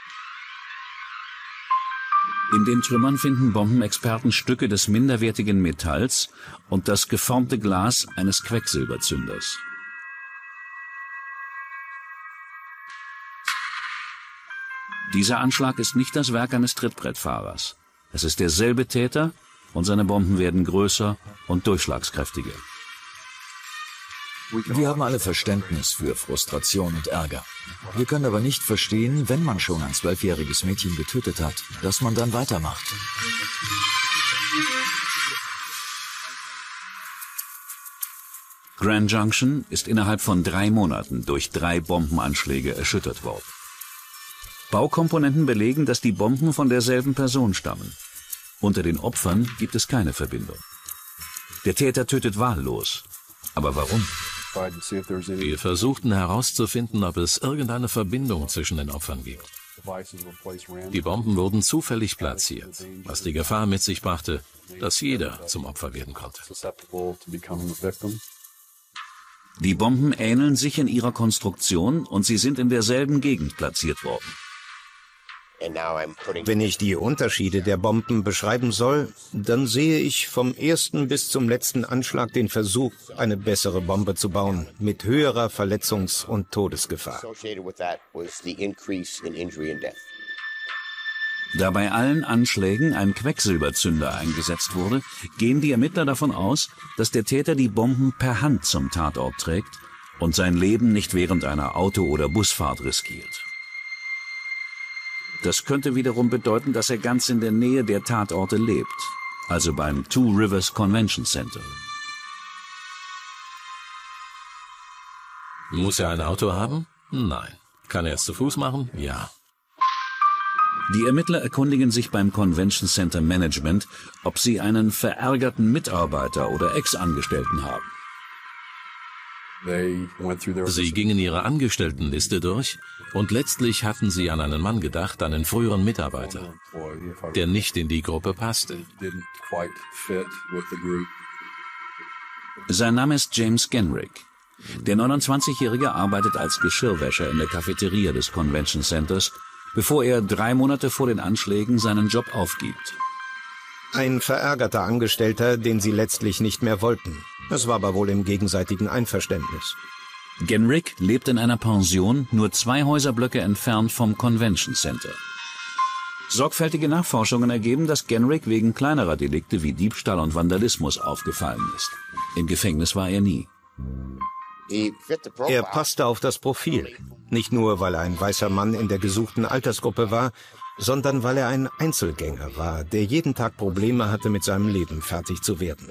In den Trümmern finden Bombenexperten Stücke des minderwertigen Metalls und das geformte Glas eines Quecksilberzünders. Dieser Anschlag ist nicht das Werk eines Trittbrettfahrers. Es ist derselbe Täter und seine Bomben werden größer und durchschlagskräftiger. Wir haben alle Verständnis für Frustration und Ärger. Wir können aber nicht verstehen, wenn man schon ein 12-jähriges Mädchen getötet hat, dass man dann weitermacht. Grand Junction ist innerhalb von 3 Monaten durch 3 Bombenanschläge erschüttert worden. Baukomponenten belegen, dass die Bomben von derselben Person stammen. Unter den Opfern gibt es keine Verbindung. Der Täter tötet wahllos. Aber warum? Wir versuchten herauszufinden, ob es irgendeine Verbindung zwischen den Opfern gibt. Die Bomben wurden zufällig platziert, was die Gefahr mit sich brachte, dass jeder zum Opfer werden konnte. Die Bomben ähneln sich in ihrer Konstruktion und sie sind in derselben Gegend platziert worden. Wenn ich die Unterschiede der Bomben beschreiben soll, dann sehe ich vom ersten bis zum letzten Anschlag den Versuch, eine bessere Bombe zu bauen, mit höherer Verletzungs- und Todesgefahr. Da bei allen Anschlägen ein Quecksilberzünder eingesetzt wurde, gehen die Ermittler davon aus, dass der Täter die Bomben per Hand zum Tatort trägt und sein Leben nicht während einer Auto- oder Busfahrt riskiert. Das könnte wiederum bedeuten, dass er ganz in der Nähe der Tatorte lebt, also beim Two Rivers Convention Center. Muss er ein Auto haben? Nein. Kann er es zu Fuß machen? Ja. Die Ermittler erkundigen sich beim Convention Center Management, ob sie einen verärgerten Mitarbeiter oder Ex-Angestellten haben. Sie gingen ihre Angestelltenliste durch und letztlich hatten sie an einen Mann gedacht, einen früheren Mitarbeiter, der nicht in die Gruppe passte. Sein Name ist James Genrick. Der 29-Jährige arbeitet als Geschirrwäscher in der Cafeteria des Convention Centers, bevor er 3 Monate vor den Anschlägen seinen Job aufgibt. Ein verärgerter Angestellter, den sie letztlich nicht mehr wollten. Es war aber wohl im gegenseitigen Einverständnis. Genrick lebt in einer Pension, nur 2 Häuserblöcke entfernt vom Convention Center. Sorgfältige Nachforschungen ergeben, dass Genrick wegen kleinerer Delikte wie Diebstahl und Vandalismus aufgefallen ist. Im Gefängnis war er nie. Er passte auf das Profil. Nicht nur, weil er ein weißer Mann in der gesuchten Altersgruppe war, sondern weil er ein Einzelgänger war, der jeden Tag Probleme hatte, mit seinem Leben fertig zu werden.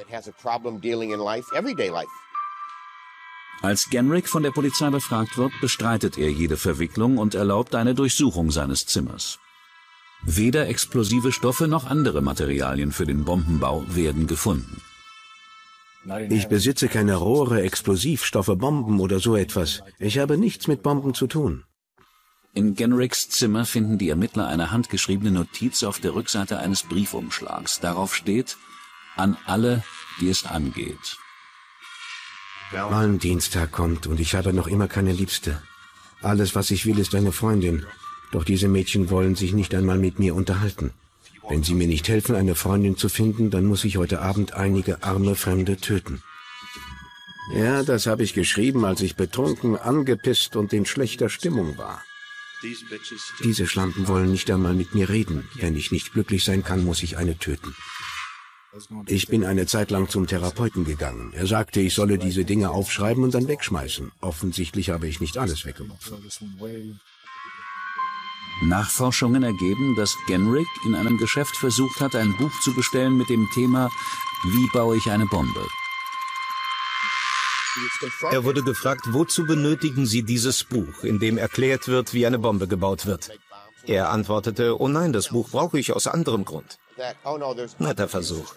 Als Genrick von der Polizei befragt wird, bestreitet er jede Verwicklung und erlaubt eine Durchsuchung seines Zimmers. Weder explosive Stoffe noch andere Materialien für den Bombenbau werden gefunden. Ich besitze keine Rohre, Explosivstoffe, Bomben oder so etwas. Ich habe nichts mit Bomben zu tun. In Genricks Zimmer finden die Ermittler eine handgeschriebene Notiz auf der Rückseite eines Briefumschlags. Darauf steht: An alle, die es angeht. Valentinstag kommt und ich habe noch immer keine Liebste. Alles, was ich will, ist eine Freundin. Doch diese Mädchen wollen sich nicht einmal mit mir unterhalten. Wenn sie mir nicht helfen, eine Freundin zu finden, dann muss ich heute Abend einige arme Fremde töten. Ja, das habe ich geschrieben, als ich betrunken, angepisst und in schlechter Stimmung war. Diese Schlampen wollen nicht einmal mit mir reden. Wenn ich nicht glücklich sein kann, muss ich eine töten. Ich bin eine Zeit lang zum Therapeuten gegangen. Er sagte, ich solle diese Dinge aufschreiben und dann wegschmeißen. Offensichtlich habe ich nicht alles weggeworfen. Nachforschungen ergeben, dass Genrick in einem Geschäft versucht hat, ein Buch zu bestellen mit dem Thema »Wie baue ich eine Bombe?« Er wurde gefragt, wozu benötigen Sie dieses Buch, in dem erklärt wird, wie eine Bombe gebaut wird. Er antwortete, oh nein, das Buch brauche ich aus anderem Grund. Netter Versuch.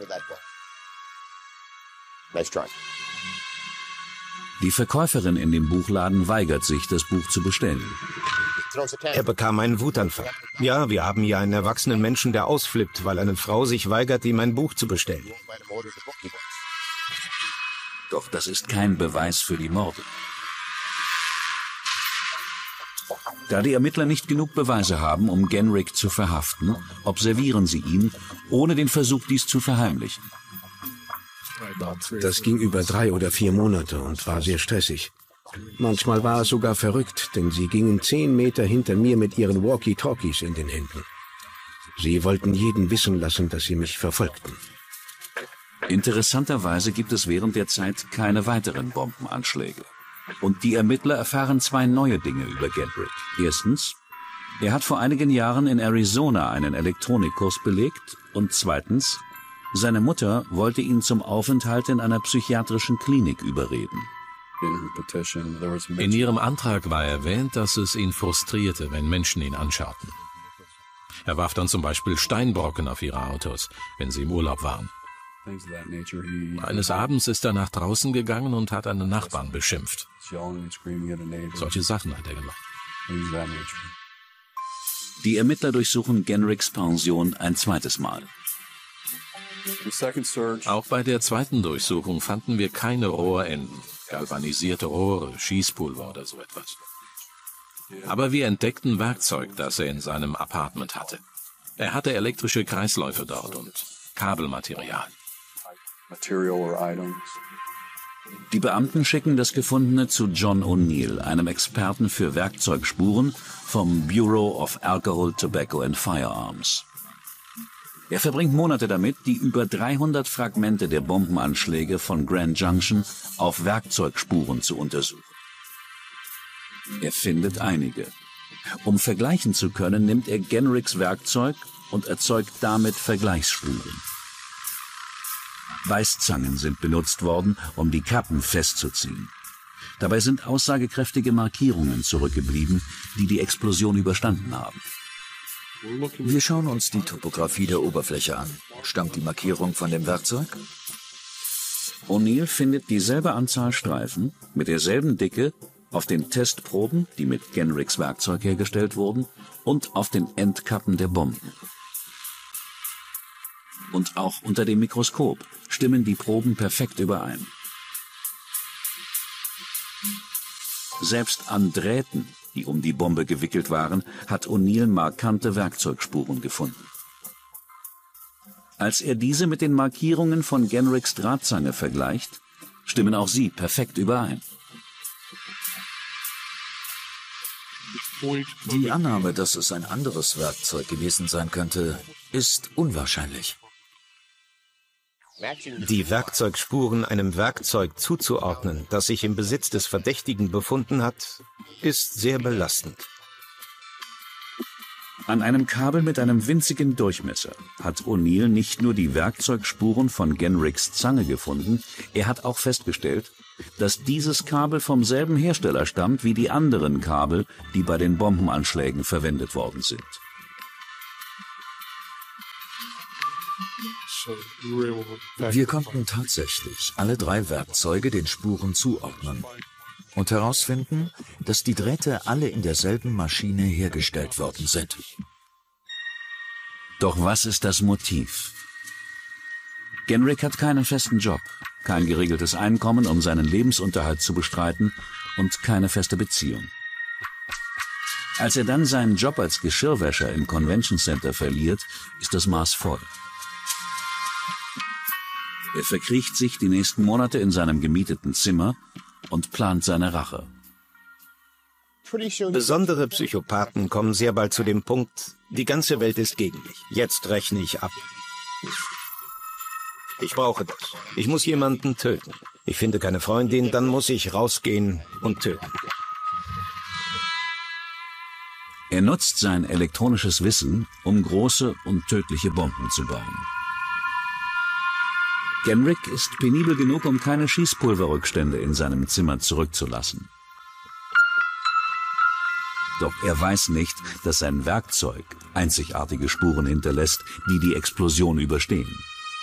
Die Verkäuferin in dem Buchladen weigert sich, das Buch zu bestellen. Er bekam einen Wutanfall. Ja, wir haben hier einen erwachsenen Menschen, der ausflippt, weil eine Frau sich weigert, ihm ein Buch zu bestellen. Doch das ist kein Beweis für die Morde. Da die Ermittler nicht genug Beweise haben, um Genrick zu verhaften, observieren sie ihn, ohne den Versuch, dies zu verheimlichen. Das ging über 3 oder 4 Monate und war sehr stressig. Manchmal war es sogar verrückt, denn sie gingen 10 Meter hinter mir mit ihren Walkie-Talkies in den Händen. Sie wollten jeden wissen lassen, dass sie mich verfolgten. Interessanterweise gibt es während der Zeit keine weiteren Bombenanschläge. Und die Ermittler erfahren 2 neue Dinge über Gendrick. Erstens, er hat vor einigen Jahren in Arizona einen Elektronikkurs belegt. Und zweitens, seine Mutter wollte ihn zum Aufenthalt in einer psychiatrischen Klinik überreden. In ihrem Antrag war erwähnt, dass es ihn frustrierte, wenn Menschen ihn anschauten. Er warf dann zum Beispiel Steinbrocken auf ihre Autos, wenn sie im Urlaub waren. Eines Abends ist er nach draußen gegangen und hat einen Nachbarn beschimpft. Solche Sachen hat er gemacht. Die Ermittler durchsuchen Gendricks Pension ein zweites Mal. Auch bei der zweiten Durchsuchung fanden wir keine Rohrenden, galvanisierte Rohre, Schießpulver oder so etwas. Aber wir entdeckten Werkzeug, das er in seinem Apartment hatte. Er hatte elektrische Kreisläufe dort und Kabelmaterial. Die Beamten schicken das Gefundene zu John O'Neill, einem Experten für Werkzeugspuren vom Bureau of Alcohol, Tobacco and Firearms. Er verbringt Monate damit, die über 300 Fragmente der Bombenanschläge von Grand Junction auf Werkzeugspuren zu untersuchen. Er findet einige. Um vergleichen zu können, nimmt er Gendricks Werkzeug und erzeugt damit Vergleichsspuren. Beißzangen sind benutzt worden, um die Kappen festzuziehen. Dabei sind aussagekräftige Markierungen zurückgeblieben, die die Explosion überstanden haben. Wir schauen uns die Topographie der Oberfläche an. Stammt die Markierung von dem Werkzeug? O'Neill findet dieselbe Anzahl Streifen mit derselben Dicke auf den Testproben, die mit Gendricks Werkzeug hergestellt wurden, und auf den Endkappen der Bomben. Und auch unter dem Mikroskop stimmen die Proben perfekt überein. Selbst an Drähten, die um die Bombe gewickelt waren, hat O'Neill markante Werkzeugspuren gefunden. Als er diese mit den Markierungen von Gendricks Drahtzange vergleicht, stimmen auch sie perfekt überein. Die Annahme, dass es ein anderes Werkzeug gewesen sein könnte, ist unwahrscheinlich. Die Werkzeugspuren einem Werkzeug zuzuordnen, das sich im Besitz des Verdächtigen befunden hat, ist sehr belastend. An einem Kabel mit einem winzigen Durchmesser hat O'Neill nicht nur die Werkzeugspuren von Gendricks Zange gefunden, er hat auch festgestellt, dass dieses Kabel vom selben Hersteller stammt wie die anderen Kabel, die bei den Bombenanschlägen verwendet worden sind. Wir konnten tatsächlich alle 3 Werkzeuge den Spuren zuordnen und herausfinden, dass die Drähte alle in derselben Maschine hergestellt worden sind. Doch was ist das Motiv? Gendrick hat keinen festen Job, kein geregeltes Einkommen, um seinen Lebensunterhalt zu bestreiten, und keine feste Beziehung. Als er dann seinen Job als Geschirrwäscher im Convention Center verliert, ist das Maß voll. Er verkriecht sich die nächsten Monate in seinem gemieteten Zimmer und plant seine Rache. Besondere Psychopathen kommen sehr bald zu dem Punkt, die ganze Welt ist gegen mich. Jetzt rechne ich ab. Ich brauche das. Ich muss jemanden töten. Ich finde keine Freundin, dann muss ich rausgehen und töten. Er nutzt sein elektronisches Wissen, um große und tödliche Bomben zu bauen. Gendrick ist penibel genug, um keine Schießpulverrückstände in seinem Zimmer zurückzulassen. Doch er weiß nicht, dass sein Werkzeug einzigartige Spuren hinterlässt, die die Explosion überstehen.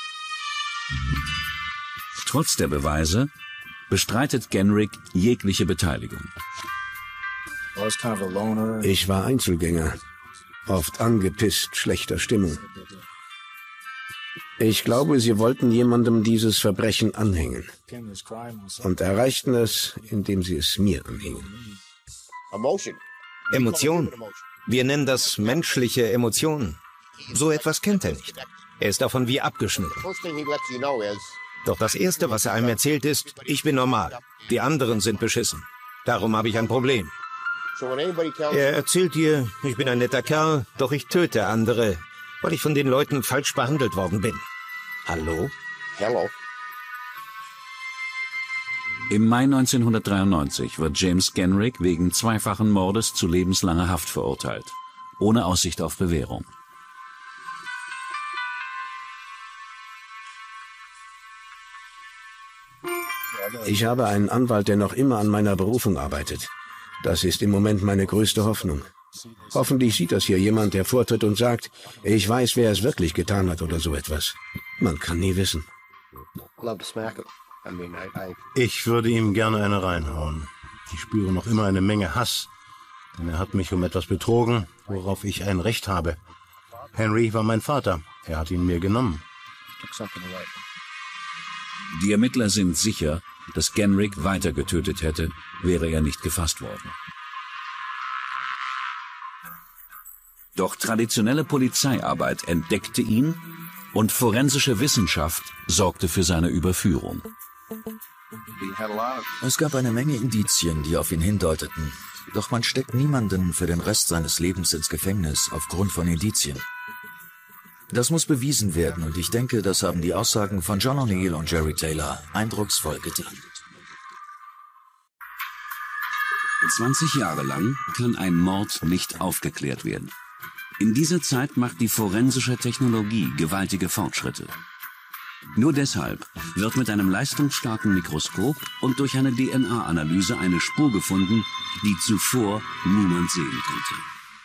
Trotz der Beweise bestreitet Gendrick jegliche Beteiligung. Ich war Einzelgänger, oft angepisst, schlechter Stimmung. Ich glaube, sie wollten jemandem dieses Verbrechen anhängen und erreichten es, indem sie es mir anhingen. Emotion. Wir nennen das menschliche Emotionen. So etwas kennt er nicht. Er ist davon wie abgeschnitten. Doch das Erste, was er einem erzählt, ist, ich bin normal. Die anderen sind beschissen. Darum habe ich ein Problem. Er erzählt dir, ich bin ein netter Kerl, doch ich töte andere, weil ich von den Leuten falsch behandelt worden bin. Hallo? Im Mai 1993 wird James Genrick wegen zweifachen Mordes zu lebenslanger Haft verurteilt, ohne Aussicht auf Bewährung. Ich habe einen Anwalt, der noch immer an meiner Berufung arbeitet. Das ist im Moment meine größte Hoffnung. Hoffentlich sieht das hier jemand, der vortritt und sagt, ich weiß, wer es wirklich getan hat oder so etwas. Man kann nie wissen. Ich würde ihm gerne eine reinhauen. Ich spüre noch immer eine Menge Hass, denn er hat mich um etwas betrogen, worauf ich ein Recht habe. Henry war mein Vater. Er hat ihn mir genommen. Die Ermittler sind sicher, dass Genrick weiter getötet hätte, wäre er nicht gefasst worden. Doch traditionelle Polizeiarbeit entdeckte ihn und forensische Wissenschaft sorgte für seine Überführung. Es gab eine Menge Indizien, die auf ihn hindeuteten. Doch man steckt niemanden für den Rest seines Lebens ins Gefängnis aufgrund von Indizien. Das muss bewiesen werden und ich denke, das haben die Aussagen von John O'Neill und Jerry Taylor eindrucksvoll getan. 20 Jahre lang kann ein Mord nicht aufgeklärt werden. In dieser Zeit macht die forensische Technologie gewaltige Fortschritte. Nur deshalb wird mit einem leistungsstarken Mikroskop und durch eine DNA-Analyse eine Spur gefunden, die zuvor niemand sehen konnte.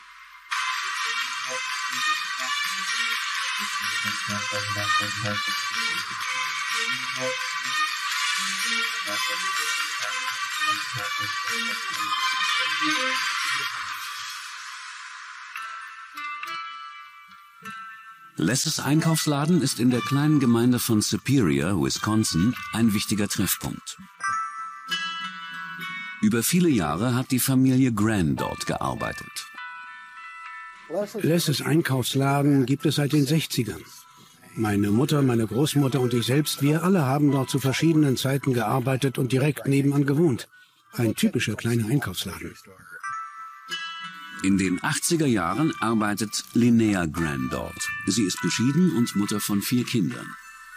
Lesses Einkaufsladen ist in der kleinen Gemeinde von Superior, Wisconsin, ein wichtiger Treffpunkt. Über viele Jahre hat die Familie Gran dort gearbeitet. Lesses Einkaufsladen gibt es seit den 60ern. Meine Mutter, meine Großmutter und ich selbst, wir alle haben dort zu verschiedenen Zeiten gearbeitet und direkt nebenan gewohnt. Ein typischer kleiner Einkaufsladen. In den 80er Jahren arbeitet Linnea Gran dort. Sie ist geschieden und Mutter von 4 Kindern.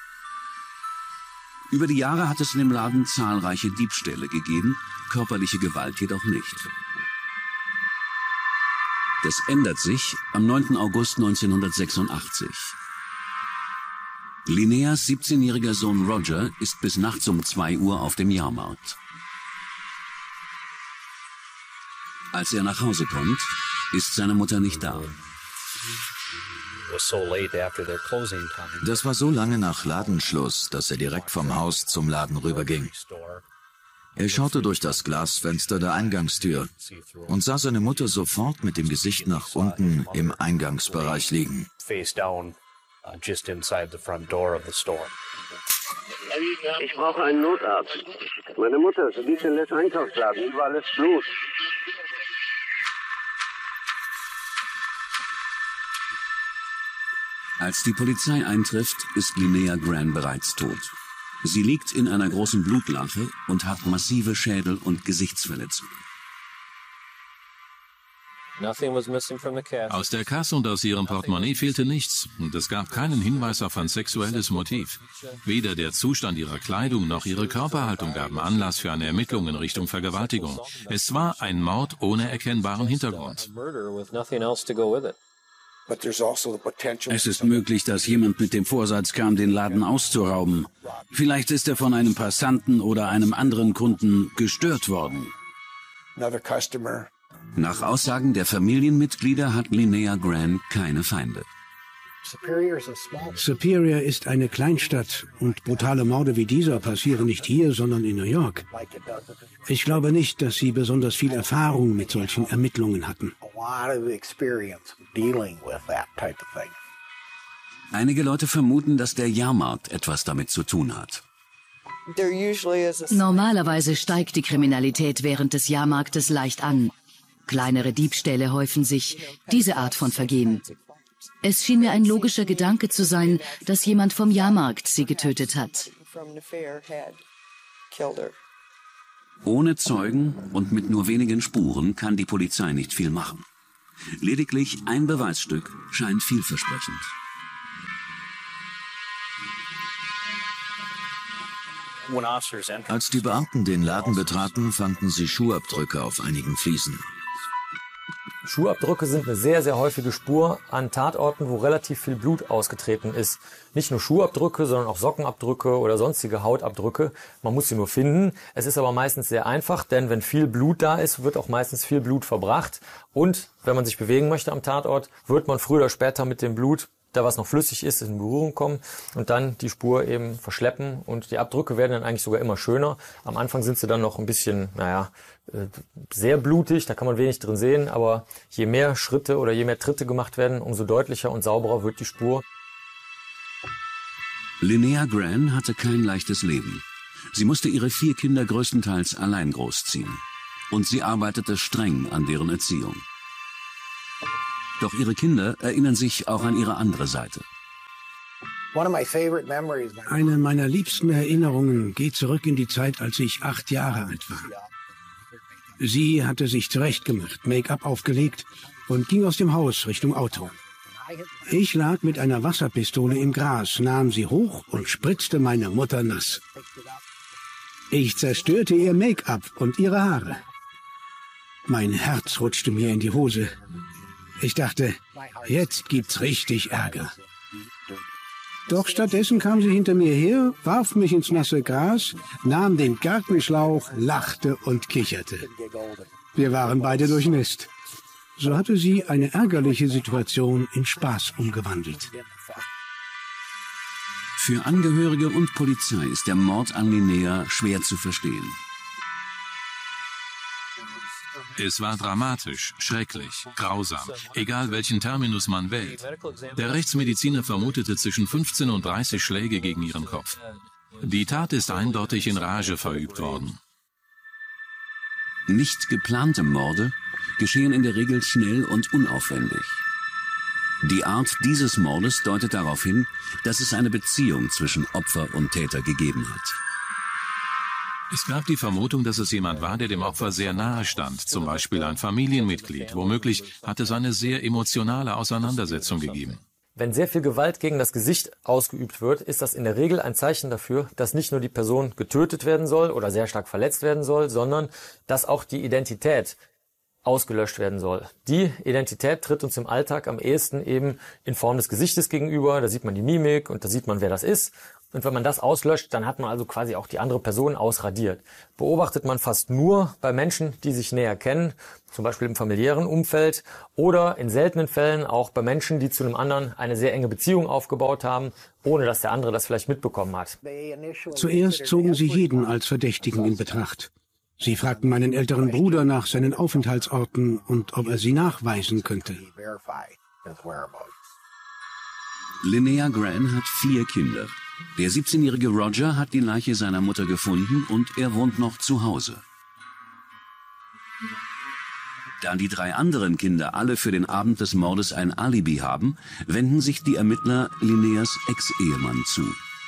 Über die Jahre hat es in dem Laden zahlreiche Diebstähle gegeben, körperliche Gewalt jedoch nicht. Das ändert sich am 9. August 1986. Linneas 17-jähriger Sohn Roger ist bis nachts um 2 Uhr auf dem Jahrmarkt. Als er nach Hause kommt, ist seine Mutter nicht da. Das war so lange nach Ladenschluss, dass er direkt vom Haus zum Laden rüberging. Er schaute durch das Glasfenster der Eingangstür und sah seine Mutter sofort mit dem Gesicht nach unten im Eingangsbereich liegen. Ich brauche einen Notarzt. Meine Mutter, sie liegt in Les Einkaufsladen, überall ist Blut. Als die Polizei eintrifft, ist Linnea Gran bereits tot. Sie liegt in einer großen Blutlache und hat massive Schädel- und Gesichtsverletzungen. Aus der Kasse und aus ihrem Portemonnaie fehlte nichts und es gab keinen Hinweis auf ein sexuelles Motiv. Weder der Zustand ihrer Kleidung noch ihre Körperhaltung gaben Anlass für eine Ermittlung in Richtung Vergewaltigung. Es war ein Mord ohne erkennbaren Hintergrund. Es ist möglich, dass jemand mit dem Vorsatz kam, den Laden auszurauben. Vielleicht ist er von einem Passanten oder einem anderen Kunden gestört worden. Nach Aussagen der Familienmitglieder hat Linnea Gran keine Feinde. Superior ist eine Kleinstadt und brutale Morde wie dieser passieren nicht hier, sondern in New York. Ich glaube nicht, dass sie besonders viel Erfahrung mit solchen Ermittlungen hatten. Einige Leute vermuten, dass der Jahrmarkt etwas damit zu tun hat. Normalerweise steigt die Kriminalität während des Jahrmarktes leicht an. Kleinere Diebstähle häufen sich, diese Art von Vergehen. Es schien mir ein logischer Gedanke zu sein, dass jemand vom Jahrmarkt sie getötet hat. Ohne Zeugen und mit nur wenigen Spuren kann die Polizei nicht viel machen. Lediglich ein Beweisstück scheint vielversprechend. Als die Beamten den Laden betraten, fanden sie Schuhabdrücke auf einigen Fliesen. Schuhabdrücke sind eine sehr, sehr häufige Spur an Tatorten, wo relativ viel Blut ausgetreten ist. Nicht nur Schuhabdrücke, sondern auch Sockenabdrücke oder sonstige Hautabdrücke. Man muss sie nur finden. Es ist aber meistens sehr einfach, denn wenn viel Blut da ist, wird auch meistens viel Blut verbracht. Und wenn man sich bewegen möchte am Tatort, wird man früher oder später mit dem Blut, da was noch flüssig ist, in Berührung kommen und dann die Spur eben verschleppen. Und die Abdrücke werden dann eigentlich sogar immer schöner. Am Anfang sind sie dann noch ein bisschen, sehr blutig, da kann man wenig drin sehen. Aber je mehr Schritte oder je mehr Tritte gemacht werden, umso deutlicher und sauberer wird die Spur. Linnea Gran hatte kein leichtes Leben. Sie musste ihre 4 Kinder größtenteils allein großziehen. Und sie arbeitete streng an deren Erziehung. Doch ihre Kinder erinnern sich auch an ihre andere Seite. Eine meiner liebsten Erinnerungen geht zurück in die Zeit, als ich 8 Jahre alt war. Sie hatte sich zurechtgemacht, Make-up aufgelegt und ging aus dem Haus Richtung Auto. Ich lag mit einer Wasserpistole im Gras, nahm sie hoch und spritzte meine Mutter nass. Ich zerstörte ihr Make-up und ihre Haare. Mein Herz rutschte mir in die Hose. Ich dachte, jetzt gibt's richtig Ärger. Doch stattdessen kam sie hinter mir her, warf mich ins nasse Gras, nahm den Gartenschlauch, lachte und kicherte. Wir waren beide durchnässt. So hatte sie eine ärgerliche Situation in Spaß umgewandelt. Für Angehörige und Polizei ist der Mord an Linnea schwer zu verstehen. Es war dramatisch, schrecklich, grausam, egal welchen Terminus man wählt. Der Rechtsmediziner vermutete zwischen 15 und 30 Schläge gegen ihren Kopf. Die Tat ist eindeutig in Rage verübt worden. Nicht geplante Morde geschehen in der Regel schnell und unaufwendig. Die Art dieses Mordes deutet darauf hin, dass es eine Beziehung zwischen Opfer und Täter gegeben hat. Es gab die Vermutung, dass es jemand war, der dem Opfer sehr nahe stand, zum Beispiel ein Familienmitglied. Womöglich hat es eine sehr emotionale Auseinandersetzung gegeben. Wenn sehr viel Gewalt gegen das Gesicht ausgeübt wird, ist das in der Regel ein Zeichen dafür, dass nicht nur die Person getötet werden soll oder sehr stark verletzt werden soll, sondern dass auch die Identität ausgelöscht werden soll. Die Identität tritt uns im Alltag am ehesten eben in Form des Gesichtes gegenüber. Da sieht man die Mimik und da sieht man, wer das ist. Und wenn man das auslöscht, dann hat man also quasi auch die andere Person ausradiert. Beobachtet man fast nur bei Menschen, die sich näher kennen, zum Beispiel im familiären Umfeld oder in seltenen Fällen auch bei Menschen, die zu einem anderen eine sehr enge Beziehung aufgebaut haben, ohne dass der andere das vielleicht mitbekommen hat. Zuerst zogen sie jeden als Verdächtigen in Betracht. Sie fragten meinen älteren Bruder nach seinen Aufenthaltsorten und ob er sie nachweisen könnte. Linnea Gran hat 4 Kinder. Der 17-jährige Roger hat die Leiche seiner Mutter gefunden und er wohnt noch zu Hause. Da die 3 anderen Kinder alle für den Abend des Mordes ein Alibi haben, wenden sich die Ermittler Linneas Ex-Ehemann zu.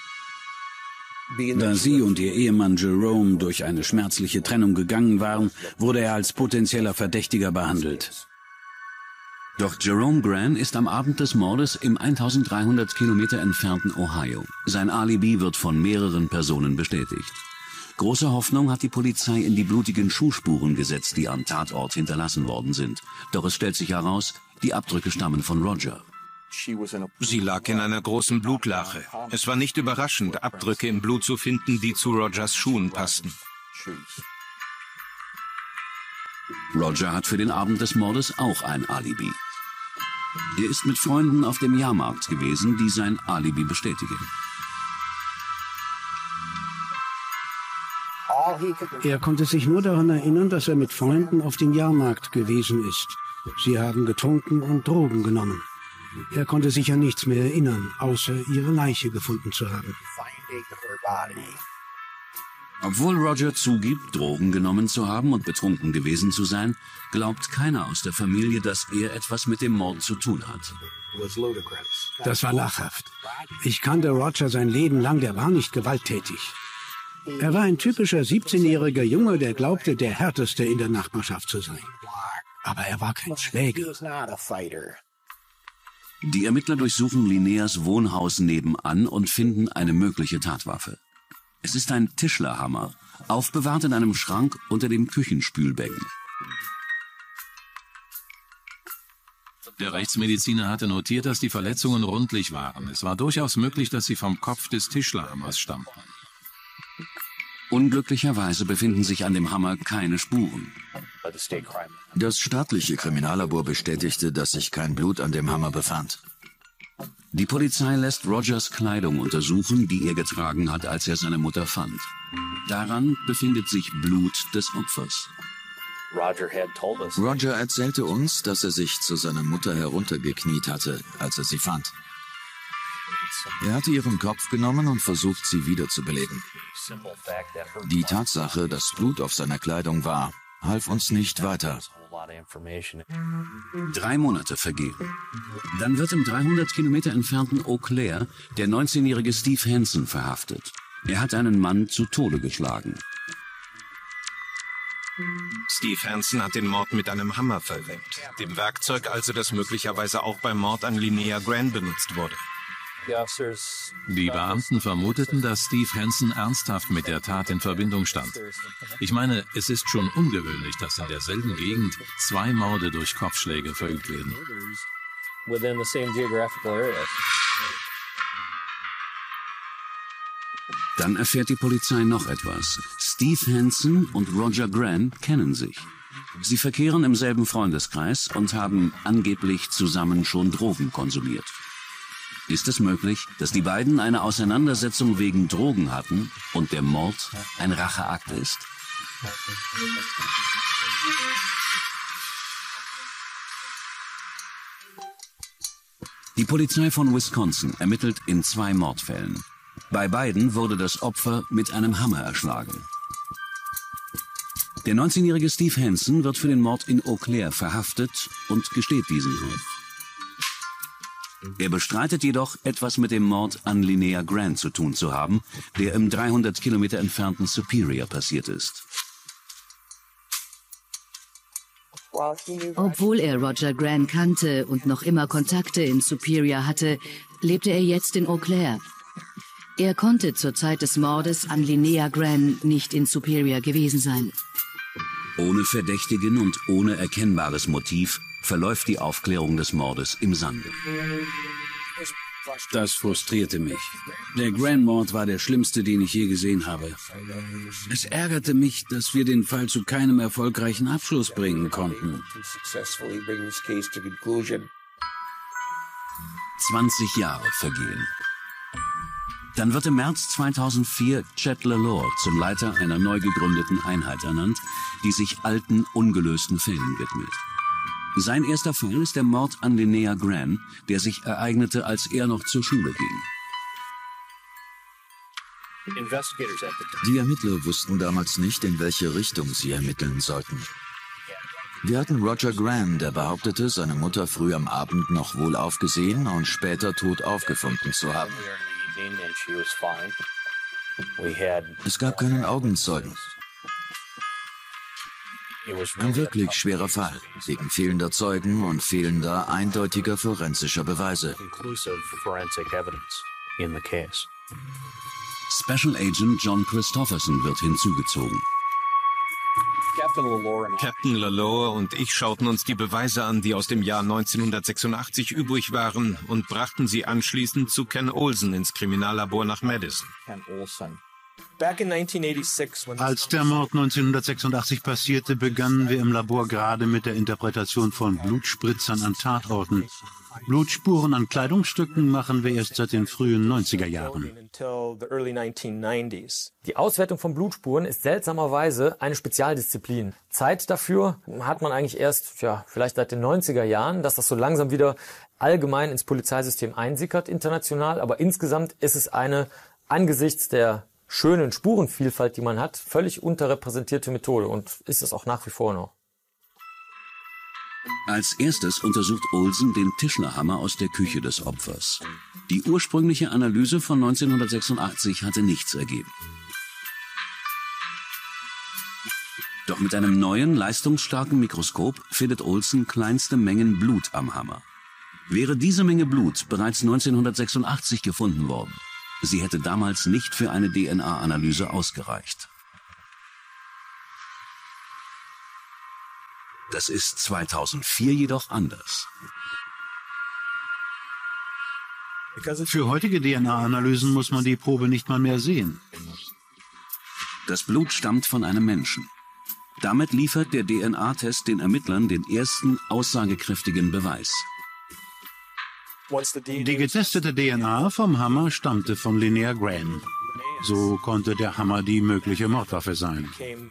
Da sie und ihr Ehemann Jerome durch eine schmerzliche Trennung gegangen waren, wurde er als potenzieller Verdächtiger behandelt. Doch Jerome Gran ist am Abend des Mordes im 1300 Kilometer entfernten Ohio. Sein Alibi wird von mehreren Personen bestätigt. Große Hoffnung hat die Polizei in die blutigen Schuhspuren gesetzt, die am Tatort hinterlassen worden sind. Doch es stellt sich heraus, die Abdrücke stammen von Roger. Sie lag in einer großen Blutlache. Es war nicht überraschend, Abdrücke im Blut zu finden, die zu Rogers Schuhen passten. Roger hat für den Abend des Mordes auch ein Alibi. Er ist mit Freunden auf dem Jahrmarkt gewesen, die sein Alibi bestätigen. Er konnte sich nur daran erinnern, dass er mit Freunden auf dem Jahrmarkt gewesen ist. Sie haben getrunken und Drogen genommen. Er konnte sich an nichts mehr erinnern, außer ihre Leiche gefunden zu haben. Obwohl Roger zugibt, Drogen genommen zu haben und betrunken gewesen zu sein, glaubt keiner aus der Familie, dass er etwas mit dem Mord zu tun hat. Das war lachhaft. Ich kannte Roger sein Leben lang, der war nicht gewalttätig. Er war ein typischer 17-jähriger Junge, der glaubte, der Härteste in der Nachbarschaft zu sein. Aber er war kein Schläger. Die Ermittler durchsuchen Linneas Wohnhaus nebenan und finden eine mögliche Tatwaffe. Es ist ein Tischlerhammer, aufbewahrt in einem Schrank unter dem Küchenspülbecken. Der Rechtsmediziner hatte notiert, dass die Verletzungen rundlich waren. Es war durchaus möglich, dass sie vom Kopf des Tischlerhammers stammten. Unglücklicherweise befinden sich an dem Hammer keine Spuren. Das staatliche Kriminallabor bestätigte, dass sich kein Blut an dem Hammer befand. Die Polizei lässt Rogers Kleidung untersuchen, die er getragen hat, als er seine Mutter fand. Daran befindet sich Blut des Opfers. Roger erzählte uns, dass er sich zu seiner Mutter heruntergekniet hatte, als er sie fand. Er hatte ihren Kopf genommen und versucht, sie wiederzubeleben. Die Tatsache, dass Blut auf seiner Kleidung war, half uns nicht weiter. 3 Monate vergehen. Dann wird im 300 Kilometer entfernten Eau Claire der 19-jährige Steve Hansen verhaftet. Er hat einen Mann zu Tode geschlagen. Steve Hansen hat den Mord mit einem Hammer verübt. Dem Werkzeug also, das möglicherweise auch beim Mord an Linnea Grant benutzt wurde. Die Beamten vermuteten, dass Steve Hansen ernsthaft mit der Tat in Verbindung stand. Ich meine, es ist schon ungewöhnlich, dass in derselben Gegend 2 Morde durch Kopfschläge verübt werden. Dann erfährt die Polizei noch etwas. Steve Hansen und Roger Grant kennen sich. Sie verkehren im selben Freundeskreis und haben angeblich zusammen schon Drogen konsumiert. Ist es möglich, dass die beiden eine Auseinandersetzung wegen Drogen hatten und der Mord ein Racheakt ist? Die Polizei von Wisconsin ermittelt in 2 Mordfällen. Bei beiden wurde das Opfer mit einem Hammer erschlagen. Der 19-jährige Steve Hansen wird für den Mord in Eau Claire verhaftet und gesteht diesen auch. Er bestreitet jedoch, etwas mit dem Mord an Linnea Grant zu tun zu haben, der im 300 Kilometer entfernten Superior passiert ist. Obwohl er Roger Grant kannte und noch immer Kontakte in Superior hatte, lebte er jetzt in Eau Claire. Er konnte zur Zeit des Mordes an Linnea Grant nicht in Superior gewesen sein. Ohne Verdächtigen und ohne erkennbares Motiv verläuft die Aufklärung des Mordes im Sande. Das frustrierte mich. Der Grant-Mord war der schlimmste, den ich je gesehen habe. Es ärgerte mich, dass wir den Fall zu keinem erfolgreichen Abschluss bringen konnten. 20 Jahre vergehen. Dann wird im März 2004 Chet Lalore zum Leiter einer neu gegründeten Einheit ernannt, die sich alten, ungelösten Fällen widmet. Sein erster Fall ist der Mord an Linnea Grant, der sich ereignete, als er noch zur Schule ging. Die Ermittler wussten damals nicht, in welche Richtung sie ermitteln sollten. Wir hatten Roger Grant, der behauptete, seine Mutter früh am Abend noch wohlauf gesehen und später tot aufgefunden zu haben. Es gab keinen Augenzeugen. Ein wirklich schwerer Fall, wegen fehlender Zeugen und fehlender eindeutiger forensischer Beweise. Special Agent John Christopherson wird hinzugezogen. Captain Lalore und ich schauten uns die Beweise an, die aus dem Jahr 1986 übrig waren, und brachten sie anschließend zu Ken Olsen ins Kriminallabor nach Madison. Als der Mord 1986 passierte, begannen wir im Labor gerade mit der Interpretation von Blutspritzern an Tatorten. Blutspuren an Kleidungsstücken machen wir erst seit den frühen 90er Jahren. Die Auswertung von Blutspuren ist seltsamerweise eine Spezialdisziplin. Zeit dafür hat man eigentlich erst, vielleicht seit den 90er Jahren, dass das so langsam wieder allgemein ins Polizeisystem einsickert, international. Aber insgesamt ist es eine, angesichts der schönen Spurenvielfalt, die man hat, völlig unterrepräsentierte Methode und ist es auch nach wie vor noch. Als erstes untersucht Olsen den Tischlerhammer aus der Küche des Opfers. Die ursprüngliche Analyse von 1986 hatte nichts ergeben. Doch mit einem neuen, leistungsstarken Mikroskop findet Olsen kleinste Mengen Blut am Hammer. Wäre diese Menge Blut bereits 1986 gefunden worden, sie hätte damals nicht für eine DNA-Analyse ausgereicht. Das ist 2004 jedoch anders. Für heutige DNA-Analysen muss man die Probe nicht mal mehr sehen. Das Blut stammt von einem Menschen. Damit liefert der DNA-Test den Ermittlern den ersten aussagekräftigen Beweis. Die getestete DNA vom Hammer stammte von Linnea Graham. So konnte der Hammer die mögliche Mordwaffe sein.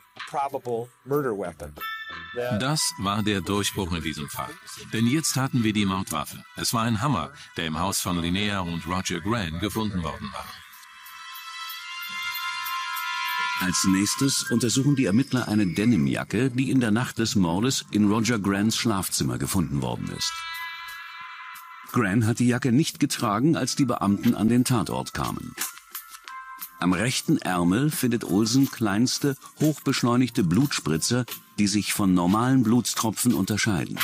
Das war der Durchbruch in diesem Fall. Denn jetzt hatten wir die Mordwaffe. Es war ein Hammer, der im Haus von Linnea und Roger Grant gefunden worden war. Als nächstes untersuchen die Ermittler eine Denimjacke, die in der Nacht des Mordes in Roger Grants Schlafzimmer gefunden worden ist. Grant hat die Jacke nicht getragen, als die Beamten an den Tatort kamen. Am rechten Ärmel findet Olsen kleinste, hochbeschleunigte Blutspritzer, die sich von normalen Blutstropfen unterscheiden.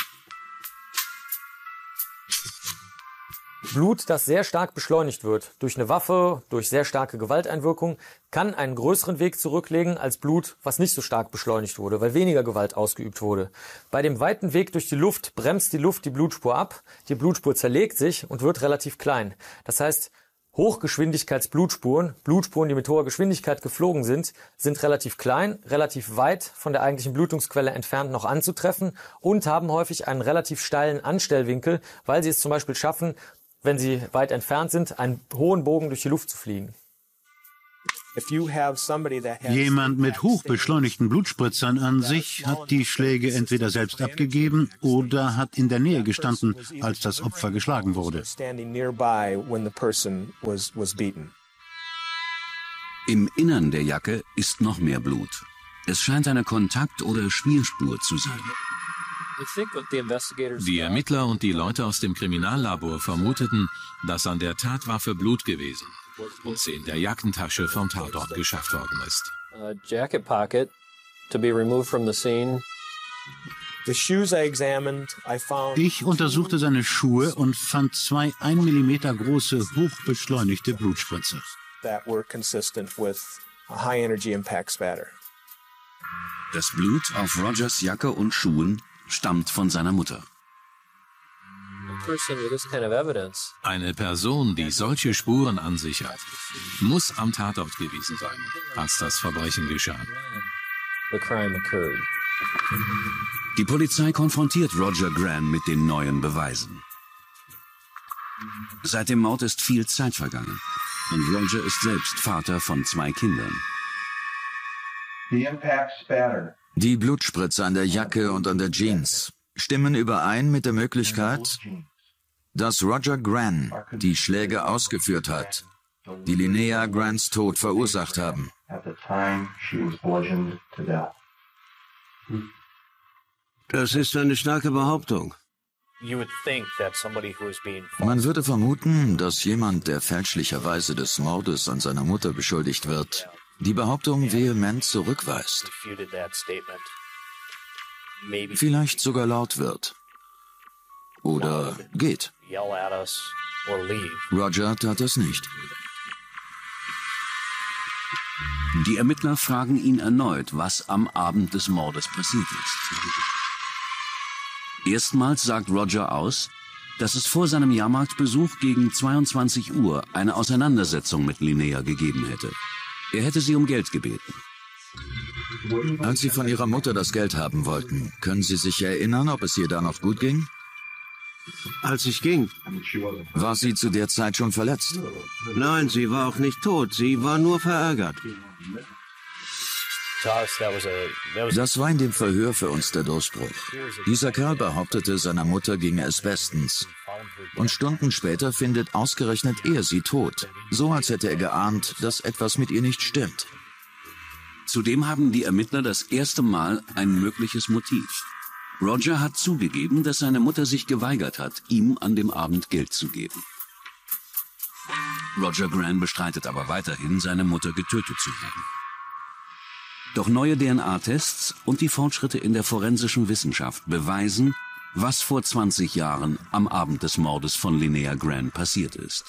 Blut, das sehr stark beschleunigt wird, durch eine Waffe, durch sehr starke Gewalteinwirkung, kann einen größeren Weg zurücklegen als Blut, was nicht so stark beschleunigt wurde, weil weniger Gewalt ausgeübt wurde. Bei dem weiten Weg durch die Luft bremst die Luft die Blutspur ab, die Blutspur zerlegt sich und wird relativ klein. Das heißt, Hochgeschwindigkeitsblutspuren, Blutspuren, die mit hoher Geschwindigkeit geflogen sind relativ klein, relativ weit von der eigentlichen Blutungsquelle entfernt noch anzutreffen und haben häufig einen relativ steilen Anstellwinkel, weil sie es zum Beispiel schaffen, wenn sie weit entfernt sind, einen hohen Bogen durch die Luft zu fliegen. Jemand mit hochbeschleunigten Blutspritzern an sich hat die Schläge entweder selbst abgegeben oder hat in der Nähe gestanden, als das Opfer geschlagen wurde. Im Innern der Jacke ist noch mehr Blut. Es scheint eine Kontakt- oder Schmierspur zu sein. Die Ermittler und die Leute aus dem Kriminallabor vermuteten, dass an der Tatwaffe Blut gewesen und sie in der Jackentasche vom Tatort geschafft worden ist. Ich untersuchte seine Schuhe und fand 2 1 mm große, hochbeschleunigte Blutspritzer. Das Blut auf Rogers Jacke und Schuhen stammt von seiner Mutter. Eine Person, die solche Spuren an sich hat, muss am Tatort gewesen sein, als das Verbrechen geschah. Die Polizei konfrontiert Roger Grant mit den neuen Beweisen. Seit dem Mord ist viel Zeit vergangen und Roger ist selbst Vater von 2 Kindern. Die Blutspritzer an der Jacke und an der Jeans stimmen überein mit der Möglichkeit, dass Roger Grant die Schläge ausgeführt hat, die Linnea Grants Tod verursacht haben. Das ist eine starke Behauptung. Man würde vermuten, dass jemand, der fälschlicherweise des Mordes an seiner Mutter beschuldigt wird, die Behauptung vehement zurückweist. Vielleicht sogar laut wird. Oder geht. Roger tat das nicht. Die Ermittler fragen ihn erneut, was am Abend des Mordes passiert ist. Erstmals sagt Roger aus, dass es vor seinem Jahrmarktbesuch gegen 22 Uhr eine Auseinandersetzung mit Linnea gegeben hätte. Er hätte sie um Geld gebeten. Als Sie von Ihrer Mutter das Geld haben wollten, können Sie sich erinnern, ob es ihr da noch gut ging? Als ich ging. War sie zu der Zeit schon verletzt? Nein, sie war auch nicht tot. Sie war nur verärgert. Das war in dem Verhör für uns der Durchbruch. Dieser Kerl behauptete, seiner Mutter ginge es bestens. Und Stunden später findet ausgerechnet er sie tot. So als hätte er geahnt, dass etwas mit ihr nicht stimmt. Zudem haben die Ermittler das erste Mal ein mögliches Motiv. Roger hat zugegeben, dass seine Mutter sich geweigert hat, ihm an dem Abend Geld zu geben. Roger Grant bestreitet aber weiterhin, seine Mutter getötet zu haben. Doch neue DNA-Tests und die Fortschritte in der forensischen Wissenschaft beweisen, was vor 20 Jahren am Abend des Mordes von Linnea Gran passiert ist.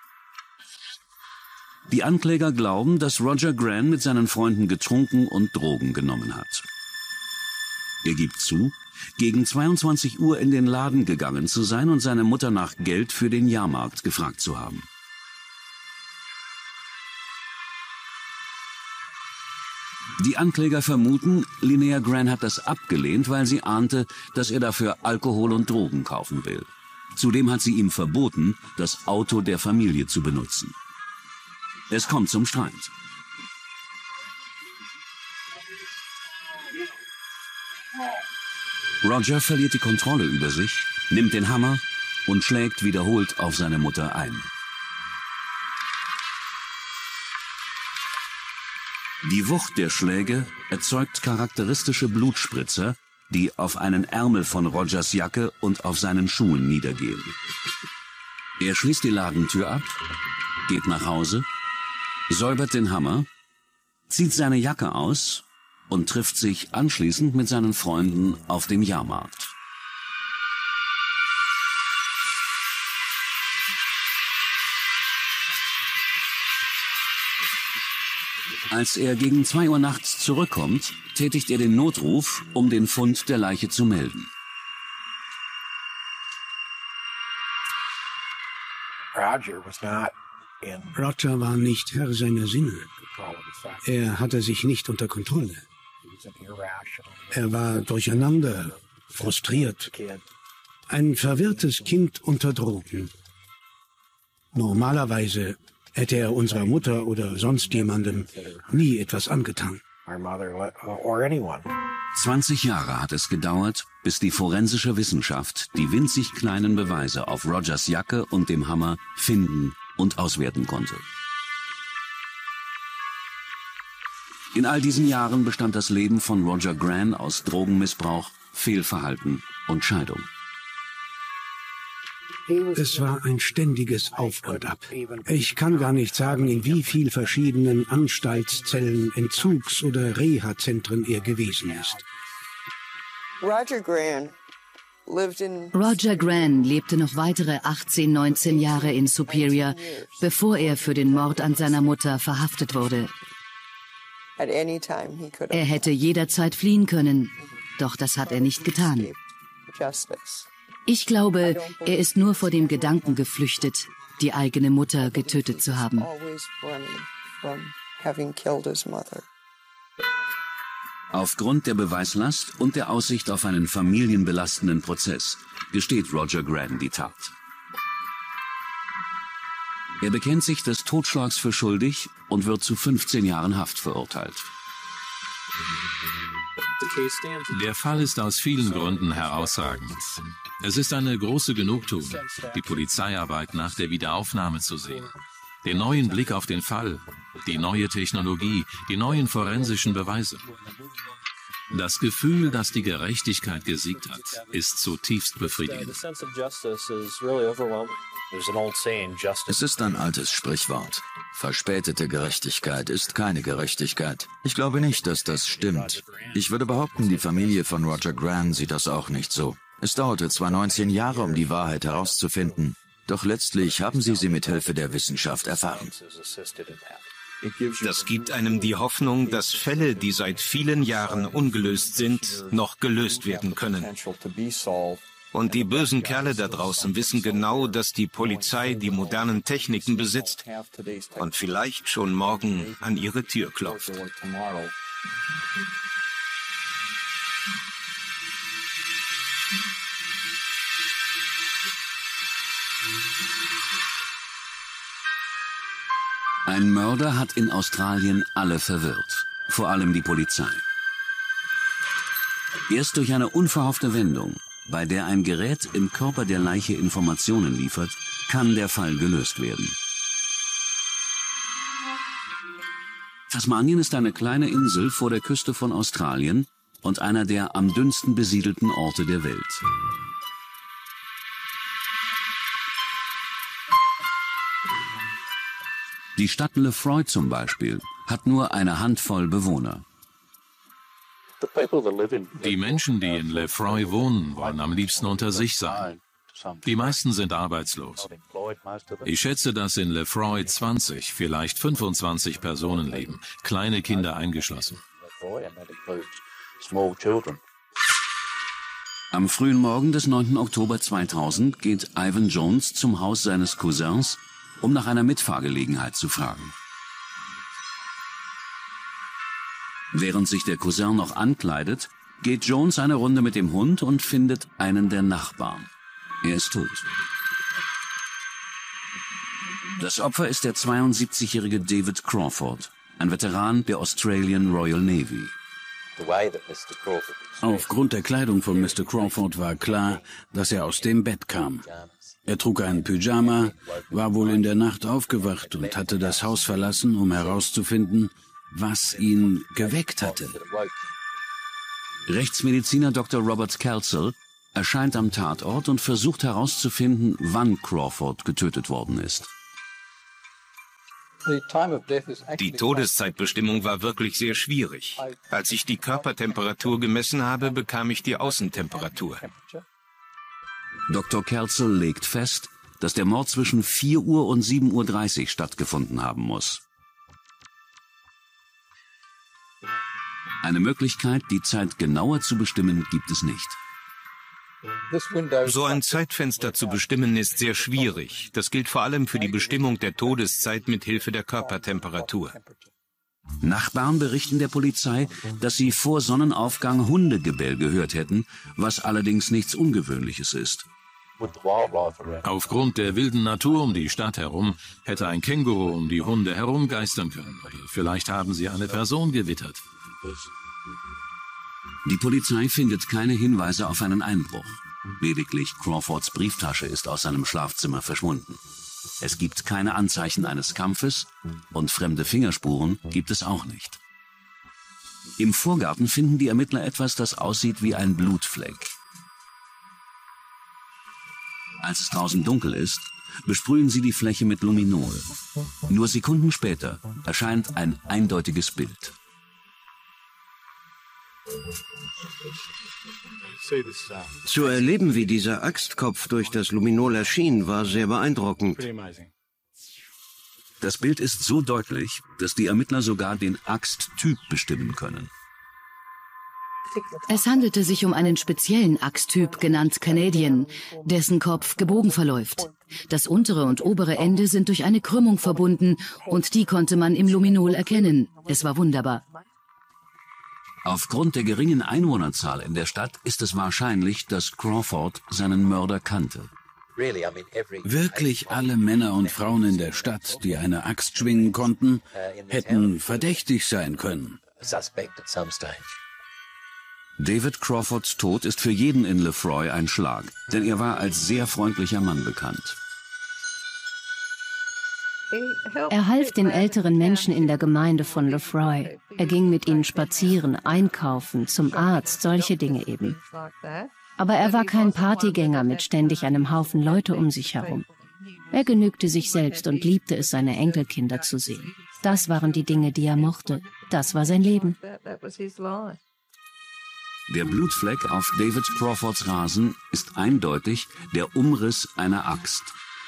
Die Ankläger glauben, dass Roger Gran mit seinen Freunden getrunken und Drogen genommen hat. Er gibt zu, gegen 22 Uhr in den Laden gegangen zu sein und seine Mutter nach Geld für den Jahrmarkt gefragt zu haben. Die Ankläger vermuten, Linnea Gran hat das abgelehnt, weil sie ahnte, dass er dafür Alkohol und Drogen kaufen will. Zudem hat sie ihm verboten, das Auto der Familie zu benutzen. Es kommt zum Streit. Roger verliert die Kontrolle über sich, nimmt den Hammer und schlägt wiederholt auf seine Mutter ein. Die Wucht der Schläge erzeugt charakteristische Blutspritzer, die auf einen Ärmel von Rogers Jacke und auf seinen Schuhen niedergehen. Er schließt die Ladentür ab, geht nach Hause, säubert den Hammer, zieht seine Jacke aus und trifft sich anschließend mit seinen Freunden auf dem Jahrmarkt. Als er gegen 2 Uhr nachts zurückkommt, tätigt er den Notruf, um den Fund der Leiche zu melden. Roger war nicht Herr seiner Sinne. Er hatte sich nicht unter Kontrolle. Er war durcheinander, frustriert. Ein verwirrtes Kind unter Drogen. Normalerweise hätte er unserer Mutter oder sonst jemandem nie etwas angetan. 20 Jahre hat es gedauert, bis die forensische Wissenschaft die winzig kleinen Beweise auf Rogers Jacke und dem Hammer finden und auswerten konnte. In all diesen Jahren bestand das Leben von Roger Gran aus Drogenmissbrauch, Fehlverhalten und Scheidung. Es war ein ständiges Auf und Ab. Ich kann gar nicht sagen, in wie vielen verschiedenen Anstaltszellen, Entzugs- oder Reha-Zentren er gewesen ist. Roger Gran lebte noch weitere 18, 19 Jahre in Superior, bevor er für den Mord an seiner Mutter verhaftet wurde. Er hätte jederzeit fliehen können, doch das hat er nicht getan. Ich glaube, er ist nur vor dem Gedanken geflüchtet, die eigene Mutter getötet zu haben. Aufgrund der Beweislast und der Aussicht auf einen familienbelastenden Prozess gesteht Roger Gran die Tat. Er bekennt sich des Totschlags für schuldig und wird zu 15 Jahren Haft verurteilt. Der Fall ist aus vielen Gründen herausragend. Es ist eine große Genugtuung, die Polizeiarbeit nach der Wiederaufnahme zu sehen. Den neuen Blick auf den Fall, die neue Technologie, die neuen forensischen Beweise. Das Gefühl, dass die Gerechtigkeit gesiegt hat, ist zutiefst befriedigend. Es ist ein altes Sprichwort. Verspätete Gerechtigkeit ist keine Gerechtigkeit. Ich glaube nicht, dass das stimmt. Ich würde behaupten, die Familie von Roger Gran sieht das auch nicht so. Es dauerte zwar 19 Jahre, um die Wahrheit herauszufinden, doch letztlich haben sie mit Hilfe der Wissenschaft erfahren. Das gibt einem die Hoffnung, dass Fälle, die seit vielen Jahren ungelöst sind, noch gelöst werden können. Und die bösen Kerle da draußen wissen genau, dass die Polizei die modernen Techniken besitzt und vielleicht schon morgen an ihre Tür klopft. Ein Mörder hat in Australien alle verwirrt, vor allem die Polizei. Erst durch eine unverhoffte Wendung, bei der ein Gerät im Körper der Leiche Informationen liefert, kann der Fall gelöst werden. Tasmanien ist eine kleine Insel vor der Küste von Australien und einer der am dünnsten besiedelten Orte der Welt. Die Stadt Lefroy zum Beispiel hat nur eine Handvoll Bewohner. Die Menschen, die in Lefroy wohnen, wollen am liebsten unter sich sein. Die meisten sind arbeitslos. Ich schätze, dass in Lefroy 20, vielleicht 25 Personen leben, kleine Kinder eingeschlossen. Am frühen Morgen des 9. Oktober 2000 geht Ivan Jones zum Haus seines Cousins, um nach einer Mitfahrgelegenheit zu fragen. Während sich der Cousin noch ankleidet, geht Jones eine Runde mit dem Hund und findet einen der Nachbarn. Er ist tot. Das Opfer ist der 72-jährige David Crawford, ein Veteran der Australian Royal Navy. Aufgrund der Kleidung von Mr. Crawford war klar, dass er aus dem Bett kam. Er trug einen Pyjama, war wohl in der Nacht aufgewacht und hatte das Haus verlassen, um herauszufinden, was ihn geweckt hatte. Rechtsmediziner Dr. Robert Kelzel erscheint am Tatort und versucht herauszufinden, wann Crawford getötet worden ist. Die Todeszeitbestimmung war wirklich sehr schwierig. Als ich die Körpertemperatur gemessen habe, bekam ich die Außentemperatur. Dr. Kelzel legt fest, dass der Mord zwischen 4 Uhr und 7:30 Uhr stattgefunden haben muss. Eine Möglichkeit, die Zeit genauer zu bestimmen, gibt es nicht. So ein Zeitfenster zu bestimmen ist sehr schwierig. Das gilt vor allem für die Bestimmung der Todeszeit mit Hilfe der Körpertemperatur. Nachbarn berichten der Polizei, dass sie vor Sonnenaufgang Hundegebell gehört hätten, was allerdings nichts Ungewöhnliches ist. Aufgrund der wilden Natur um die Stadt herum hätte ein Känguru um die Hunde herumgeistern können. Oder vielleicht haben sie eine Person gewittert. Die Polizei findet keine Hinweise auf einen Einbruch. Lediglich Crawfords Brieftasche ist aus seinem Schlafzimmer verschwunden. Es gibt keine Anzeichen eines Kampfes und fremde Fingerspuren gibt es auch nicht. Im Vorgarten finden die Ermittler etwas, das aussieht wie ein Blutfleck. Als es draußen dunkel ist, besprühen sie die Fläche mit Luminol. Nur Sekunden später erscheint ein eindeutiges Bild. Zu erleben, wie dieser Axtkopf durch das Luminol erschien, war sehr beeindruckend. Das Bild ist so deutlich, dass die Ermittler sogar den Axttyp bestimmen können. Es handelte sich um einen speziellen Axttyp, genannt Canadian, dessen Kopf gebogen verläuft. Das untere und obere Ende sind durch eine Krümmung verbunden und die konnte man im Luminol erkennen. Es war wunderbar. Aufgrund der geringen Einwohnerzahl in der Stadt ist es wahrscheinlich, dass Crawford seinen Mörder kannte. Wirklich alle Männer und Frauen in der Stadt, die eine Axt schwingen konnten, hätten verdächtig sein können. David Crawfords Tod ist für jeden in Lefroy ein Schlag, denn er war als sehr freundlicher Mann bekannt. Er half den älteren Menschen in der Gemeinde von Lefroy. Er ging mit ihnen spazieren, einkaufen, zum Arzt, solche Dinge eben. Aber er war kein Partygänger mit ständig einem Haufen Leute um sich herum. Er genügte sich selbst und liebte es, seine Enkelkinder zu sehen. Das waren die Dinge, die er mochte. Das war sein Leben. Der Blutfleck auf David Crawfords Rasen ist eindeutig der Umriss einer Axt.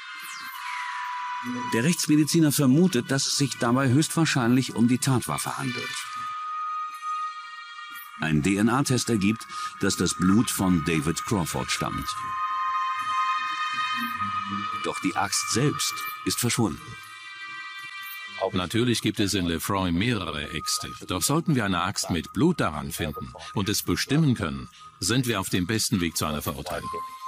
Der Rechtsmediziner vermutet, dass es sich dabei höchstwahrscheinlich um die Tatwaffe handelt. Ein DNA-Test ergibt, dass das Blut von David Crawford stammt. Doch die Axt selbst ist verschwunden. Natürlich gibt es in Lefroy mehrere Äxte, doch sollten wir eine Axt mit Blut daran finden und es bestimmen können, sind wir auf dem besten Weg zu einer Verurteilung.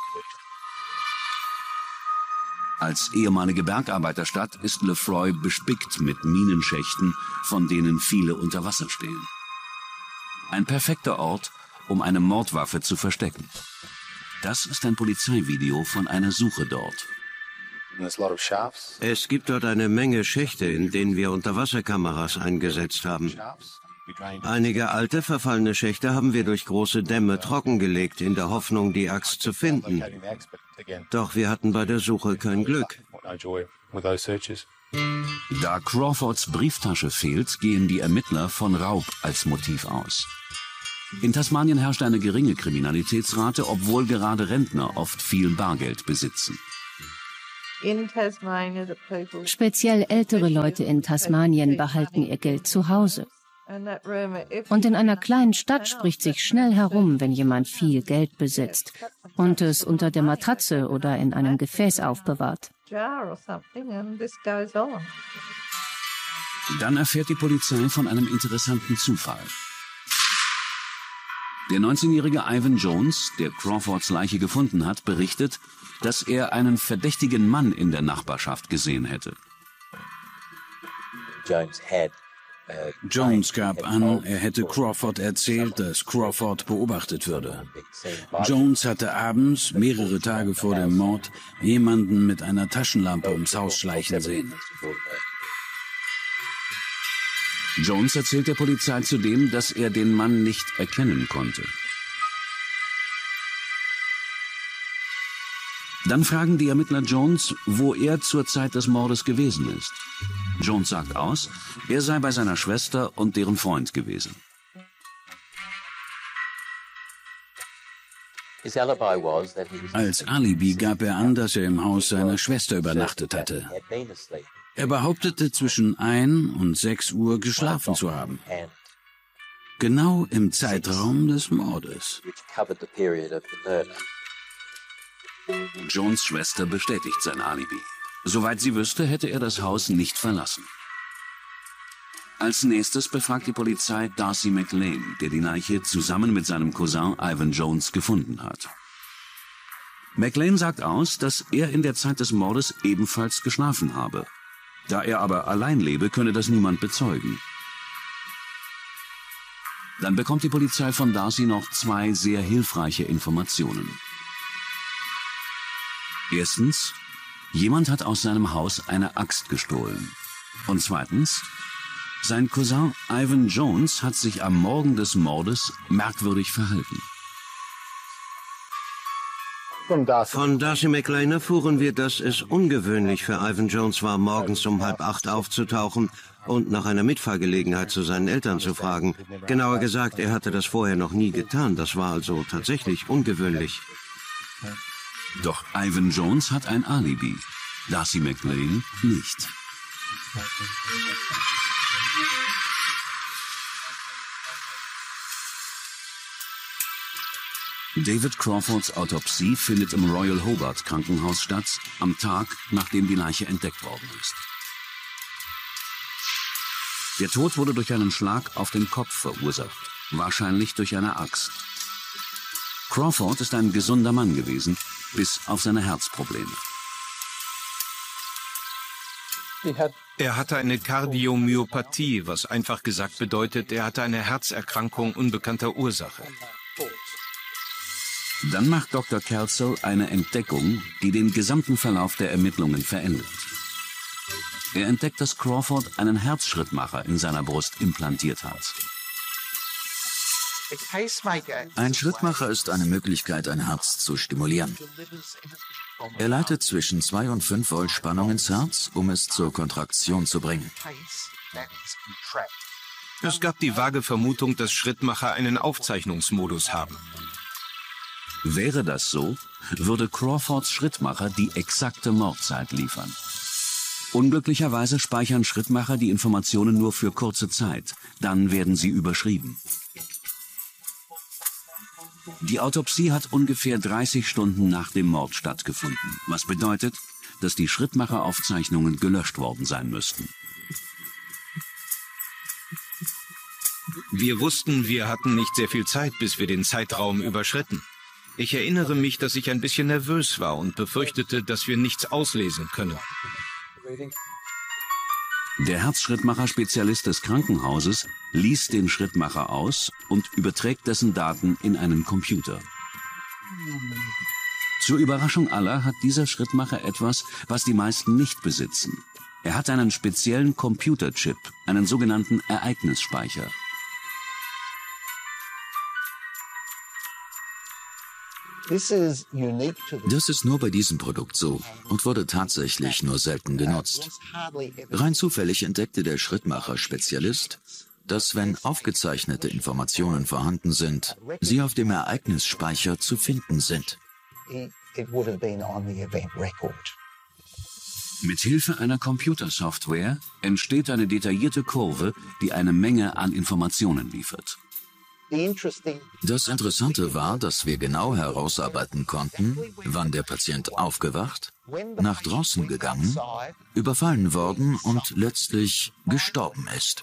Als ehemalige Bergarbeiterstadt ist Lefroy bespickt mit Minenschächten, von denen viele unter Wasser stehen. Ein perfekter Ort, um eine Mordwaffe zu verstecken. Das ist ein Polizeivideo von einer Suche dort. Es gibt dort eine Menge Schächte, in denen wir Unterwasserkameras eingesetzt haben. Einige alte, verfallene Schächte haben wir durch große Dämme trockengelegt, in der Hoffnung, die Axt zu finden. Doch wir hatten bei der Suche kein Glück. Da Crawfords Brieftasche fehlt, gehen die Ermittler von Raub als Motiv aus. In Tasmanien herrscht eine geringe Kriminalitätsrate, obwohl gerade Rentner oft viel Bargeld besitzen. Speziell ältere Leute in Tasmanien behalten ihr Geld zu Hause. Und in einer kleinen Stadt spricht sich schnell herum, wenn jemand viel Geld besitzt und es unter der Matratze oder in einem Gefäß aufbewahrt. Dann erfährt die Polizei von einem interessanten Zufall. Der 19-jährige Ivan Jones, der Crawfords Leiche gefunden hat, berichtet, dass er einen verdächtigen Mann in der Nachbarschaft gesehen hätte. Jones gab an, er hätte Crawford erzählt, dass Crawford beobachtet würde. Jones hatte abends, mehrere Tage vor dem Mord, jemanden mit einer Taschenlampe ums Haus schleichen sehen. Jones erzählt der Polizei zudem, dass er den Mann nicht erkennen konnte. Dann fragen die Ermittler Jones, wo er zur Zeit des Mordes gewesen ist. Jones sagt aus, er sei bei seiner Schwester und deren Freund gewesen. Als Alibi gab er an, dass er im Haus seiner Schwester übernachtet hatte. Er behauptete, zwischen 1 und 6 Uhr geschlafen zu haben. Genau im Zeitraum des Mordes. Jones' Schwester bestätigt sein Alibi. Soweit sie wüsste, hätte er das Haus nicht verlassen. Als nächstes befragt die Polizei Darcy McLean, der die Leiche zusammen mit seinem Cousin Ivan Jones gefunden hat. McLean sagt aus, dass er in der Zeit des Mordes ebenfalls geschlafen habe. Da er aber allein lebe, könne das niemand bezeugen. Dann bekommt die Polizei von Darcy noch 2 sehr hilfreiche Informationen. Erstens, jemand hat aus seinem Haus eine Axt gestohlen. Und zweitens, sein Cousin Ivan Jones hat sich am Morgen des Mordes merkwürdig verhalten. Von Darcy McLean erfuhren wir, dass es ungewöhnlich für Ivan Jones war, morgens um 7:30 aufzutauchen und nach einer Mitfahrgelegenheit zu seinen Eltern zu fragen. Genauer gesagt, er hatte das vorher noch nie getan. Das war also tatsächlich ungewöhnlich. Doch Ivan Jones hat ein Alibi, Darcy McLean nicht. David Crawfords Autopsie findet im Royal Hobart Krankenhaus statt, am Tag, nachdem die Leiche entdeckt worden ist. Der Tod wurde durch einen Schlag auf den Kopf verursacht, wahrscheinlich durch eine Axt. Crawford ist ein gesunder Mann gewesen, bis auf seine Herzprobleme. Er hatte eine Kardiomyopathie, was einfach gesagt bedeutet, er hatte eine Herzerkrankung unbekannter Ursache. Dann macht Dr. Kelso eine Entdeckung, die den gesamten Verlauf der Ermittlungen verändert. Er entdeckt, dass Crawford einen Herzschrittmacher in seiner Brust implantiert hat. Ein Schrittmacher ist eine Möglichkeit, ein Herz zu stimulieren. Er leitet zwischen 2 und 5 Volt Spannung ins Herz, um es zur Kontraktion zu bringen. Es gab die vage Vermutung, dass Schrittmacher einen Aufzeichnungsmodus haben. Wäre das so, würde Crawfords Schrittmacher die exakte Mordzeit liefern. Unglücklicherweise speichern Schrittmacher die Informationen nur für kurze Zeit, dann werden sie überschrieben. Die Autopsie hat ungefähr 30 Stunden nach dem Mord stattgefunden, was bedeutet, dass die Schrittmacheraufzeichnungen gelöscht worden sein müssten. Wir wussten, wir hatten nicht sehr viel Zeit, bis wir den Zeitraum überschritten. Ich erinnere mich, dass ich ein bisschen nervös war und befürchtete, dass wir nichts auslesen können. Der Herzschrittmacher-Spezialist des Krankenhauses liest den Schrittmacher aus und überträgt dessen Daten in einen Computer. Zur Überraschung aller hat dieser Schrittmacher etwas, was die meisten nicht besitzen. Er hat einen speziellen Computerchip, einen sogenannten Ereignisspeicher. Das ist nur bei diesem Produkt so und wurde tatsächlich nur selten genutzt. Rein zufällig entdeckte der Schrittmacher-Spezialist, dass wenn aufgezeichnete Informationen vorhanden sind, sie auf dem Ereignisspeicher zu finden sind. Mit Hilfe einer Computersoftware entsteht eine detaillierte Kurve, die eine Menge an Informationen liefert. Das Interessante war, dass wir genau herausarbeiten konnten, wann der Patient aufgewacht, nach draußen gegangen, überfallen worden und letztlich gestorben ist.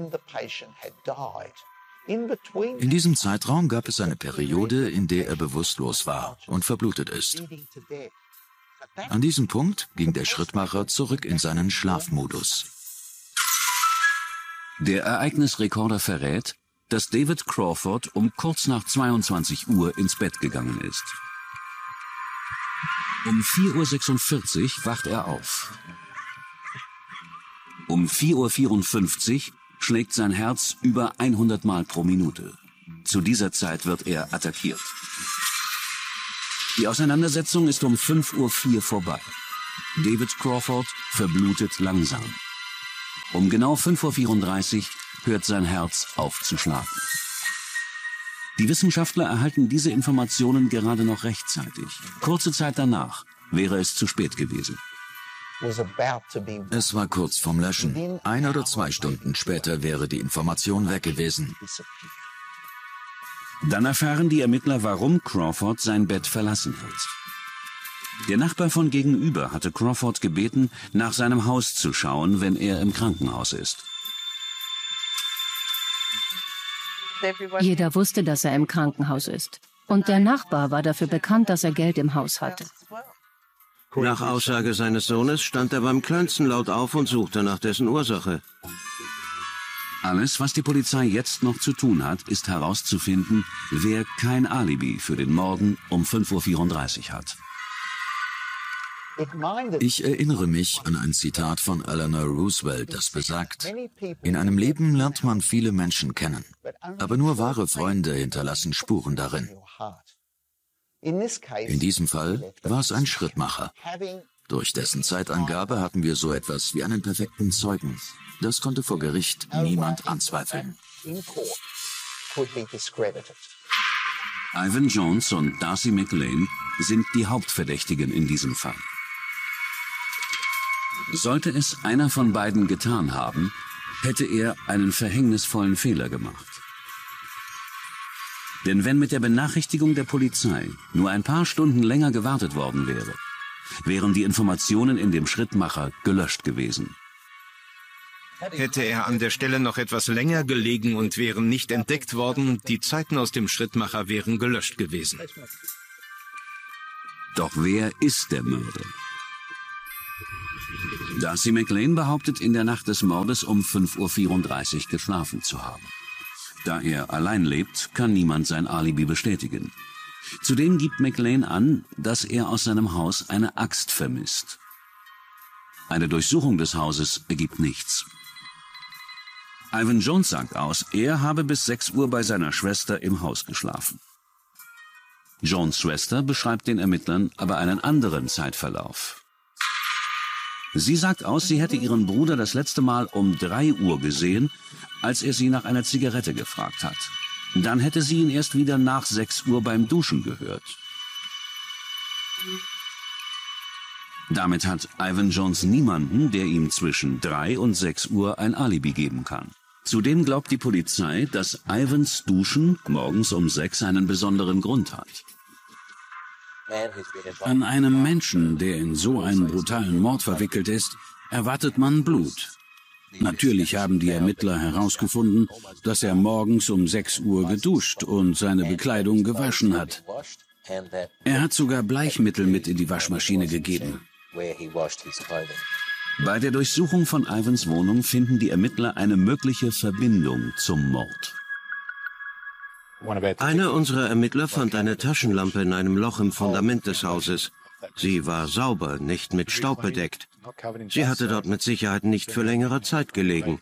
In diesem Zeitraum gab es eine Periode, in der er bewusstlos war und verblutet ist. An diesem Punkt ging der Schrittmacher zurück in seinen Schlafmodus. Der Ereignisrekorder verrät, dass David Crawford um kurz nach 22 Uhr ins Bett gegangen ist. Um 4:46 Uhr wacht er auf. Um 4:54 Uhr schlägt sein Herz über 100 Mal pro Minute. Zu dieser Zeit wird er attackiert. Die Auseinandersetzung ist um 5:04 Uhr vorbei. David Crawford verblutet langsam. Um genau 5:34 Uhr hört sein Herz auf zu schlagen. Die Wissenschaftler erhalten diese Informationen gerade noch rechtzeitig. Kurze Zeit danach wäre es zu spät gewesen. Es war kurz vorm Löschen. 1 oder 2 Stunden später wäre die Information weg gewesen. Dann erfahren die Ermittler, warum Crawford sein Bett verlassen hat. Der Nachbar von gegenüber hatte Crawford gebeten, nach seinem Haus zu schauen, wenn er im Krankenhaus ist. Jeder wusste, dass er im Krankenhaus ist. Und der Nachbar war dafür bekannt, dass er Geld im Haus hatte. Nach Aussage seines Sohnes stand er beim kleinsten laut auf und suchte nach dessen Ursache. Alles, was die Polizei jetzt noch zu tun hat, ist herauszufinden, wer kein Alibi für den Morgen um 5:34 Uhr hat. Ich erinnere mich an ein Zitat von Eleanor Roosevelt, das besagt: In einem Leben lernt man viele Menschen kennen, aber nur wahre Freunde hinterlassen Spuren darin. In diesem Fall war es ein Schrittmacher. Durch dessen Zeitangabe hatten wir so etwas wie einen perfekten Zeugen. Das konnte vor Gericht niemand anzweifeln. Ivan Jones und Darcy McLean sind die Hauptverdächtigen in diesem Fall. Sollte es einer von beiden getan haben, hätte er einen verhängnisvollen Fehler gemacht. Denn wenn mit der Benachrichtigung der Polizei nur ein paar Stunden länger gewartet worden wäre, wären die Informationen in dem Schrittmacher gelöscht gewesen. Hätte er an der Stelle noch etwas länger gelegen und wären nicht entdeckt worden, die Zeiten aus dem Schrittmacher wären gelöscht gewesen. Doch wer ist der Mörder? Darcy McLean behauptet, in der Nacht des Mordes um 5:34 Uhr geschlafen zu haben. Da er allein lebt, kann niemand sein Alibi bestätigen. Zudem gibt McLean an, dass er aus seinem Haus eine Axt vermisst. Eine Durchsuchung des Hauses ergibt nichts. Ivan Jones sagt aus, er habe bis 6 Uhr bei seiner Schwester im Haus geschlafen. Jones' Schwester beschreibt den Ermittlern aber einen anderen Zeitverlauf. Sie sagt aus, sie hätte ihren Bruder das letzte Mal um 3 Uhr gesehen, als er sie nach einer Zigarette gefragt hat. Dann hätte sie ihn erst wieder nach 6 Uhr beim Duschen gehört. Damit hat Ivan Jones niemanden, der ihm zwischen 3 und 6 Uhr ein Alibi geben kann. Zudem glaubt die Polizei, dass Ivans Duschen morgens um 6 einen besonderen Grund hat. An einem Menschen, der in so einen brutalen Mord verwickelt ist, erwartet man Blut. Natürlich haben die Ermittler herausgefunden, dass er morgens um 6 Uhr geduscht und seine Bekleidung gewaschen hat. Er hat sogar Bleichmittel mit in die Waschmaschine gegeben. Bei der Durchsuchung von Ivans Wohnung finden die Ermittler eine mögliche Verbindung zum Mord. Einer unserer Ermittler fand eine Taschenlampe in einem Loch im Fundament des Hauses. Sie war sauber, nicht mit Staub bedeckt. Sie hatte dort mit Sicherheit nicht für längere Zeit gelegen.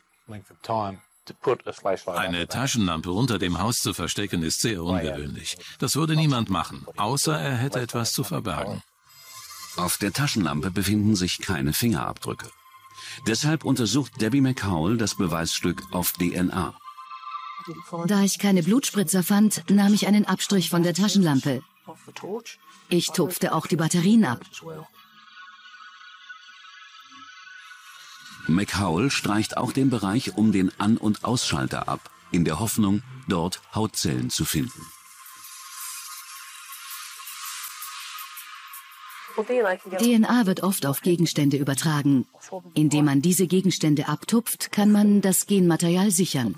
Eine Taschenlampe unter dem Haus zu verstecken, ist sehr ungewöhnlich. Das würde niemand machen, außer er hätte etwas zu verbergen. Auf der Taschenlampe befinden sich keine Fingerabdrücke. Deshalb untersucht Debbie McCowell das Beweisstück auf DNA. Da ich keine Blutspritzer fand, nahm ich einen Abstrich von der Taschenlampe. Ich tupfte auch die Batterien ab. McHowell streicht auch den Bereich um den An- und Ausschalter ab, in der Hoffnung, dort Hautzellen zu finden. DNA wird oft auf Gegenstände übertragen. Indem man diese Gegenstände abtupft, kann man das Genmaterial sichern.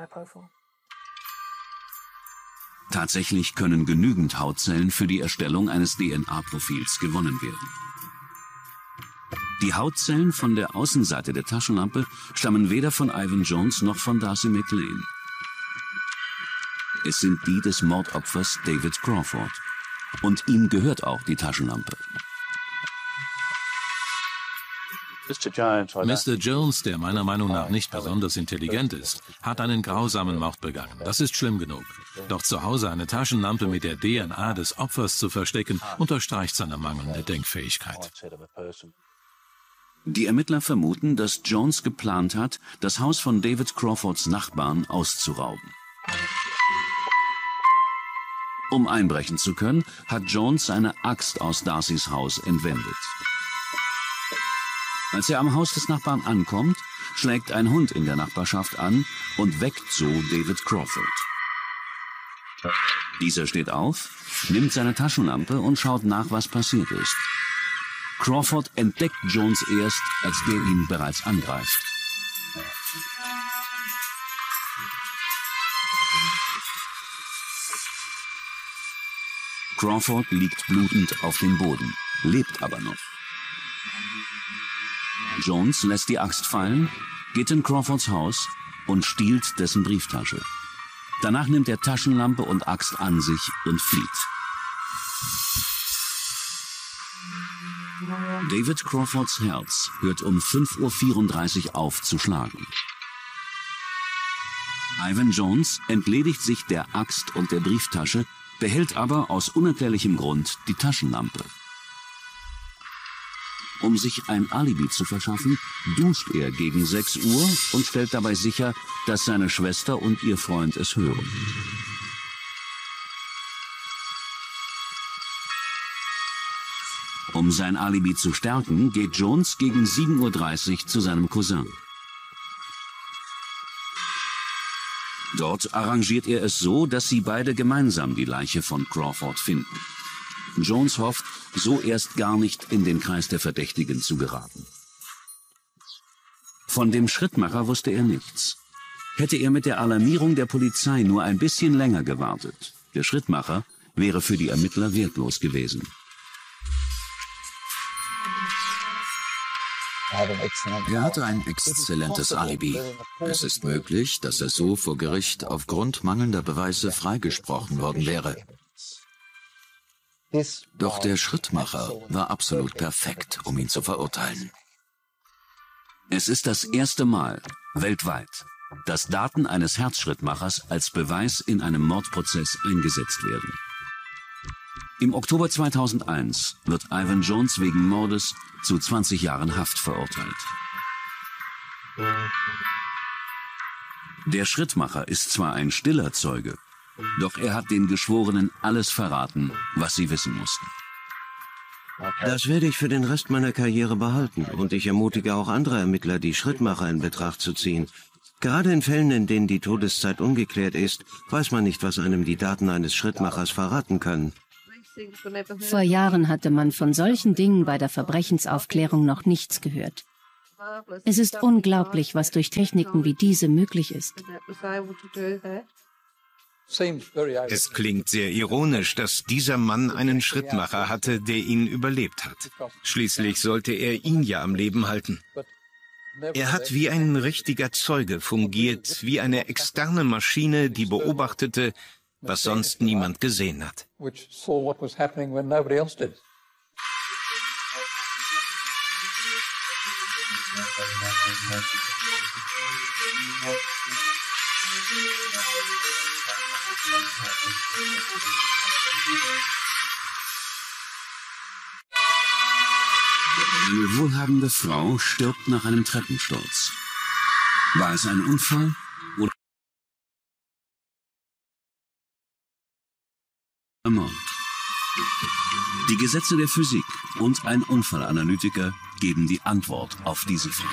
Tatsächlich können genügend Hautzellen für die Erstellung eines DNA-Profils gewonnen werden. Die Hautzellen von der Außenseite der Taschenlampe stammen weder von Ivan Jones noch von Darcy McLean. Es sind die des Mordopfers David Crawford. Und ihm gehört auch die Taschenlampe. Mr. Jones, der meiner Meinung nach nicht besonders intelligent ist, hat einen grausamen Mord begangen. Das ist schlimm genug. Doch zu Hause eine Taschenlampe mit der DNA des Opfers zu verstecken, unterstreicht seine mangelnde Denkfähigkeit. Die Ermittler vermuten, dass Jones geplant hat, das Haus von David Crawfords Nachbarn auszurauben. Um einbrechen zu können, hat Jones seine Axt aus Darcys Haus entwendet. Als er am Haus des Nachbarn ankommt, schlägt ein Hund in der Nachbarschaft an und weckt so David Crawford. Dieser steht auf, nimmt seine Taschenlampe und schaut nach, was passiert ist. Crawford entdeckt Jones erst, als der ihn bereits angreift. Crawford liegt blutend auf dem Boden, lebt aber noch. Jones lässt die Axt fallen, geht in Crawfords Haus und stiehlt dessen Brieftasche. Danach nimmt er Taschenlampe und Axt an sich und flieht. David Crawfords Herz hört um 5:34 Uhr auf zu schlagen. Ivan Jones entledigt sich der Axt und der Brieftasche, behält aber aus unerklärlichem Grund die Taschenlampe. Um sich ein Alibi zu verschaffen, duscht er gegen 6 Uhr und stellt dabei sicher, dass seine Schwester und ihr Freund es hören. Um sein Alibi zu stärken, geht Jones gegen 7:30 Uhr zu seinem Cousin. Dort arrangiert er es so, dass sie beide gemeinsam die Leiche von Crawford finden. Jones hofft, so erst gar nicht in den Kreis der Verdächtigen zu geraten. Von dem Schrittmacher wusste er nichts. Hätte er mit der Alarmierung der Polizei nur ein bisschen länger gewartet, der Schrittmacher wäre für die Ermittler wertlos gewesen. Er hatte ein exzellentes Alibi. Es ist möglich, dass er so vor Gericht aufgrund mangelnder Beweise freigesprochen worden wäre. Doch der Schrittmacher war absolut perfekt, um ihn zu verurteilen. Es ist das erste Mal weltweit, dass Daten eines Herzschrittmachers als Beweis in einem Mordprozess eingesetzt werden. Im Oktober 2001 wird Ivan Jones wegen Mordes zu 20 Jahren Haft verurteilt. Der Schrittmacher ist zwar ein stiller Zeuge, doch er hat den Geschworenen alles verraten, was sie wissen mussten. Das werde ich für den Rest meiner Karriere behalten und ich ermutige auch andere Ermittler, die Schrittmacher in Betracht zu ziehen. Gerade in Fällen, in denen die Todeszeit ungeklärt ist, weiß man nicht, was einem die Daten eines Schrittmachers verraten können. Vor Jahren hatte man von solchen Dingen bei der Verbrechensaufklärung noch nichts gehört. Es ist unglaublich, was durch Techniken wie diese möglich ist. Es klingt sehr ironisch, dass dieser Mann einen Schrittmacher hatte, der ihn überlebt hat. Schließlich sollte er ihn ja am Leben halten. Er hat wie ein richtiger Zeuge fungiert, wie eine externe Maschine, die beobachtete, was sonst niemand gesehen hat. Eine wohlhabende Frau stirbt nach einem Treppensturz. War es ein Unfall Mord. Die Gesetze der Physik und ein Unfallanalytiker geben die Antwort auf diese Frage.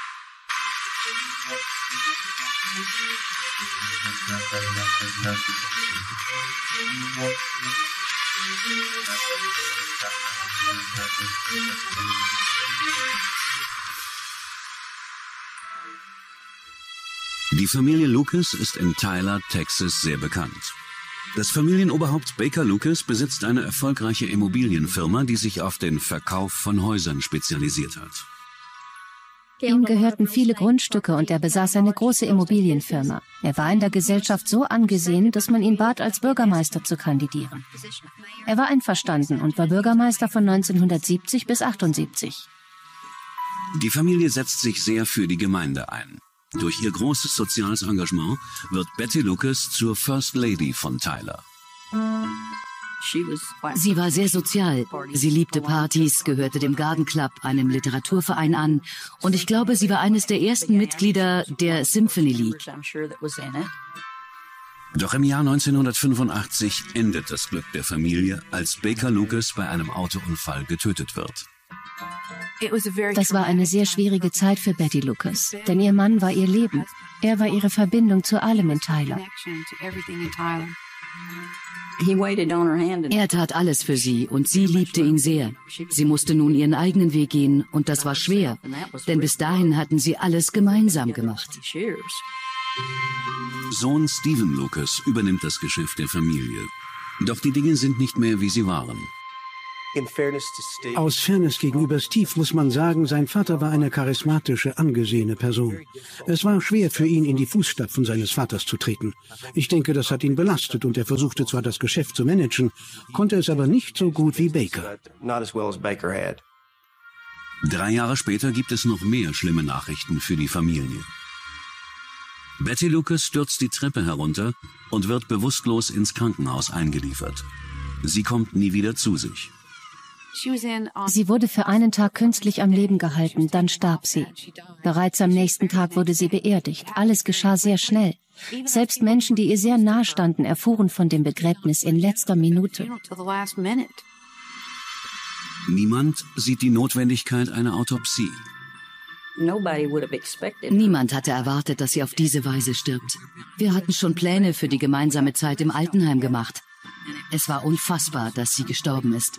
Die Familie Lucas ist in Tyler, Texas sehr bekannt. Das Familienoberhaupt Baker Lucas besitzt eine erfolgreiche Immobilienfirma, die sich auf den Verkauf von Häusern spezialisiert hat. Ihm gehörten viele Grundstücke und er besaß eine große Immobilienfirma. Er war in der Gesellschaft so angesehen, dass man ihn bat, als Bürgermeister zu kandidieren. Er war einverstanden und war Bürgermeister von 1970 bis 1978. Die Familie setzt sich sehr für die Gemeinde ein. Durch ihr großes soziales Engagement wird Betty Lucas zur First Lady von Tyler. Sie war sehr sozial. Sie liebte Partys, gehörte dem Garden Club, einem Literaturverein an. Und ich glaube, sie war eines der ersten Mitglieder der Symphony League. Doch im Jahr 1985 endet das Glück der Familie, als Baker Lucas bei einem Autounfall getötet wird. Das war eine sehr schwierige Zeit für Betty Lucas, denn ihr Mann war ihr Leben. Er war ihre Verbindung zu allem in Tyler. Er tat alles für sie und sie liebte ihn sehr. Sie musste nun ihren eigenen Weg gehen und das war schwer, denn bis dahin hatten sie alles gemeinsam gemacht. Sohn Stephen Lucas übernimmt das Geschäft der Familie. Doch die Dinge sind nicht mehr, wie sie waren. Aus Fairness gegenüber Steve muss man sagen, sein Vater war eine charismatische, angesehene Person. Es war schwer für ihn, in die Fußstapfen seines Vaters zu treten. Ich denke, das hat ihn belastet und er versuchte zwar das Geschäft zu managen, konnte es aber nicht so gut wie Baker. 3 Jahre später gibt es noch mehr schlimme Nachrichten für die Familie. Betty Lucas stürzt die Treppe herunter und wird bewusstlos ins Krankenhaus eingeliefert. Sie kommt nie wieder zu sich. Sie wurde für einen Tag künstlich am Leben gehalten, dann starb sie. Bereits am nächsten Tag wurde sie beerdigt. Alles geschah sehr schnell. Selbst Menschen, die ihr sehr nahe standen, erfuhren von dem Begräbnis in letzter Minute. Niemand sieht die Notwendigkeit einer Autopsie. Niemand hatte erwartet, dass sie auf diese Weise stirbt. Wir hatten schon Pläne für die gemeinsame Zeit im Altenheim gemacht. Es war unfassbar, dass sie gestorben ist.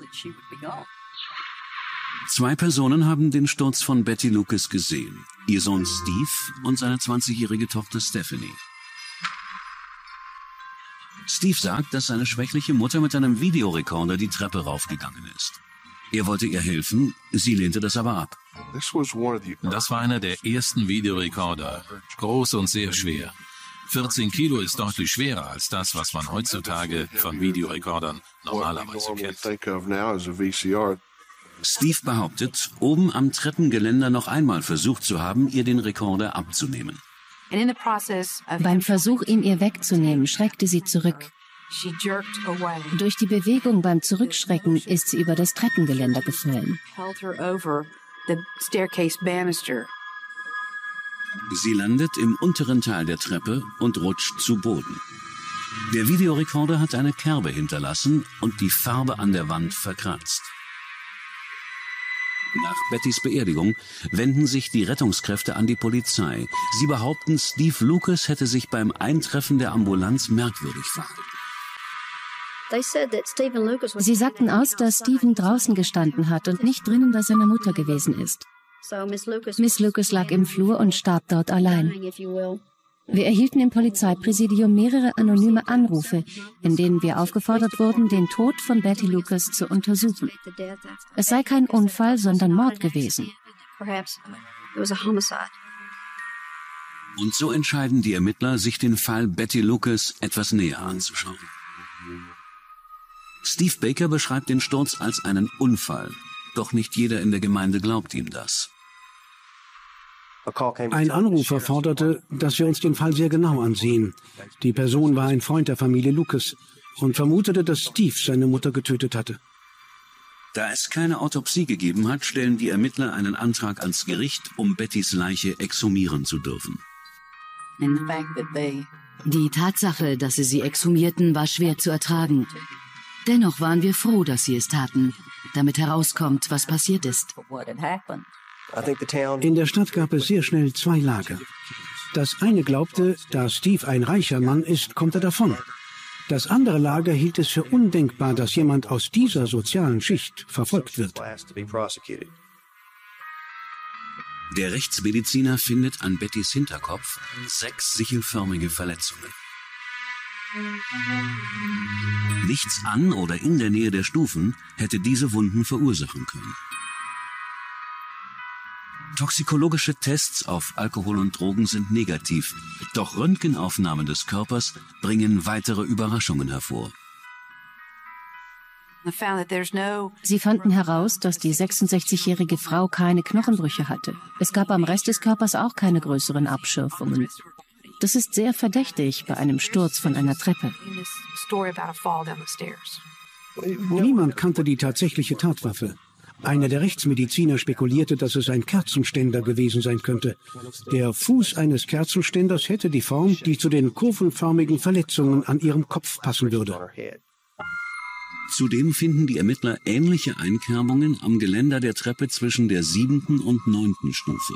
2 Personen haben den Sturz von Betty Lucas gesehen. Ihr Sohn Steve und seine 20-jährige Tochter Stephanie. Steve sagt, dass seine schwächliche Mutter mit einem Videorekorder die Treppe raufgegangen ist. Er wollte ihr helfen, sie lehnte das aber ab. Das war einer der ersten Videorekorder. Groß und sehr schwer. 14 Kilo ist deutlich schwerer als das, was man heutzutage von Videorekordern normalerweise kennt. Steve behauptet, oben am Treppengeländer noch einmal versucht zu haben, ihr den Rekorder abzunehmen. Beim Versuch, ihn ihr wegzunehmen, schreckte sie zurück. Durch die Bewegung beim Zurückschrecken ist sie über das Treppengeländer gefallen. Sie landet im unteren Teil der Treppe und rutscht zu Boden. Der Videorekorder hat eine Kerbe hinterlassen und die Farbe an der Wand verkratzt. Nach Bettys Beerdigung wenden sich die Rettungskräfte an die Polizei. Sie behaupten, Steve Lucas hätte sich beim Eintreffen der Ambulanz merkwürdig verhalten. Sie sagten aus, dass Stephen draußen gestanden hat und nicht drinnen bei seiner Mutter gewesen ist. Miss Lucas lag im Flur und starb dort allein. Wir erhielten im Polizeipräsidium mehrere anonyme Anrufe, in denen wir aufgefordert wurden, den Tod von Betty Lucas zu untersuchen. Es sei kein Unfall, sondern Mord gewesen. Und so entscheiden die Ermittler, sich den Fall Betty Lucas etwas näher anzuschauen. Steve Baker beschreibt den Sturz als einen Unfall. Doch nicht jeder in der Gemeinde glaubt ihm das. Ein Anrufer forderte, dass wir uns den Fall sehr genau ansehen. Die Person war ein Freund der Familie Lucas und vermutete, dass Steve seine Mutter getötet hatte. Da es keine Autopsie gegeben hat, stellen die Ermittler einen Antrag ans Gericht, um Bettys Leiche exhumieren zu dürfen. Die Tatsache, dass sie exhumierten, war schwer zu ertragen. Dennoch waren wir froh, dass sie es taten, damit herauskommt, was passiert ist. In der Stadt gab es sehr schnell 2 Lager. Das eine glaubte, da Steve ein reicher Mann ist, kommt er davon. Das andere Lager hielt es für undenkbar, dass jemand aus dieser sozialen Schicht verfolgt wird. Der Rechtsmediziner findet an Bettys Hinterkopf 6 sichelförmige Verletzungen. Nichts an oder in der Nähe der Stufen hätte diese Wunden verursachen können. Toxikologische Tests auf Alkohol und Drogen sind negativ, doch Röntgenaufnahmen des Körpers bringen weitere Überraschungen hervor. Sie fanden heraus, dass die 66-jährige Frau keine Knochenbrüche hatte. Es gab am Rest des Körpers auch keine größeren Abschürfungen. Das ist sehr verdächtig bei einem Sturz von einer Treppe. Niemand kannte die tatsächliche Tatwaffe. Einer der Rechtsmediziner spekulierte, dass es ein Kerzenständer gewesen sein könnte. Der Fuß eines Kerzenständers hätte die Form, die zu den kurvenförmigen Verletzungen an ihrem Kopf passen würde. Zudem finden die Ermittler ähnliche Einkerbungen am Geländer der Treppe zwischen der 7. und 9. Stufe.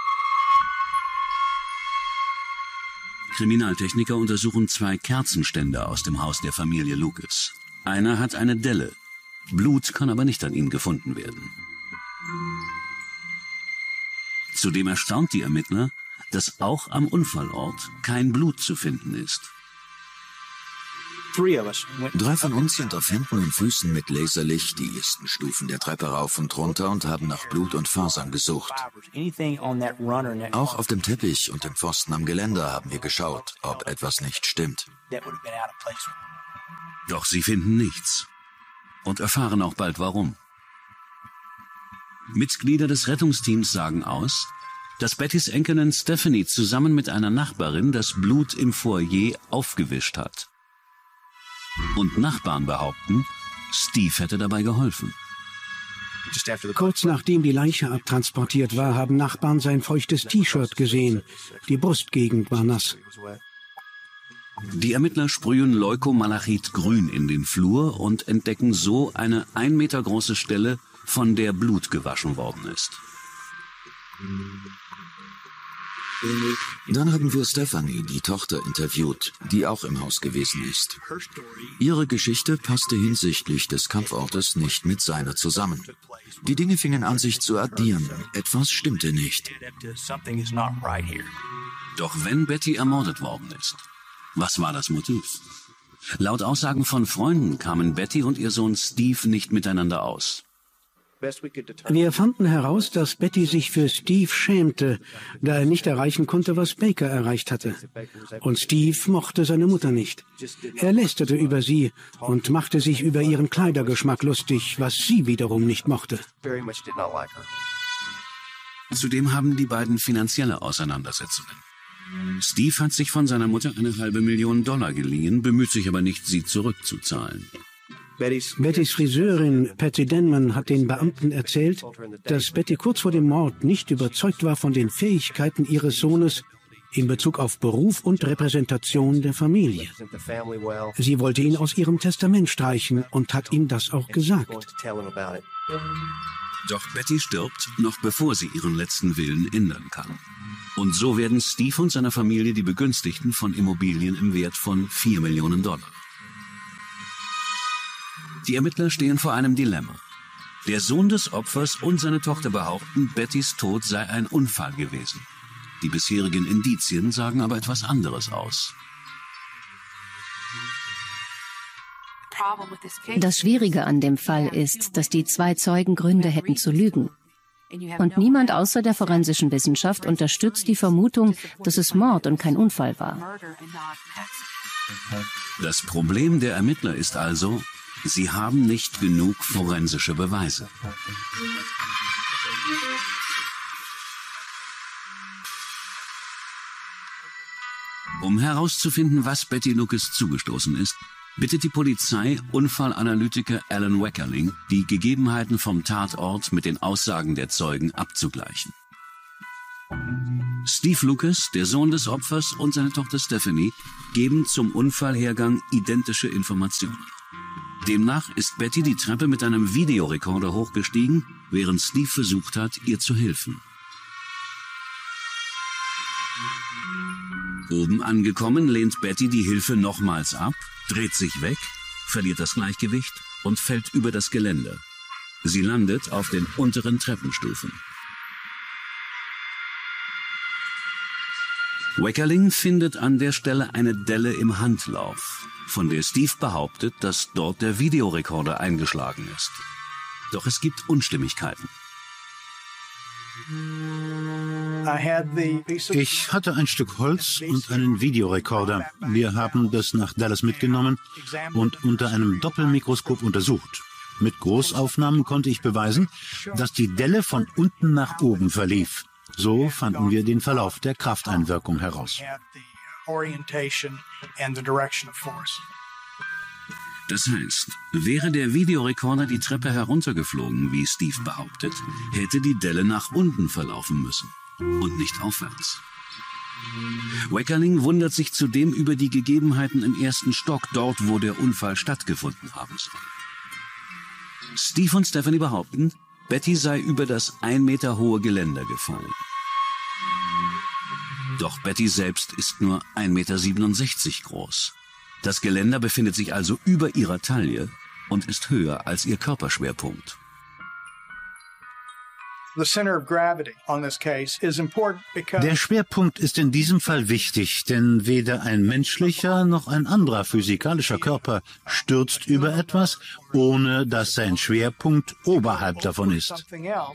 Kriminaltechniker untersuchen 2 Kerzenständer aus dem Haus der Familie Lucas. Einer hat eine Delle. Blut kann aber nicht an ihm gefunden werden. Zudem erstaunt die Ermittler, dass auch am Unfallort kein Blut zu finden ist. 3 von uns sind auf Händen und Füßen mit Laserlicht die ersten Stufen der Treppe rauf und runter und haben nach Blut und Fasern gesucht. Auch auf dem Teppich und dem Pfosten am Geländer haben wir geschaut, ob etwas nicht stimmt. Doch sie finden nichts und erfahren auch bald warum. Mitglieder des Rettungsteams sagen aus, dass Bettys Enkelin Stephanie zusammen mit einer Nachbarin das Blut im Foyer aufgewischt hat. Und Nachbarn behaupten, Steve hätte dabei geholfen. Kurz nachdem die Leiche abtransportiert war, haben Nachbarn sein feuchtes T-Shirt gesehen. Die Brustgegend war nass. Die Ermittler sprühen Leukomalachitgrün in den Flur und entdecken so eine 1 Meter große Stelle, von der Blut gewaschen worden ist. Dann haben wir Stephanie, die Tochter, interviewt, die auch im Haus gewesen ist. Ihre Geschichte passte hinsichtlich des Kampfortes nicht mit seiner zusammen. Die Dinge fingen an, sich zu addieren. Etwas stimmte nicht. Doch wenn Betty ermordet worden ist, was war das Motiv? Laut Aussagen von Freunden kamen Betty und ihr Sohn Steve nicht miteinander aus. Wir fanden heraus, dass Betty sich für Steve schämte, da er nicht erreichen konnte, was Baker erreicht hatte. Und Steve mochte seine Mutter nicht. Er lästerte über sie und machte sich über ihren Kleidergeschmack lustig, was sie wiederum nicht mochte. Zudem haben die beiden finanzielle Auseinandersetzungen. Steve hat sich von seiner Mutter $500.000 geliehen, bemüht sich aber nicht, sie zurückzuzahlen. Bettys Friseurin Patty Denman hat den Beamten erzählt, dass Betty kurz vor dem Mord nicht überzeugt war von den Fähigkeiten ihres Sohnes in Bezug auf Beruf und Repräsentation der Familie. Sie wollte ihn aus ihrem Testament streichen und hat ihm das auch gesagt. Doch Betty stirbt, noch bevor sie ihren letzten Willen ändern kann. Und so werden Steve und seine Familie die Begünstigten von Immobilien im Wert von $4 Millionen. Die Ermittler stehen vor einem Dilemma. Der Sohn des Opfers und seine Tochter behaupten, Bettys Tod sei ein Unfall gewesen. Die bisherigen Indizien sagen aber etwas anderes aus. Das Schwierige an dem Fall ist, dass die 2 Zeugen Gründe hätten zu lügen. Und niemand außer der forensischen Wissenschaft unterstützt die Vermutung, dass es Mord und kein Unfall war. Das Problem der Ermittler ist also, sie haben nicht genug forensische Beweise. Um herauszufinden, was Betty Lucas zugestoßen ist, bittet die Polizei Unfallanalytiker Alan Weckerling, die Gegebenheiten vom Tatort mit den Aussagen der Zeugen abzugleichen. Steve Lucas, der Sohn des Opfers, und seine Tochter Stephanie geben zum Unfallhergang identische Informationen. Demnach ist Betty die Treppe mit einem Videorekorder hochgestiegen, während Steve versucht hat, ihr zu helfen. Oben angekommen lehnt Betty die Hilfe nochmals ab, dreht sich weg, verliert das Gleichgewicht und fällt über das Geländer. Sie landet auf den unteren Treppenstufen. Weckerling findet an der Stelle eine Delle im Handlauf, von der Steve behauptet, dass dort der Videorekorder eingeschlagen ist. Doch es gibt Unstimmigkeiten. Ich hatte ein Stück Holz und einen Videorekorder. Wir haben das nach Dallas mitgenommen und unter einem Doppelmikroskop untersucht. Mit Großaufnahmen konnte ich beweisen, dass die Delle von unten nach oben verlief. So fanden wir den Verlauf der Krafteinwirkung heraus. Das heißt, wäre der Videorekorder die Treppe heruntergeflogen, wie Steve behauptet, hätte die Delle nach unten verlaufen müssen und nicht aufwärts. Weckerling wundert sich zudem über die Gegebenheiten im ersten Stock, dort wo der Unfall stattgefunden haben soll. Steve und Stephanie behaupten, Betty sei über das 1 Meter hohe Geländer gefallen. Doch Betty selbst ist nur 1,67 Meter groß. Das Geländer befindet sich also über ihrer Taille und ist höher als ihr Körperschwerpunkt. Der Schwerpunkt ist in diesem Fall wichtig, denn weder ein menschlicher noch ein anderer physikalischer Körper stürzt über etwas, ohne dass sein Schwerpunkt oberhalb davon ist.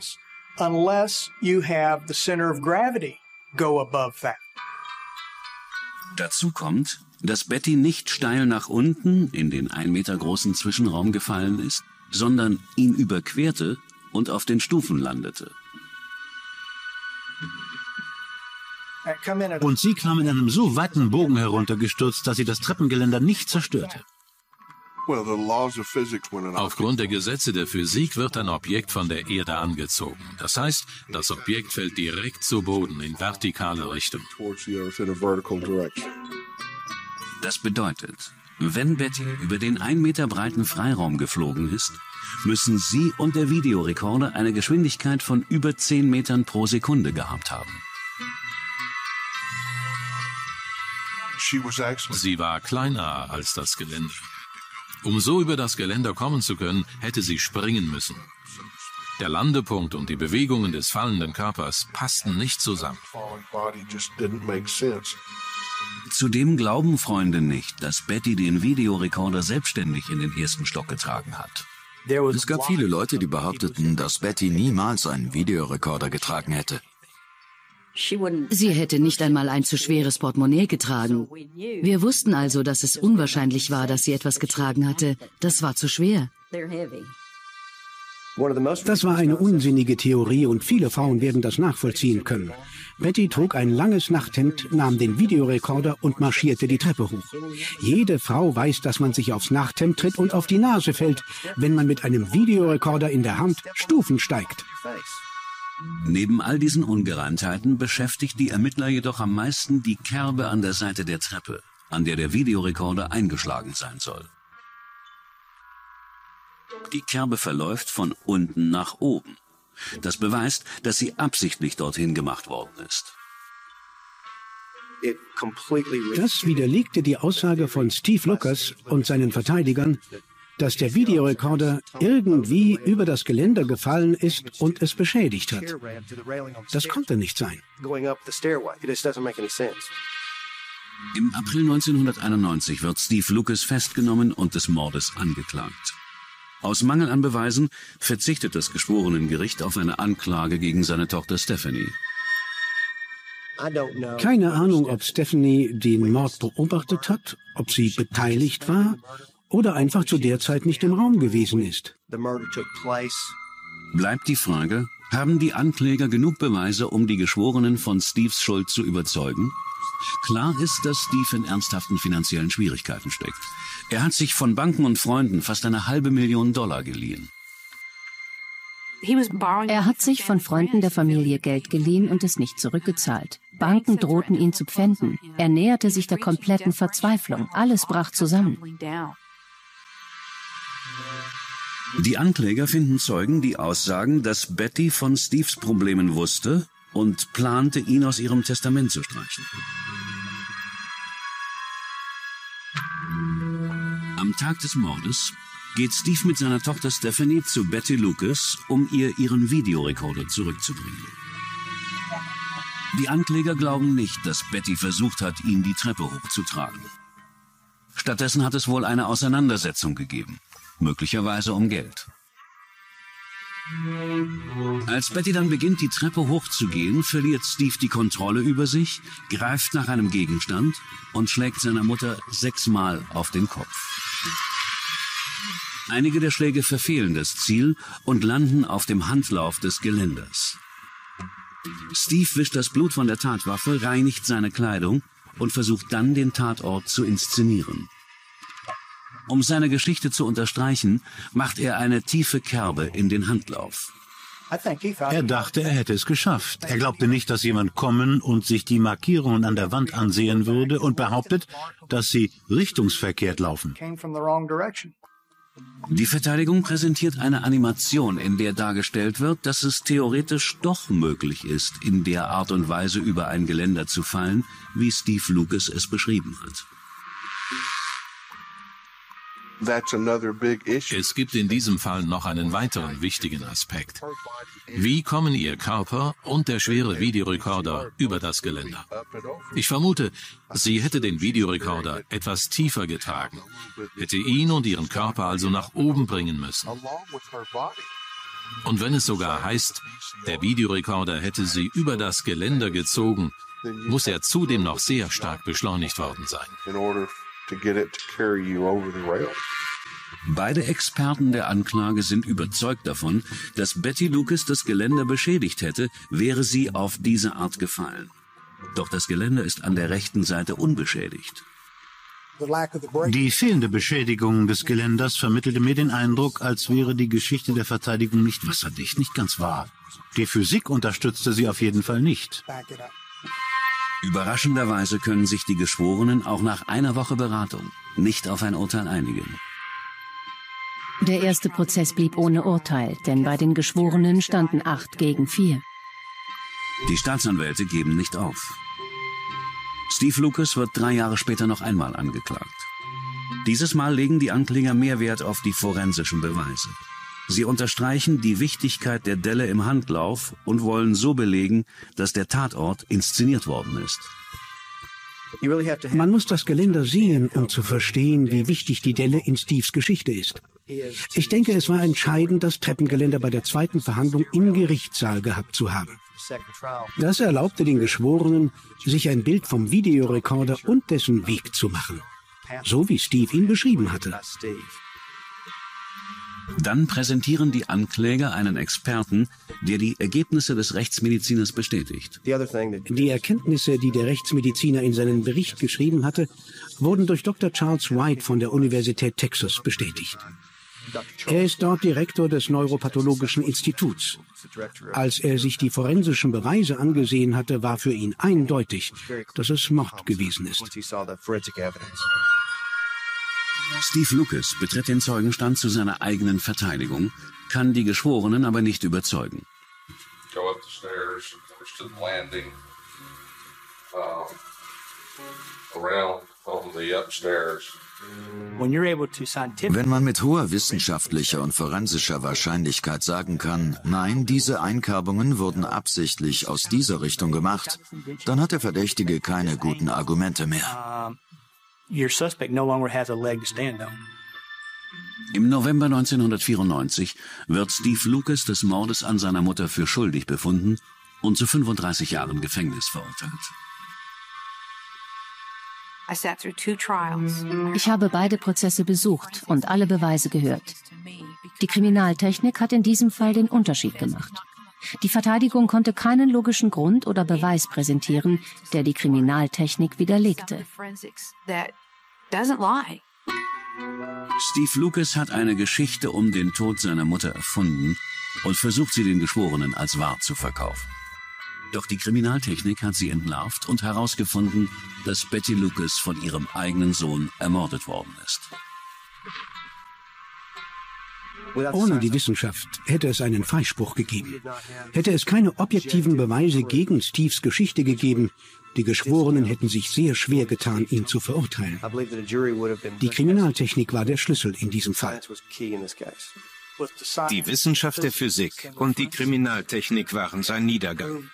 Dazu kommt, dass Betty nicht steil nach unten in den 1 Meter großen Zwischenraum gefallen ist, sondern ihn überquerte und auf den Stufen landete. Und sie kam in einem so weiten Bogen heruntergestürzt, dass sie das Treppengeländer nicht zerstörte. Aufgrund der Gesetze der Physik wird ein Objekt von der Erde angezogen. Das heißt, das Objekt fällt direkt zu Boden in vertikale Richtung. Das bedeutet, wenn Betty über den 1 Meter breiten Freiraum geflogen ist, müssen sie und der Videorekorder eine Geschwindigkeit von über 10 Metern pro Sekunde gehabt haben. Sie war kleiner als das Geländer. Um so über das Geländer kommen zu können, hätte sie springen müssen. Der Landepunkt und die Bewegungen des fallenden Körpers passten nicht zusammen. Zudem glauben Freunde nicht, dass Betty den Videorekorder selbstständig in den ersten Stock getragen hat. Es gab viele Leute, die behaupteten, dass Betty niemals einen Videorekorder getragen hätte. Sie hätte nicht einmal ein zu schweres Portemonnaie getragen. Wir wussten also, dass es unwahrscheinlich war, dass sie etwas getragen hatte. Das war zu schwer. Das war eine unsinnige Theorie und viele Frauen werden das nachvollziehen können. Betty trug ein langes Nachthemd, nahm den Videorekorder und marschierte die Treppe hoch. Jede Frau weiß, dass man sich aufs Nachthemd tritt und auf die Nase fällt, wenn man mit einem Videorekorder in der Hand Stufen steigt. Neben all diesen Ungereimtheiten beschäftigt die Ermittler jedoch am meisten die Kerbe an der Seite der Treppe, an der der Videorekorder eingeschlagen sein soll. Die Kerbe verläuft von unten nach oben. Das beweist, dass sie absichtlich dorthin gemacht worden ist. Das widerlegte die Aussage von Steve Lucas und seinen Verteidigern, dass der Videorekorder irgendwie über das Geländer gefallen ist und es beschädigt hat. Das konnte nicht sein. Im April 1991 wird Steve Lucas festgenommen und des Mordes angeklagt. Aus Mangel an Beweisen verzichtet das Geschworenengericht auf eine Anklage gegen seine Tochter Stephanie. Keine Ahnung, ob Stephanie den Mord beobachtet hat, ob sie beteiligt war oder einfach zu der Zeit nicht im Raum gewesen ist. Bleibt die Frage, haben die Ankläger genug Beweise, um die Geschworenen von Steves Schuld zu überzeugen? Klar ist, dass Steve in ernsthaften finanziellen Schwierigkeiten steckt. Er hat sich von Banken und Freunden fast $500.000 geliehen. Er hat sich von Freunden der Familie Geld geliehen und es nicht zurückgezahlt. Banken drohten ihn zu pfänden. Er näherte sich der kompletten Verzweiflung. Alles brach zusammen. Die Ankläger finden Zeugen, die aussagen, dass Betty von Steves Problemen wusste und plante, ihn aus ihrem Testament zu streichen. Am Tag des Mordes geht Steve mit seiner Tochter Stephanie zu Betty Lucas, um ihr ihren Videorekorder zurückzubringen. Die Ankläger glauben nicht, dass Betty versucht hat, ihn die Treppe hochzutragen. Stattdessen hat es wohl eine Auseinandersetzung gegeben, möglicherweise um Geld. Als Betty dann beginnt, die Treppe hochzugehen, verliert Steve die Kontrolle über sich, greift nach einem Gegenstand und schlägt seiner Mutter 6-mal auf den Kopf. Einige der Schläge verfehlen das Ziel und landen auf dem Handlauf des Geländers. Steve wischt das Blut von der Tatwaffe, reinigt seine Kleidung und versucht dann, den Tatort zu inszenieren. Um seine Geschichte zu unterstreichen, macht er eine tiefe Kerbe in den Handlauf. Er dachte, er hätte es geschafft. Er glaubte nicht, dass jemand kommen und sich die Markierungen an der Wand ansehen würde und behauptet, dass sie richtungsverkehrt laufen. Die Verteidigung präsentiert eine Animation, in der dargestellt wird, dass es theoretisch doch möglich ist, in der Art und Weise über ein Geländer zu fallen, wie Steve Lucas es beschrieben hat. Es gibt in diesem Fall noch einen weiteren wichtigen Aspekt. Wie kommen Ihr Körper und der schwere Videorekorder über das Geländer? Ich vermute, sie hätte den Videorekorder etwas tiefer getragen, hätte ihn und ihren Körper also nach oben bringen müssen. Und wenn es sogar heißt, der Videorekorder hätte sie über das Geländer gezogen, muss er zudem noch sehr stark beschleunigt worden sein. Beide Experten der Anklage sind überzeugt davon, dass Betty Lucas das Geländer beschädigt hätte, wäre sie auf diese Art gefallen. Doch das Geländer ist an der rechten Seite unbeschädigt. Die fehlende Beschädigung des Geländers vermittelte mir den Eindruck, als wäre die Geschichte der Verteidigung nicht wasserdicht, nicht ganz wahr. Die Physik unterstützte sie auf jeden Fall nicht. Überraschenderweise können sich die Geschworenen auch nach einer Woche Beratung nicht auf ein Urteil einigen. Der erste Prozess blieb ohne Urteil, denn bei den Geschworenen standen 8 gegen 4. Die Staatsanwälte geben nicht auf. Steve Lucas wird 3 Jahre später noch einmal angeklagt. Dieses Mal legen die Ankläger mehr Wert auf die forensischen Beweise. Sie unterstreichen die Wichtigkeit der Delle im Handlauf und wollen so belegen, dass der Tatort inszeniert worden ist. Man muss das Geländer sehen, um zu verstehen, wie wichtig die Delle in Steves Geschichte ist. Ich denke, es war entscheidend, das Treppengeländer bei der zweiten Verhandlung im Gerichtssaal gehabt zu haben. Das erlaubte den Geschworenen, sich ein Bild vom Videorekorder und dessen Weg zu machen. So wie Steve ihn beschrieben hatte. Dann präsentieren die Ankläger einen Experten, der die Ergebnisse des Rechtsmediziners bestätigt. Die Erkenntnisse, die der Rechtsmediziner in seinen Bericht geschrieben hatte, wurden durch Dr. Charles White von der Universität Texas bestätigt. Er ist dort Direktor des Neuropathologischen Instituts. Als er sich die forensischen Beweise angesehen hatte, war für ihn eindeutig, dass es Mord gewesen ist. Steve Lucas betritt den Zeugenstand zu seiner eigenen Verteidigung, kann die Geschworenen aber nicht überzeugen. Wenn man mit hoher wissenschaftlicher und forensischer Wahrscheinlichkeit sagen kann, nein, diese Einkerbungen wurden absichtlich aus dieser Richtung gemacht, dann hat der Verdächtige keine guten Argumente mehr. Im November 1994 wird Steve Lucas des Mordes an seiner Mutter für schuldig befunden und zu 35 Jahren Gefängnis verurteilt. Ich habe beide Prozesse besucht und alle Beweise gehört. Die Kriminaltechnik hat in diesem Fall den Unterschied gemacht. Die Verteidigung konnte keinen logischen Grund oder Beweis präsentieren, der die Kriminaltechnik widerlegte. Steve Lucas hat eine Geschichte um den Tod seiner Mutter erfunden und versucht sie den Geschworenen als wahr zu verkaufen. Doch die Kriminaltechnik hat sie entlarvt und herausgefunden, dass Betty Lucas von ihrem eigenen Sohn ermordet worden ist. Ohne die Wissenschaft hätte es einen Freispruch gegeben. Hätte es keine objektiven Beweise gegen Steves Geschichte gegeben, die Geschworenen hätten sich sehr schwer getan, ihn zu verurteilen. Die Kriminaltechnik war der Schlüssel in diesem Fall. Die Wissenschaft der Physik und die Kriminaltechnik waren sein Niedergang.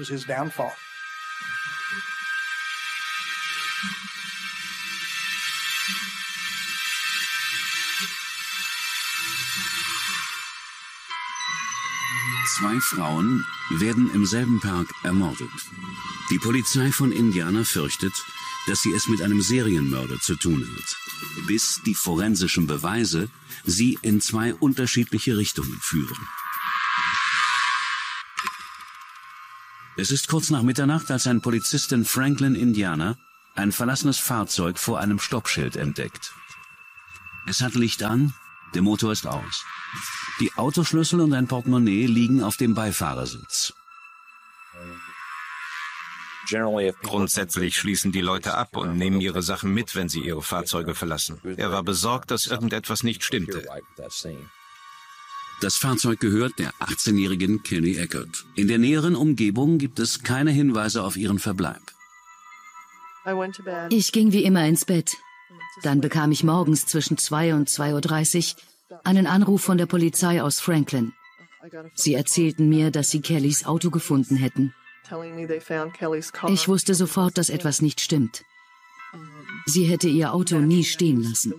Zwei Frauen werden im selben Park ermordet. Die Polizei von Indiana fürchtet, dass sie es mit einem Serienmörder zu tun hat, bis die forensischen Beweise sie in zwei unterschiedliche Richtungen führen. Es ist kurz nach Mitternacht, als ein Polizist in Franklin, Indiana, ein verlassenes Fahrzeug vor einem Stoppschild entdeckt. Es hat Licht an, der Motor ist aus. Die Autoschlüssel und ein Portemonnaie liegen auf dem Beifahrersitz. Grundsätzlich schließen die Leute ab und nehmen ihre Sachen mit, wenn sie ihre Fahrzeuge verlassen. Er war besorgt, dass irgendetwas nicht stimmte. Das Fahrzeug gehört der 18-jährigen Kelly Eckert. In der näheren Umgebung gibt es keine Hinweise auf ihren Verbleib. Ich ging wie immer ins Bett. Dann bekam ich morgens zwischen 2 und 2:30 Uhr einen Anruf von der Polizei aus Franklin. Sie erzählten mir, dass sie Kellys Auto gefunden hätten. Ich wusste sofort, dass etwas nicht stimmt. Sie hätte ihr Auto nie stehen lassen.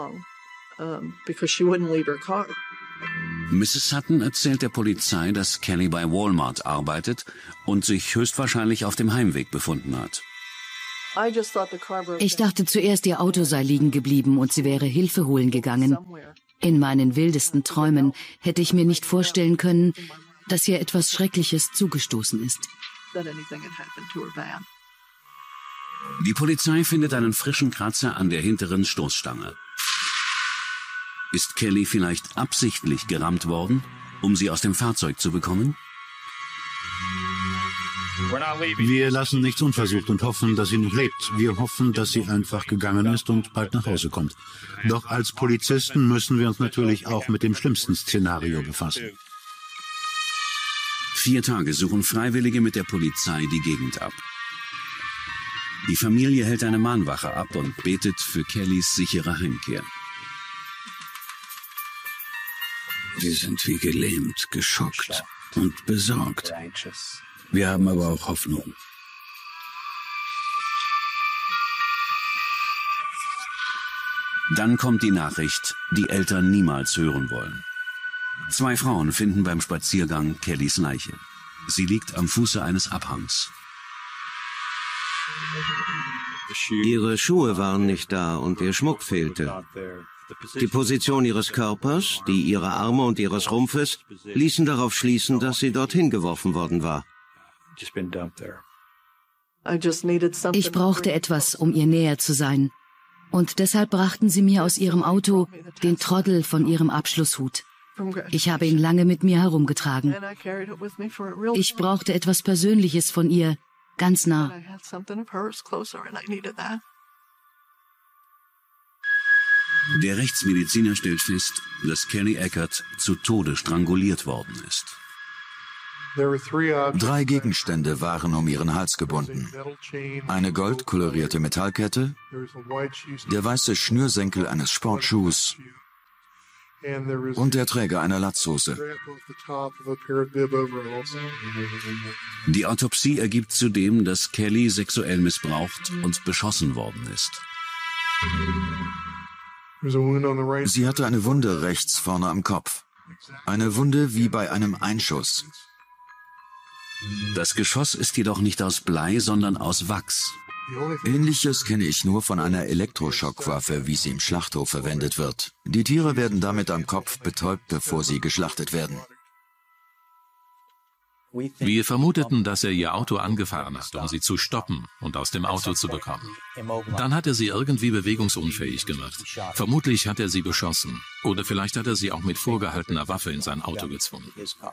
Mrs. Sutton erzählt der Polizei, dass Kelly bei Walmart arbeitet und sich höchstwahrscheinlich auf dem Heimweg befunden hat. Ich dachte zuerst, ihr Auto sei liegen geblieben und sie wäre Hilfe holen gegangen. In meinen wildesten Träumen hätte ich mir nicht vorstellen können, dass ihr etwas Schreckliches zugestoßen ist. Die Polizei findet einen frischen Kratzer an der hinteren Stoßstange. Ist Kelly vielleicht absichtlich gerammt worden, um sie aus dem Fahrzeug zu bekommen? Wir lassen nichts unversucht und hoffen, dass sie noch lebt. Wir hoffen, dass sie einfach gegangen ist und bald nach Hause kommt. Doch als Polizisten müssen wir uns natürlich auch mit dem schlimmsten Szenario befassen. 4 Tage suchen Freiwillige mit der Polizei die Gegend ab. Die Familie hält eine Mahnwache ab und betet für Kellys sichere Heimkehr. Wir sind wie gelähmt, geschockt und besorgt. Wir haben aber auch Hoffnung. Dann kommt die Nachricht, die Eltern niemals hören wollen. 2 Frauen finden beim Spaziergang Kellys Leiche. Sie liegt am Fuße eines Abhangs. Ihre Schuhe waren nicht da und ihr Schmuck fehlte. Die Position ihres Körpers, die ihrer Arme und ihres Rumpfes, ließen darauf schließen, dass sie dorthin geworfen worden war. Ich brauchte etwas, um ihr näher zu sein. Und deshalb brachten sie mir aus ihrem Auto den Trottel von ihrem Abschlusshut. Ich habe ihn lange mit mir herumgetragen. Ich brauchte etwas Persönliches von ihr, ganz nah. Der Rechtsmediziner stellt fest, dass Kelly Eckert zu Tode stranguliert worden ist. 3 Gegenstände waren um ihren Hals gebunden. Eine goldkolorierte Metallkette, der weiße Schnürsenkel eines Sportschuhs und der Träger einer Latzhose. Die Autopsie ergibt zudem, dass Kelly sexuell missbraucht und beschossen worden ist. Sie hatte eine Wunde rechts vorne am Kopf. Eine Wunde wie bei einem Einschuss. Das Geschoss ist jedoch nicht aus Blei, sondern aus Wachs. Ähnliches kenne ich nur von einer Elektroschockwaffe, wie sie im Schlachthof verwendet wird. Die Tiere werden damit am Kopf betäubt, bevor sie geschlachtet werden. Wir vermuteten, dass er ihr Auto angefahren hat, um sie zu stoppen und aus dem Auto zu bekommen. Dann hat er sie irgendwie bewegungsunfähig gemacht. Vermutlich hat er sie beschossen. Oder vielleicht hat er sie auch mit vorgehaltener Waffe in sein Auto gezwungen.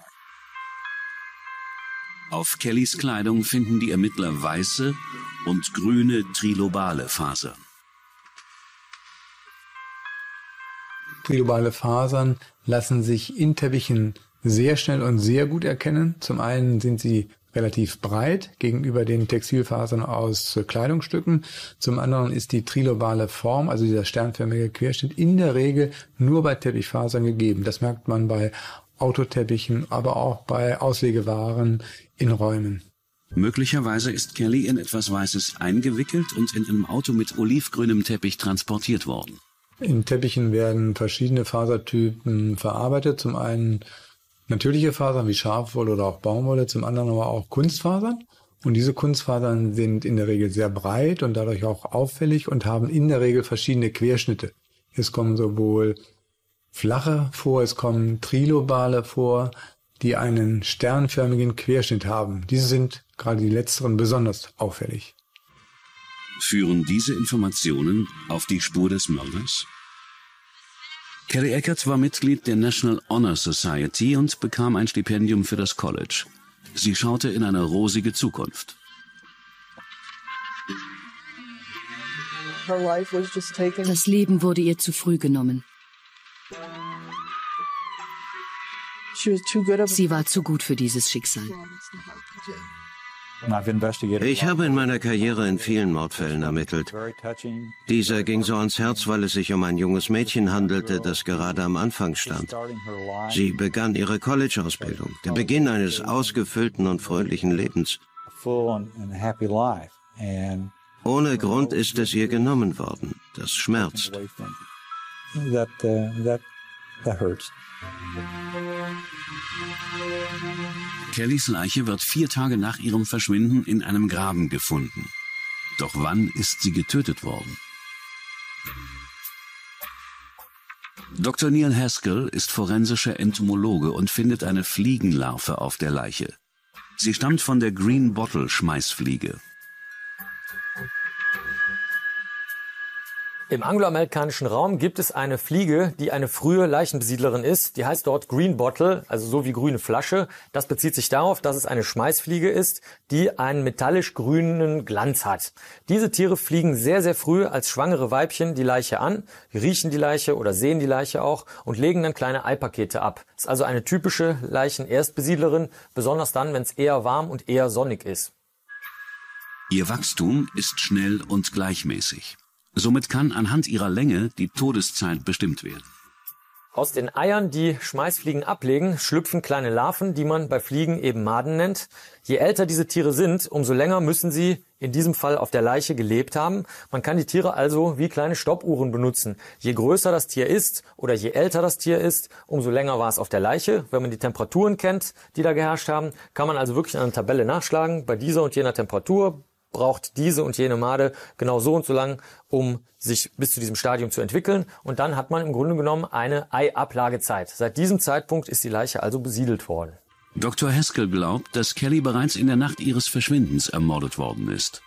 Auf Kellys Kleidung finden die Ermittler weiße und grüne trilobale Fasern. Trilobale Fasern lassen sich in Teppichen sehr schnell und sehr gut erkennen. Zum einen sind sie relativ breit gegenüber den Textilfasern aus Kleidungsstücken. Zum anderen ist die trilobale Form, also dieser sternförmige Querschnitt, in der Regel nur bei Teppichfasern gegeben. Das merkt man bei Autoteppichen, aber auch bei Auslegewaren in Räumen. Möglicherweise ist Kelly in etwas Weißes eingewickelt und in einem Auto mit olivgrünem Teppich transportiert worden. In Teppichen werden verschiedene Fasertypen verarbeitet. Zum einen natürliche Fasern wie Schafwolle oder auch Baumwolle, zum anderen aber auch Kunstfasern. Und diese Kunstfasern sind in der Regel sehr breit und dadurch auch auffällig und haben in der Regel verschiedene Querschnitte. Es kommen sowohl flache vor, es kommen trilobale vor, die einen sternförmigen Querschnitt haben. Diese sind, gerade die letzteren, besonders auffällig. Führen diese Informationen auf die Spur des Mörders? Kelly Eckert war Mitglied der National Honor Society und bekam ein Stipendium für das College. Sie schaute in eine rosige Zukunft. Das Leben wurde ihr zu früh genommen. Sie war zu gut für dieses Schicksal. Ich habe in meiner Karriere in vielen Mordfällen ermittelt. Dieser ging so ans Herz, weil es sich um ein junges Mädchen handelte, das gerade am Anfang stand. Sie begann ihre College-Ausbildung, der Beginn eines ausgefüllten und fröhlichen Lebens. Ohne Grund ist es ihr genommen worden. Das schmerzt. Kellys Leiche wird 4 Tage nach ihrem Verschwinden in einem Graben gefunden. Doch wann ist sie getötet worden? Dr. Neil Haskell ist forensischer Entomologe und findet eine Fliegenlarve auf der Leiche. Sie stammt von der Green Bottle Schmeißfliege. Im angloamerikanischen Raum gibt es eine Fliege, die eine frühe Leichenbesiedlerin ist. Die heißt dort Green Bottle, also so wie grüne Flasche. Das bezieht sich darauf, dass es eine Schmeißfliege ist, die einen metallisch-grünen Glanz hat. Diese Tiere fliegen sehr, sehr früh als schwangere Weibchen die Leiche an, riechen die Leiche oder sehen die Leiche auch und legen dann kleine Eipakete ab. Das ist also eine typische Leichenerstbesiedlerin, besonders dann, wenn es eher warm und eher sonnig ist. Ihr Wachstum ist schnell und gleichmäßig. Somit kann anhand ihrer Länge die Todeszeit bestimmt werden. Aus den Eiern, die Schmeißfliegen ablegen, schlüpfen kleine Larven, die man bei Fliegen eben Maden nennt. Je älter diese Tiere sind, umso länger müssen sie in diesem Fall auf der Leiche gelebt haben. Man kann die Tiere also wie kleine Stoppuhren benutzen. Je größer das Tier ist oder je älter das Tier ist, umso länger war es auf der Leiche. Wenn man die Temperaturen kennt, die da geherrscht haben, kann man also wirklich an einer Tabelle nachschlagen. Bei dieser und jener Temperatur braucht diese und jene Made genau so und so lang, um sich bis zu diesem Stadium zu entwickeln. Und dann hat man im Grunde genommen eine Eiablagezeit. Seit diesem Zeitpunkt ist die Leiche also besiedelt worden. Dr. Haskell glaubt, dass Kelly bereits in der Nacht ihres Verschwindens ermordet worden ist.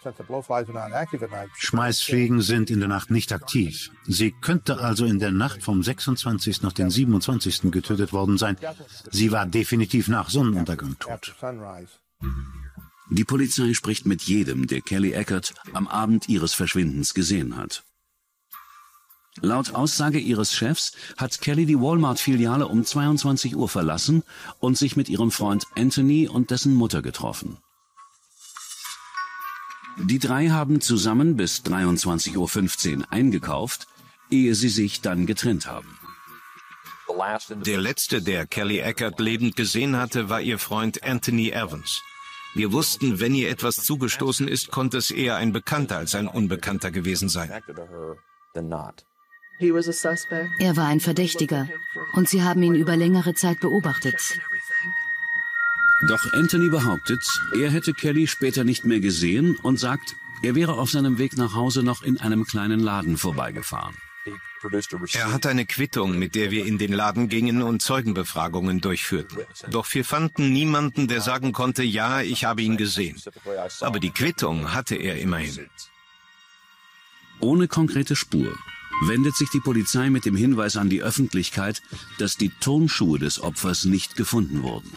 Schmeißfliegen sind in der Nacht nicht aktiv. Sie könnte also in der Nacht vom 26. auf den 27. getötet worden sein. Sie war definitiv nach Sonnenuntergang tot. Die Polizei spricht mit jedem, der Kelly Eckert am Abend ihres Verschwindens gesehen hat. Laut Aussage ihres Chefs hat Kelly die Walmart-Filiale um 22 Uhr verlassen und sich mit ihrem Freund Anthony und dessen Mutter getroffen. Die drei haben zusammen bis 23:15 Uhr eingekauft, ehe sie sich dann getrennt haben. Der letzte, der Kelly Eckert lebend gesehen hatte, war ihr Freund Anthony Evans. Wir wussten, wenn ihr etwas zugestoßen ist, konnte es eher ein Bekannter als ein Unbekannter gewesen sein. Er war ein Verdächtiger und sie haben ihn über längere Zeit beobachtet. Doch Anthony behauptet, er hätte Kelly später nicht mehr gesehen und sagt, er wäre auf seinem Weg nach Hause noch in einem kleinen Laden vorbeigefahren. Er hat eine Quittung, mit der wir in den Laden gingen und Zeugenbefragungen durchführten. Doch wir fanden niemanden, der sagen konnte, ja, ich habe ihn gesehen. Aber die Quittung hatte er immerhin. Ohne konkrete Spur wendet sich die Polizei mit dem Hinweis an die Öffentlichkeit, dass die Turnschuhe des Opfers nicht gefunden wurden.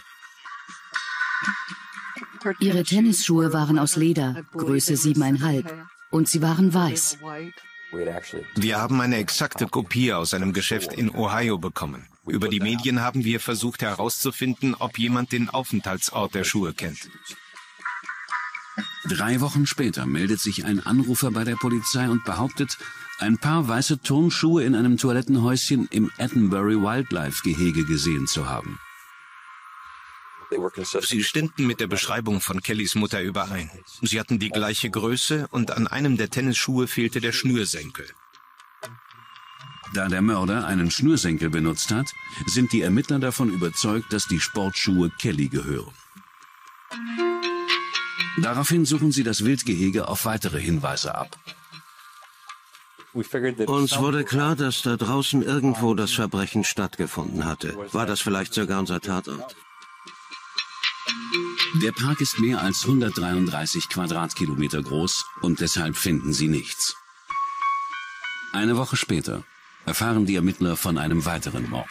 Ihre Tennisschuhe waren aus Leder, Größe 7,5, und sie waren weiß. Wir haben eine exakte Kopie aus einem Geschäft in Ohio bekommen. Über die Medien haben wir versucht herauszufinden, ob jemand den Aufenthaltsort der Schuhe kennt. 3 Wochen später meldet sich ein Anrufer bei der Polizei und behauptet, ein paar weiße Turnschuhe in einem Toilettenhäuschen im Attenbury Wildlife Gehege gesehen zu haben. Sie stimmten mit der Beschreibung von Kellys Mutter überein. Sie hatten die gleiche Größe und an einem der Tennisschuhe fehlte der Schnürsenkel. Da der Mörder einen Schnürsenkel benutzt hat, sind die Ermittler davon überzeugt, dass die Sportschuhe Kelly gehören. Daraufhin suchen sie das Wildgehege auf weitere Hinweise ab. Uns wurde klar, dass da draußen irgendwo das Verbrechen stattgefunden hatte. War das vielleicht sogar unser Tatort? Der Park ist mehr als 133 Quadratkilometer groß und deshalb finden sie nichts. Eine Woche später erfahren die Ermittler von einem weiteren Mord.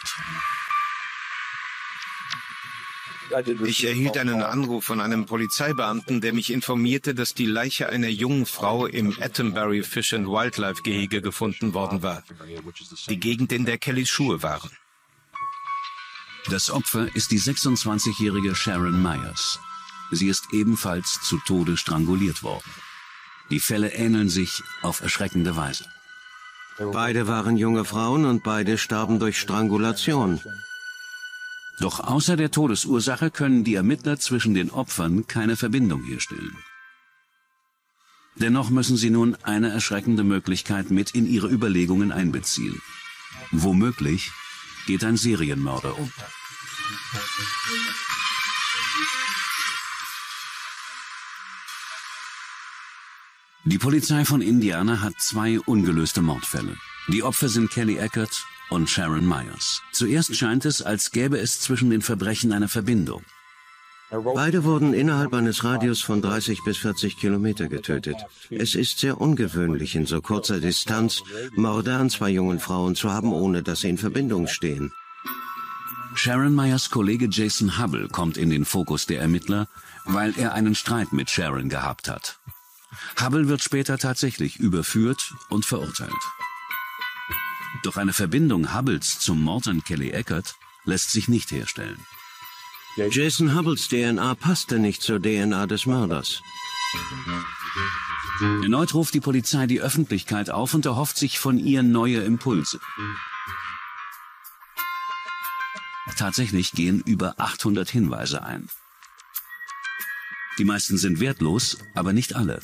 Ich erhielt einen Anruf von einem Polizeibeamten, der mich informierte, dass die Leiche einer jungen Frau im Attenbury Fish and Wildlife Gehege gefunden worden war. Die Gegend, in der Kellys Schuhe waren. Das Opfer ist die 26-jährige Sharon Myers. Sie ist ebenfalls zu Tode stranguliert worden. Die Fälle ähneln sich auf erschreckende Weise. Beide waren junge Frauen und beide starben durch Strangulation. Doch außer der Todesursache können die Ermittler zwischen den Opfern keine Verbindung herstellen. Dennoch müssen sie nun eine erschreckende Möglichkeit mit in ihre Überlegungen einbeziehen. Womöglich geht ein Serienmörder um. Die Polizei von Indiana hat 2 ungelöste Mordfälle. Die Opfer sind Kelly Eckert und Sharon Myers. Zuerst scheint es, als gäbe es zwischen den Verbrechen eine Verbindung. Beide wurden innerhalb eines Radius von 30 bis 40 Kilometer getötet. Es ist sehr ungewöhnlich, in so kurzer Distanz Morde an 2 jungen Frauen zu haben, ohne dass sie in Verbindung stehen. Sharon Myers Kollege Jason Hubble kommt in den Fokus der Ermittler, weil er einen Streit mit Sharon gehabt hat. Hubble wird später tatsächlich überführt und verurteilt. Doch eine Verbindung Hubbles zum Mord an Kelly Eckert lässt sich nicht herstellen. Jason Hubbles DNA passte nicht zur DNA des Mörders. Erneut ruft die Polizei die Öffentlichkeit auf und erhofft sich von ihr neue Impulse. Tatsächlich gehen über 800 Hinweise ein. Die meisten sind wertlos, aber nicht alle.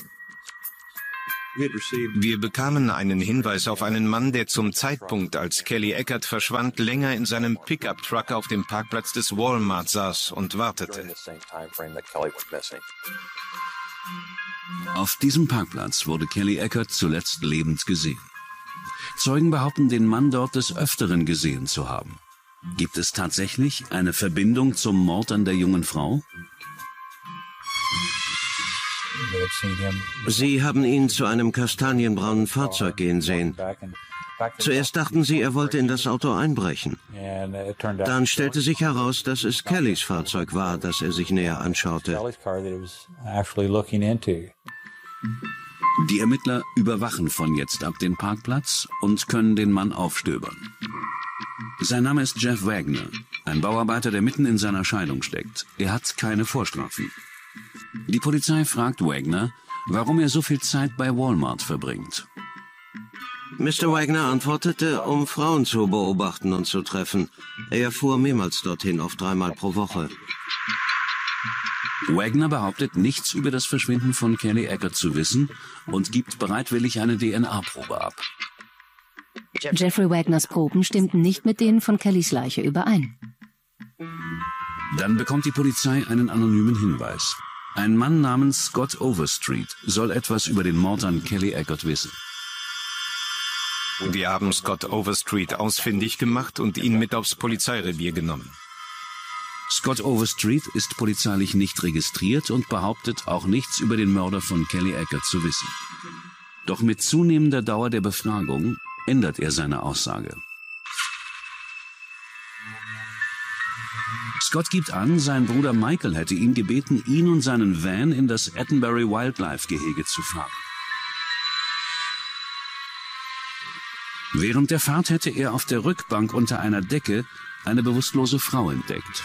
Wir bekamen einen Hinweis auf einen Mann, der zum Zeitpunkt, als Kelly Eckert verschwand, länger in seinem Pickup-Truck auf dem Parkplatz des Walmart saß und wartete. Auf diesem Parkplatz wurde Kelly Eckert zuletzt lebend gesehen. Zeugen behaupten, den Mann dort des Öfteren gesehen zu haben. Gibt es tatsächlich eine Verbindung zum Mord an der jungen Frau? Sie haben ihn zu einem kastanienbraunen Fahrzeug gehen sehen. Zuerst dachten sie, er wollte in das Auto einbrechen. Dann stellte sich heraus, dass es Kellys Fahrzeug war, das er sich näher anschaute. Die Ermittler überwachen von jetzt ab den Parkplatz und können den Mann aufstöbern. Sein Name ist Jeff Wagner, ein Bauarbeiter, der mitten in seiner Scheidung steckt. Er hat keine Vorstrafen. Die Polizei fragt Wagner, warum er so viel Zeit bei Walmart verbringt. Mr. Wagner antwortete, um Frauen zu beobachten und zu treffen. Er fuhr mehrmals dorthin, oft 3-mal pro Woche. Wagner behauptet, nichts über das Verschwinden von Kelly Eckert zu wissen und gibt bereitwillig eine DNA-Probe ab. Jeffrey Wagners Proben stimmten nicht mit denen von Kellys Leiche überein. Dann bekommt die Polizei einen anonymen Hinweis. Ein Mann namens Scott Overstreet soll etwas über den Mord an Kelly Eckert wissen. Wir haben Scott Overstreet ausfindig gemacht und ihn mit aufs Polizeirevier genommen. Scott Overstreet ist polizeilich nicht registriert und behauptet auch nichts über den Mörder von Kelly Eckert zu wissen. Doch mit zunehmender Dauer der Befragung ändert er seine Aussage. Scott gibt an, sein Bruder Michael hätte ihn gebeten, ihn und seinen Van in das Attenbury Wildlife Gehege zu fahren. Während der Fahrt hätte er auf der Rückbank unter einer Decke eine bewusstlose Frau entdeckt.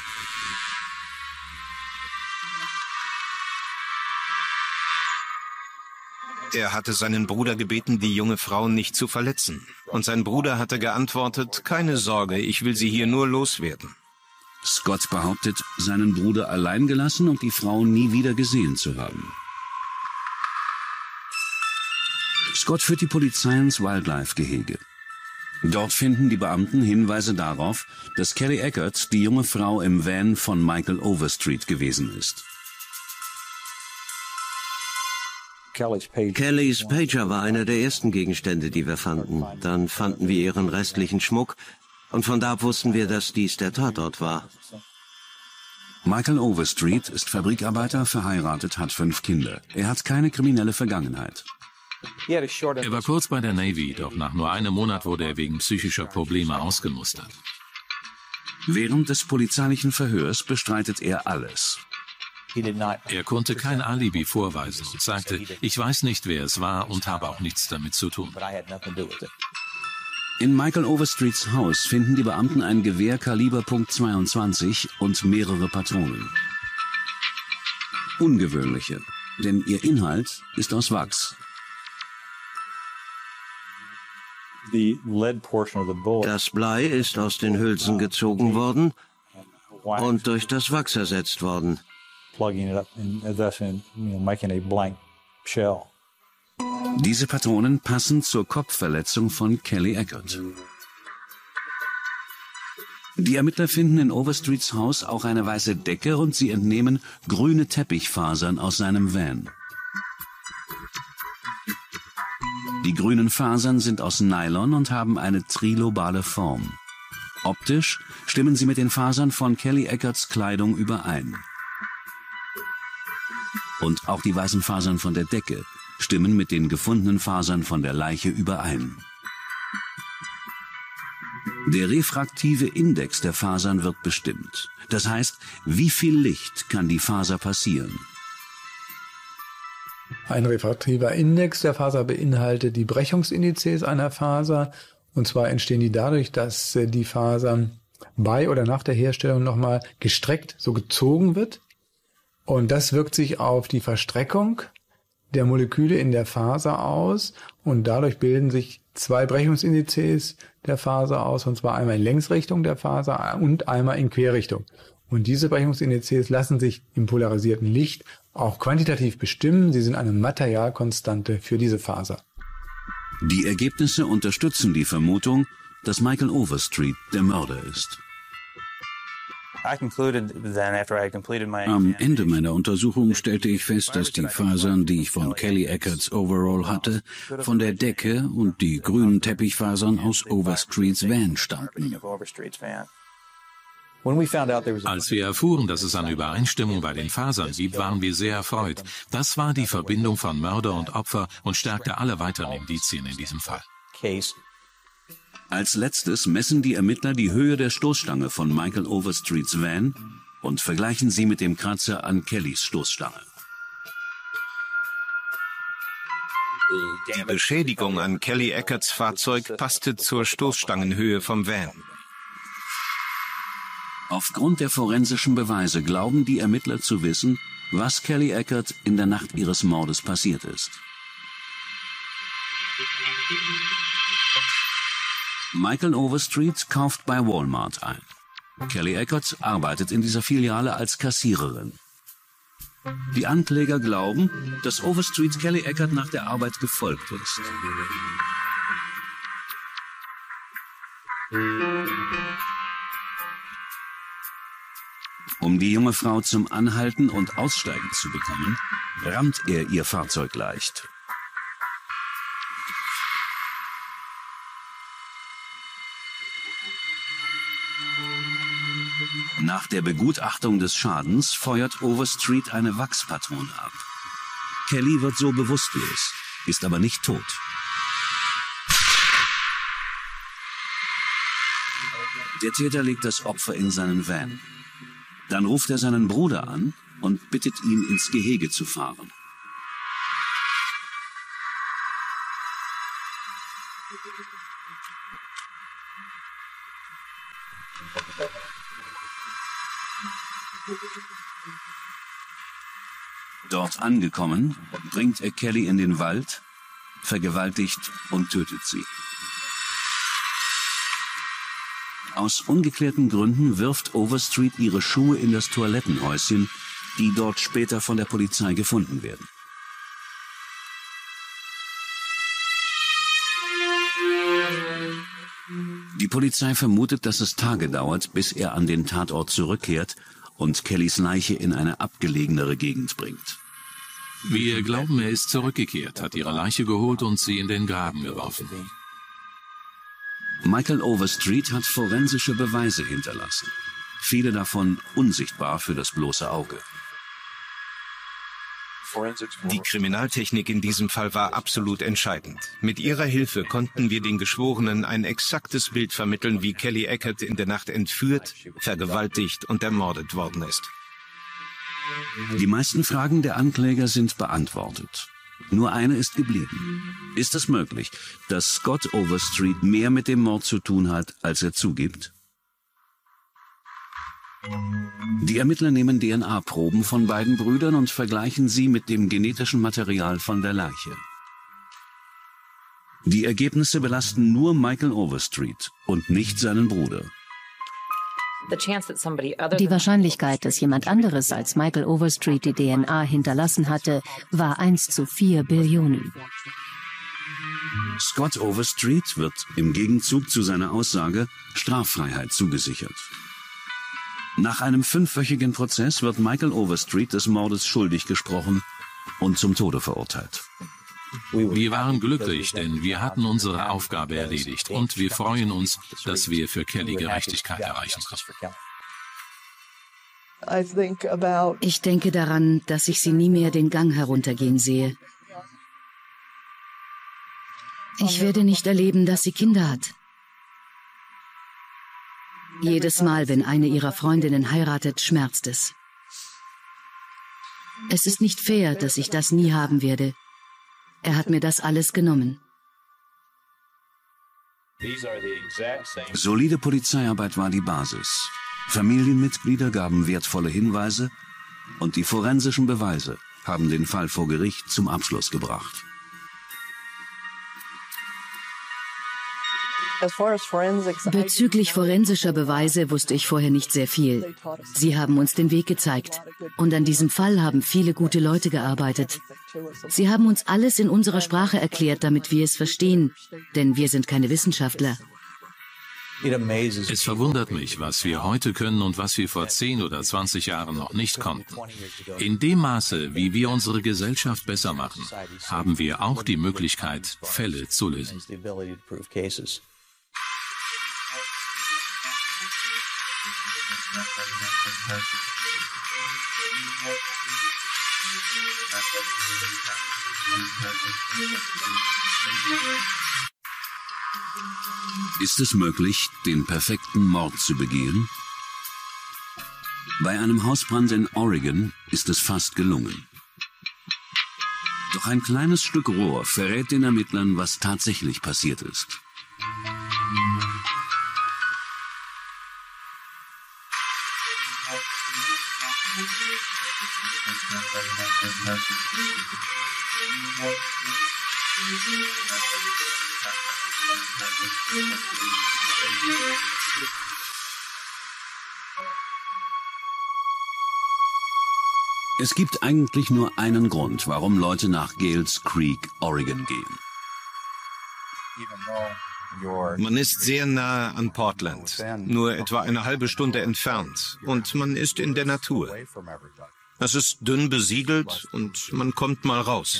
Er hatte seinen Bruder gebeten, die junge Frau nicht zu verletzen. Und sein Bruder hatte geantwortet, keine Sorge, ich will sie hier nur loswerden. Scott behauptet, seinen Bruder allein gelassen und die Frau nie wieder gesehen zu haben. Scott führt die Polizei ins Wildlife-Gehege. Dort finden die Beamten Hinweise darauf, dass Kelly Eckert die junge Frau im Van von Michael Overstreet gewesen ist. Kellys Pager war einer der ersten Gegenstände, die wir fanden. Dann fanden wir ihren restlichen Schmuck und von da ab wussten wir, dass dies der Tatort war. Michael Overstreet ist Fabrikarbeiter, verheiratet, hat 5 Kinder. Er hat keine kriminelle Vergangenheit. Er war kurz bei der Navy, doch nach nur einem Monat wurde er wegen psychischer Probleme ausgemustert. Während des polizeilichen Verhörs bestreitet er alles. Er konnte kein Alibi vorweisen und sagte, ich weiß nicht, wer es war und habe auch nichts damit zu tun. In Michael Overstreets Haus finden die Beamten ein Gewehr Kaliber .22 und mehrere Patronen. Ungewöhnliche, denn ihr Inhalt ist aus Wachs. Das Blei ist aus den Hülsen gezogen worden und durch das Wachs ersetzt worden. Diese Patronen passen zur Kopfverletzung von Kelly Eckert. Die Ermittler finden in Overstreets Haus auch eine weiße Decke und sie entnehmen grüne Teppichfasern aus seinem Van. Die grünen Fasern sind aus Nylon und haben eine trilobale Form. Optisch stimmen sie mit den Fasern von Kelly Eckerts Kleidung überein. Und auch die weißen Fasern von der Decke stimmen mit den gefundenen Fasern von der Leiche überein. Der refraktive Index der Fasern wird bestimmt. Das heißt, wie viel Licht kann die Faser passieren? Ein refraktiver Index der Faser beinhaltet die Brechungsindizes einer Faser. Und zwar entstehen die dadurch, dass die Faser bei oder nach der Herstellung nochmal gestreckt, so gezogen wird. Und das wirkt sich auf die Verstreckung der Moleküle in der Faser aus. Und dadurch bilden sich 2 Brechungsindizes der Faser aus, und zwar einmal in Längsrichtung der Faser und einmal in Querrichtung. Und diese Brechungsindizes lassen sich im polarisierten Licht auch quantitativ bestimmen. Sie sind eine Materialkonstante für diese Faser. Die Ergebnisse unterstützen die Vermutung, dass Michael Overstreet der Mörder ist. Am Ende meiner Untersuchung stellte ich fest, dass die Fasern, die ich von Kelly Eckerts Overall hatte, von der Decke und die grünen Teppichfasern aus Overstreets Van stammten. Als wir erfuhren, dass es eine Übereinstimmung bei den Fasern gibt, waren wir sehr erfreut. Das war die Verbindung von Mörder und Opfer und stärkte alle weiteren Indizien in diesem Fall. Als letztes messen die Ermittler die Höhe der Stoßstange von Michael Overstreets Van und vergleichen sie mit dem Kratzer an Kellys Stoßstange. Die Beschädigung an Kelly Eckerts Fahrzeug passte zur Stoßstangenhöhe vom Van. Aufgrund der forensischen Beweise glauben die Ermittler zu wissen, was Kelly Eckert in der Nacht ihres Mordes passiert ist. Michael Overstreet kauft bei Walmart ein. Kelly Eckert arbeitet in dieser Filiale als Kassiererin. Die Ankläger glauben, dass Overstreet Kelly Eckert nach der Arbeit gefolgt ist. Um die junge Frau zum Anhalten und Aussteigen zu bekommen, rammt er ihr Fahrzeug leicht. Nach der Begutachtung des Schadens feuert Overstreet eine Wachspatrone ab. Kelly wird so bewusstlos, ist aber nicht tot. Der Täter legt das Opfer in seinen Van. Dann ruft er seinen Bruder an und bittet ihn, ins Gehege zu fahren. Dort angekommen, bringt er Kelly in den Wald, vergewaltigt und tötet sie. Aus ungeklärten Gründen wirft Overstreet ihre Schuhe in das Toilettenhäuschen, die dort später von der Polizei gefunden werden. Die Polizei vermutet, dass es Tage dauert, bis er an den Tatort zurückkehrt und Kellys Leiche in eine abgelegenere Gegend bringt. Wir glauben, er ist zurückgekehrt, hat ihre Leiche geholt und sie in den Graben geworfen. Michael Overstreet hat forensische Beweise hinterlassen. Viele davon unsichtbar für das bloße Auge. Die Kriminaltechnik in diesem Fall war absolut entscheidend. Mit ihrer Hilfe konnten wir den Geschworenen ein exaktes Bild vermitteln, wie Kelly Eckert in der Nacht entführt, vergewaltigt und ermordet worden ist. Die meisten Fragen der Ankläger sind beantwortet. Nur eine ist geblieben. Ist es möglich, dass Scott Overstreet mehr mit dem Mord zu tun hat, als er zugibt? Die Ermittler nehmen DNA-Proben von beiden Brüdern und vergleichen sie mit dem genetischen Material von der Leiche. Die Ergebnisse belasten nur Michael Overstreet und nicht seinen Bruder. Die Wahrscheinlichkeit, dass jemand anderes als Michael Overstreet die DNA hinterlassen hatte, war 1:4 Billionen. Scott Overstreet wird im Gegenzug zu seiner Aussage Straffreiheit zugesichert. Nach einem 5-wöchigen Prozess wird Michael Overstreet des Mordes schuldig gesprochen und zum Tode verurteilt. Wir waren glücklich, denn wir hatten unsere Aufgabe erledigt und wir freuen uns, dass wir für Kelly Gerechtigkeit erreichen konnten. Ich denke daran, dass ich sie nie mehr den Gang heruntergehen sehe. Ich werde nicht erleben, dass sie Kinder hat. Jedes Mal, wenn eine ihrer Freundinnen heiratet, schmerzt es. Es ist nicht fair, dass ich das nie haben werde. Er hat mir das alles genommen. Solide Polizeiarbeit war die Basis. Familienmitglieder gaben wertvolle Hinweise und die forensischen Beweise haben den Fall vor Gericht zum Abschluss gebracht. Bezüglich forensischer Beweise wusste ich vorher nicht sehr viel. Sie haben uns den Weg gezeigt. Und an diesem Fall haben viele gute Leute gearbeitet. Sie haben uns alles in unserer Sprache erklärt, damit wir es verstehen, denn wir sind keine Wissenschaftler. Es verwundert mich, was wir heute können und was wir vor 10 oder 20 Jahren noch nicht konnten. In dem Maße, wie wir unsere Gesellschaft besser machen, haben wir auch die Möglichkeit, Fälle zu lösen. Ist es möglich, den perfekten Mord zu begehen? Bei einem Hausbrand in Oregon ist es fast gelungen. Doch ein kleines Stück Rohr verrät den Ermittlern, was tatsächlich passiert ist. Es gibt eigentlich nur einen Grund, warum Leute nach Gales Creek, Oregon gehen. Man ist sehr nahe an Portland, nur etwa eine halbe Stunde entfernt, und man ist in der Natur. Es ist dünn besiedelt und man kommt mal raus.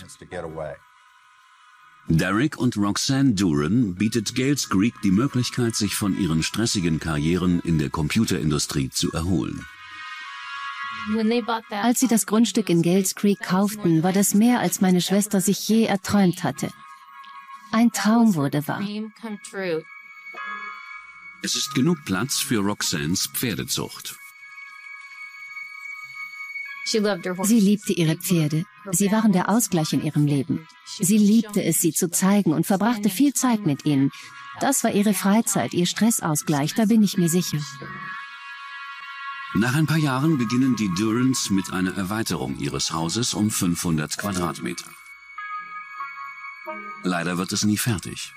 Derek und Roxanne Duran bietet Gales Creek die Möglichkeit, sich von ihren stressigen Karrieren in der Computerindustrie zu erholen. Als sie das Grundstück in Gales Creek kauften, war das mehr, als meine Schwester sich je erträumt hatte. Ein Traum wurde wahr. Es ist genug Platz für Roxannes Pferdezucht. Sie liebte ihre Pferde Sie waren der Ausgleich in ihrem Leben. Sie liebte es, sie zu zeigen und verbrachte viel Zeit mit ihnen. Das war ihre Freizeit, ihr Stressausgleich, da bin ich mir sicher. Nach ein paar Jahren beginnen die Durants mit einer Erweiterung ihres Hauses um 500 Quadratmeter. Leider wird es nie fertig.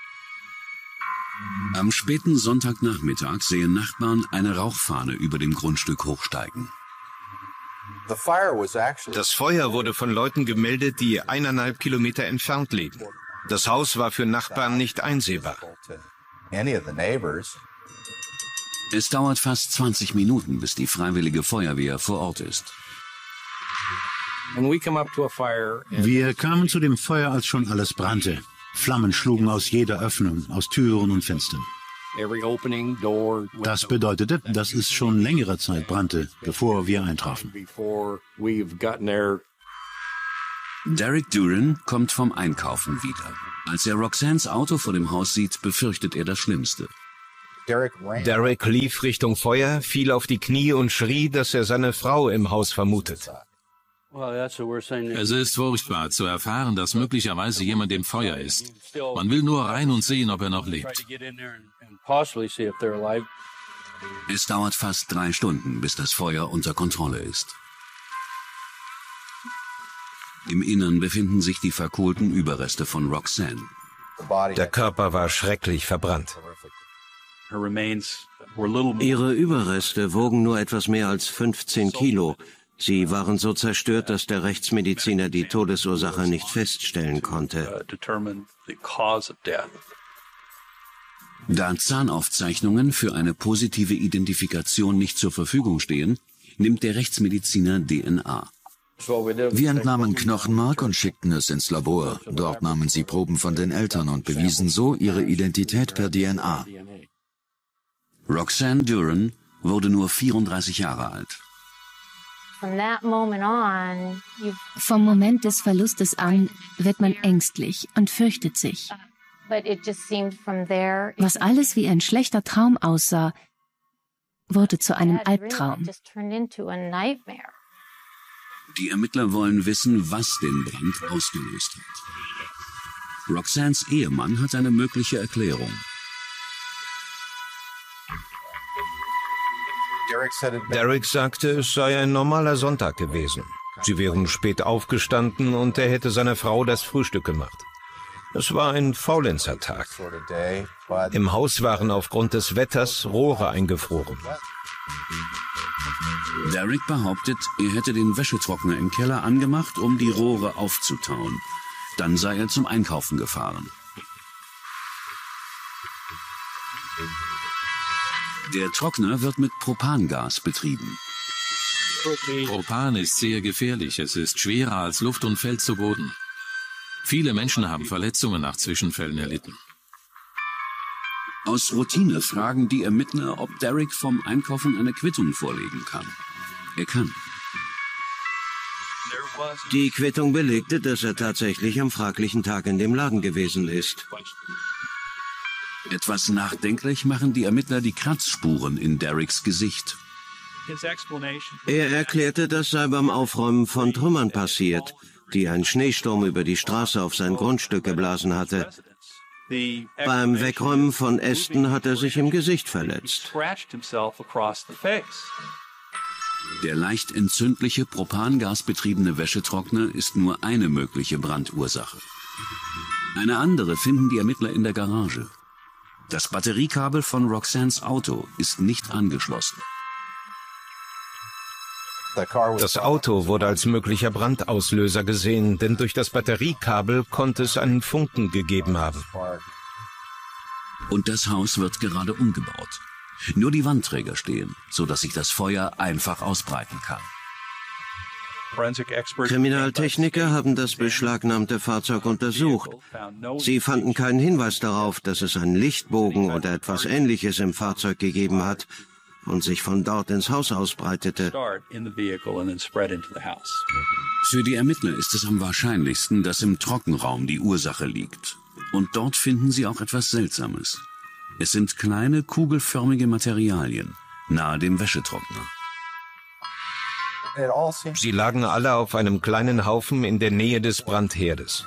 Am späten Sonntagnachmittag sehen Nachbarn eine Rauchfahne über dem Grundstück hochsteigen. Das Feuer wurde von Leuten gemeldet, die 1,5 Kilometer entfernt leben. Das Haus war für Nachbarn nicht einsehbar. Es dauert fast 20 Minuten, bis die freiwillige Feuerwehr vor Ort ist. Wir kamen zu dem Feuer, als schon alles brannte. Flammen schlugen aus jeder Öffnung, aus Türen und Fenstern. Das bedeutete, dass es schon längere Zeit brannte, bevor wir eintrafen. Derek Duran kommt vom Einkaufen wieder. Als er Roxannes Auto vor dem Haus sieht, befürchtet er das Schlimmste. Derek lief Richtung Feuer, fiel auf die Knie und schrie, dass er seine Frau im Haus vermutet. Es ist furchtbar zu erfahren, dass möglicherweise jemand im Feuer ist. Man will nur rein und sehen, ob er noch lebt. Es dauert fast 3 Stunden, bis das Feuer unter Kontrolle ist. Im Innern befinden sich die verkohlten Überreste von Roxanne. Der Körper war schrecklich verbrannt. Ihre Überreste wogen nur etwas mehr als 15 Kilo. Sie waren so zerstört, dass der Rechtsmediziner die Todesursache nicht feststellen konnte. Da Zahnaufzeichnungen für eine positive Identifikation nicht zur Verfügung stehen, nimmt der Rechtsmediziner DNA. Wir entnahmen Knochenmark und schickten es ins Labor. Dort nahmen sie Proben von den Eltern und bewiesen so ihre Identität per DNA. Roxanne Duran wurde nur 34 Jahre alt. Vom Moment des Verlustes an wird man ängstlich und fürchtet sich. Was alles wie ein schlechter Traum aussah, wurde zu einem Albtraum. Die Ermittler wollen wissen, was den Brand ausgelöst hat. Roxannes Ehemann hat eine mögliche Erklärung. Derek sagte, es sei ein normaler Sonntag gewesen. Sie wären spät aufgestanden und er hätte seiner Frau das Frühstück gemacht. Es war ein Faulenzertag. Im Haus waren aufgrund des Wetters Rohre eingefroren. Derek behauptet, er hätte den Wäschetrockner im Keller angemacht, um die Rohre aufzutauen. Dann sei er zum Einkaufen gefahren. Der Trockner wird mit Propangas betrieben. Propan ist sehr gefährlich. Es ist schwerer als Luft und fällt zu Boden. Viele Menschen haben Verletzungen nach Zwischenfällen erlitten. Aus Routine fragen die Ermittler, ob Derek vom Einkaufen eine Quittung vorlegen kann. Er kann. Die Quittung belegte, dass er tatsächlich am fraglichen Tag in dem Laden gewesen ist. Etwas nachdenklich machen die Ermittler die Kratzspuren in Dereks Gesicht. Er erklärte, das sei beim Aufräumen von Trümmern passiert, die ein Schneesturm über die Straße auf sein Grundstück geblasen hatte. Beim Wegräumen von Ästen hat er sich im Gesicht verletzt. Der leicht entzündliche propangasbetriebene Wäschetrockner ist nur eine mögliche Brandursache. Eine andere finden die Ermittler in der Garage. Das Batteriekabel von Roxannes Auto ist nicht angeschlossen. Das Auto wurde als möglicher Brandauslöser gesehen, denn durch das Batteriekabel konnte es einen Funken gegeben haben. Und das Haus wird gerade umgebaut. Nur die Wandträger stehen, sodass sich das Feuer einfach ausbreiten kann. Kriminaltechniker haben das beschlagnahmte Fahrzeug untersucht. Sie fanden keinen Hinweis darauf, dass es einen Lichtbogen oder etwas Ähnliches im Fahrzeug gegeben hat und sich von dort ins Haus ausbreitete. Für die Ermittler ist es am wahrscheinlichsten, dass im Trockenraum die Ursache liegt. Und dort finden sie auch etwas Seltsames. Es sind kleine, kugelförmige Materialien, nahe dem Wäschetrockner. Sie lagen alle auf einem kleinen Haufen in der Nähe des Brandherdes.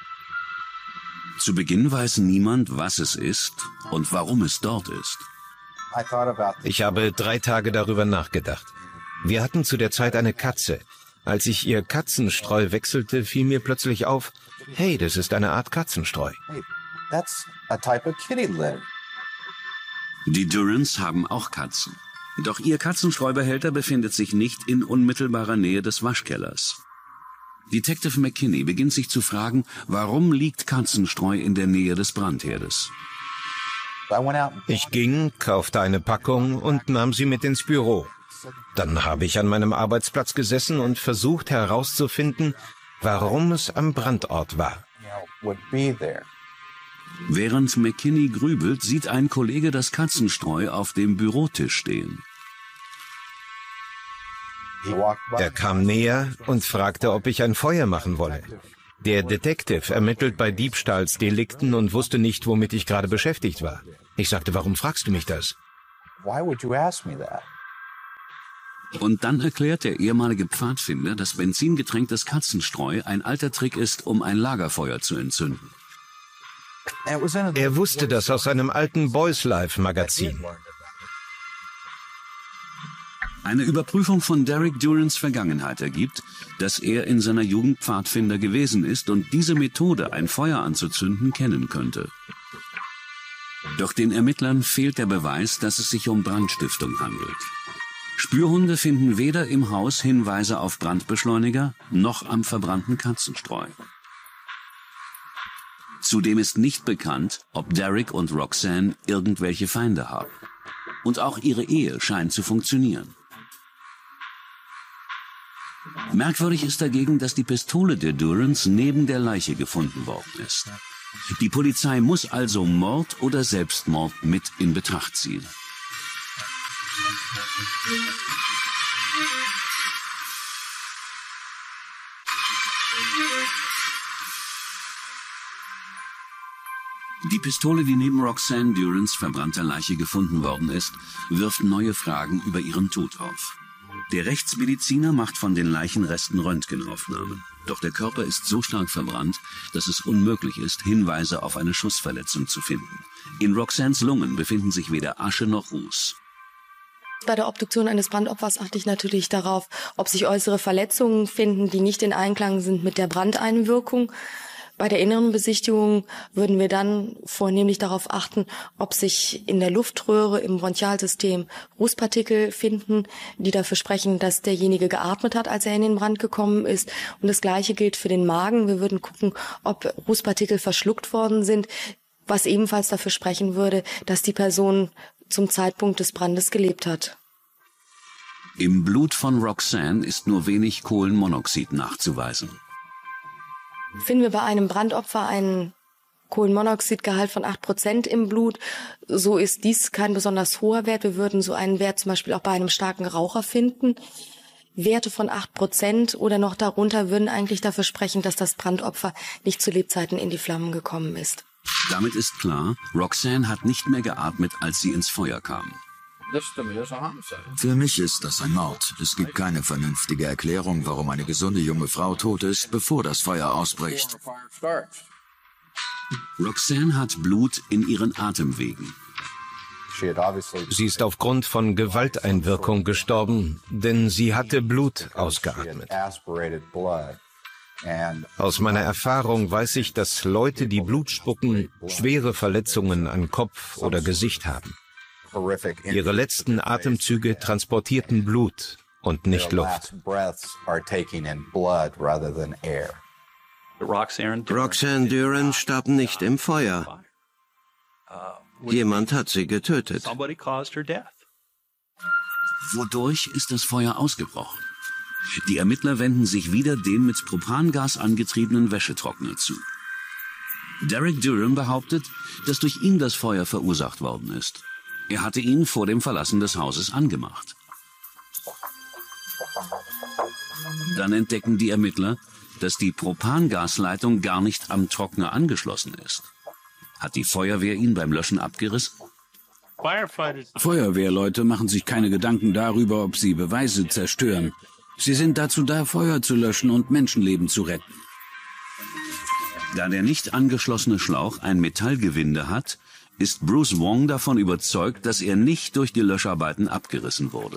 Zu Beginn weiß niemand, was es ist und warum es dort ist. Ich habe 3 Tage darüber nachgedacht. Wir hatten zu der Zeit eine Katze. Als ich ihr Katzenstreu wechselte, fiel mir plötzlich auf, hey, das ist eine Art Katzenstreu. Die Durants haben auch Katzen. Doch ihr Katzenstreuebehälter befindet sich nicht in unmittelbarer Nähe des Waschkellers. Detective McKinney beginnt sich zu fragen, warum liegt Katzenstreu in der Nähe des Brandherdes? Ich ging, kaufte eine Packung und nahm sie mit ins Büro. Dann habe ich an meinem Arbeitsplatz gesessen und versucht herauszufinden, warum es am Brandort war. Während McKinney grübelt, sieht ein Kollege das Katzenstreu auf dem Bürotisch stehen. Er kam näher und fragte, ob ich ein Feuer machen wolle. Der Detective ermittelt bei Diebstahlsdelikten und wusste nicht, womit ich gerade beschäftigt war. Ich sagte, warum fragst du mich das? Und dann erklärt der ehemalige Pfadfinder, dass benzingetränktes Katzenstreu ein alter Trick ist, um ein Lagerfeuer zu entzünden. Er wusste das aus einem alten Boys Life Magazin. Eine Überprüfung von Derek Durants Vergangenheit ergibt, dass er in seiner Jugend Pfadfinder gewesen ist und diese Methode, ein Feuer anzuzünden, kennen könnte. Doch den Ermittlern fehlt der Beweis, dass es sich um Brandstiftung handelt. Spürhunde finden weder im Haus Hinweise auf Brandbeschleuniger noch am verbrannten Katzenstreu. Zudem ist nicht bekannt, ob Derek und Roxanne irgendwelche Feinde haben. Und auch ihre Ehe scheint zu funktionieren. Merkwürdig ist dagegen, dass die Pistole der Durants neben der Leiche gefunden worden ist. Die Polizei muss also Mord oder Selbstmord mit in Betracht ziehen. Die Pistole, die neben Roxanne Durants verbrannter Leiche gefunden worden ist, wirft neue Fragen über ihren Tod auf. Der Rechtsmediziner macht von den Leichenresten Röntgenaufnahmen. Doch der Körper ist so stark verbrannt, dass es unmöglich ist, Hinweise auf eine Schussverletzung zu finden. In Roxannes Lungen befinden sich weder Asche noch Ruß. Bei der Obduktion eines Brandopfers achte ich natürlich darauf, ob sich äußere Verletzungen finden, die nicht in Einklang sind mit der Brandeinwirkung. Bei der inneren Besichtigung würden wir dann vornehmlich darauf achten, ob sich in der Luftröhre im Bronchialsystem Rußpartikel finden, die dafür sprechen, dass derjenige geatmet hat, als er in den Brand gekommen ist. Und das Gleiche gilt für den Magen. Wir würden gucken, ob Rußpartikel verschluckt worden sind, was ebenfalls dafür sprechen würde, dass die Person zum Zeitpunkt des Brandes gelebt hat. Im Blut von Roxanne ist nur wenig Kohlenmonoxid nachzuweisen. Finden wir bei einem Brandopfer einen Kohlenmonoxidgehalt von 8% im Blut, so ist dies kein besonders hoher Wert. Wir würden so einen Wert zum Beispiel auch bei einem starken Raucher finden. Werte von 8% oder noch darunter würden eigentlich dafür sprechen, dass das Brandopfer nicht zu Lebzeiten in die Flammen gekommen ist. Damit ist klar, Roxanne hat nicht mehr geatmet, als sie ins Feuer kam. Für mich ist das ein Mord. Es gibt keine vernünftige Erklärung, warum eine gesunde junge Frau tot ist, bevor das Feuer ausbricht. Roxanne hat Blut in ihren Atemwegen. Sie ist aufgrund von Gewalteinwirkung gestorben, denn sie hatte Blut ausgeatmet. Aus meiner Erfahrung weiß ich, dass Leute, die Blut spucken, schwere Verletzungen an Kopf oder Gesicht haben. Ihre letzten Atemzüge transportierten Blut und nicht Luft. Roxanne Durant starb nicht im Feuer. Jemand hat sie getötet. Wodurch ist das Feuer ausgebrochen? Die Ermittler wenden sich wieder dem mit Propangas angetriebenen Wäschetrockner zu. Derek Durham behauptet, dass durch ihn das Feuer verursacht worden ist. Er hatte ihn vor dem Verlassen des Hauses angemacht. Dann entdecken die Ermittler, dass die Propangasleitung gar nicht am Trockner angeschlossen ist. Hat die Feuerwehr ihn beim Löschen abgerissen? Feuerwehrleute machen sich keine Gedanken darüber, ob sie Beweise zerstören. Sie sind dazu da, Feuer zu löschen und Menschenleben zu retten. Da der nicht angeschlossene Schlauch ein Metallgewinde hat, ist Bruce Wong davon überzeugt, dass er nicht durch die Löscharbeiten abgerissen wurde.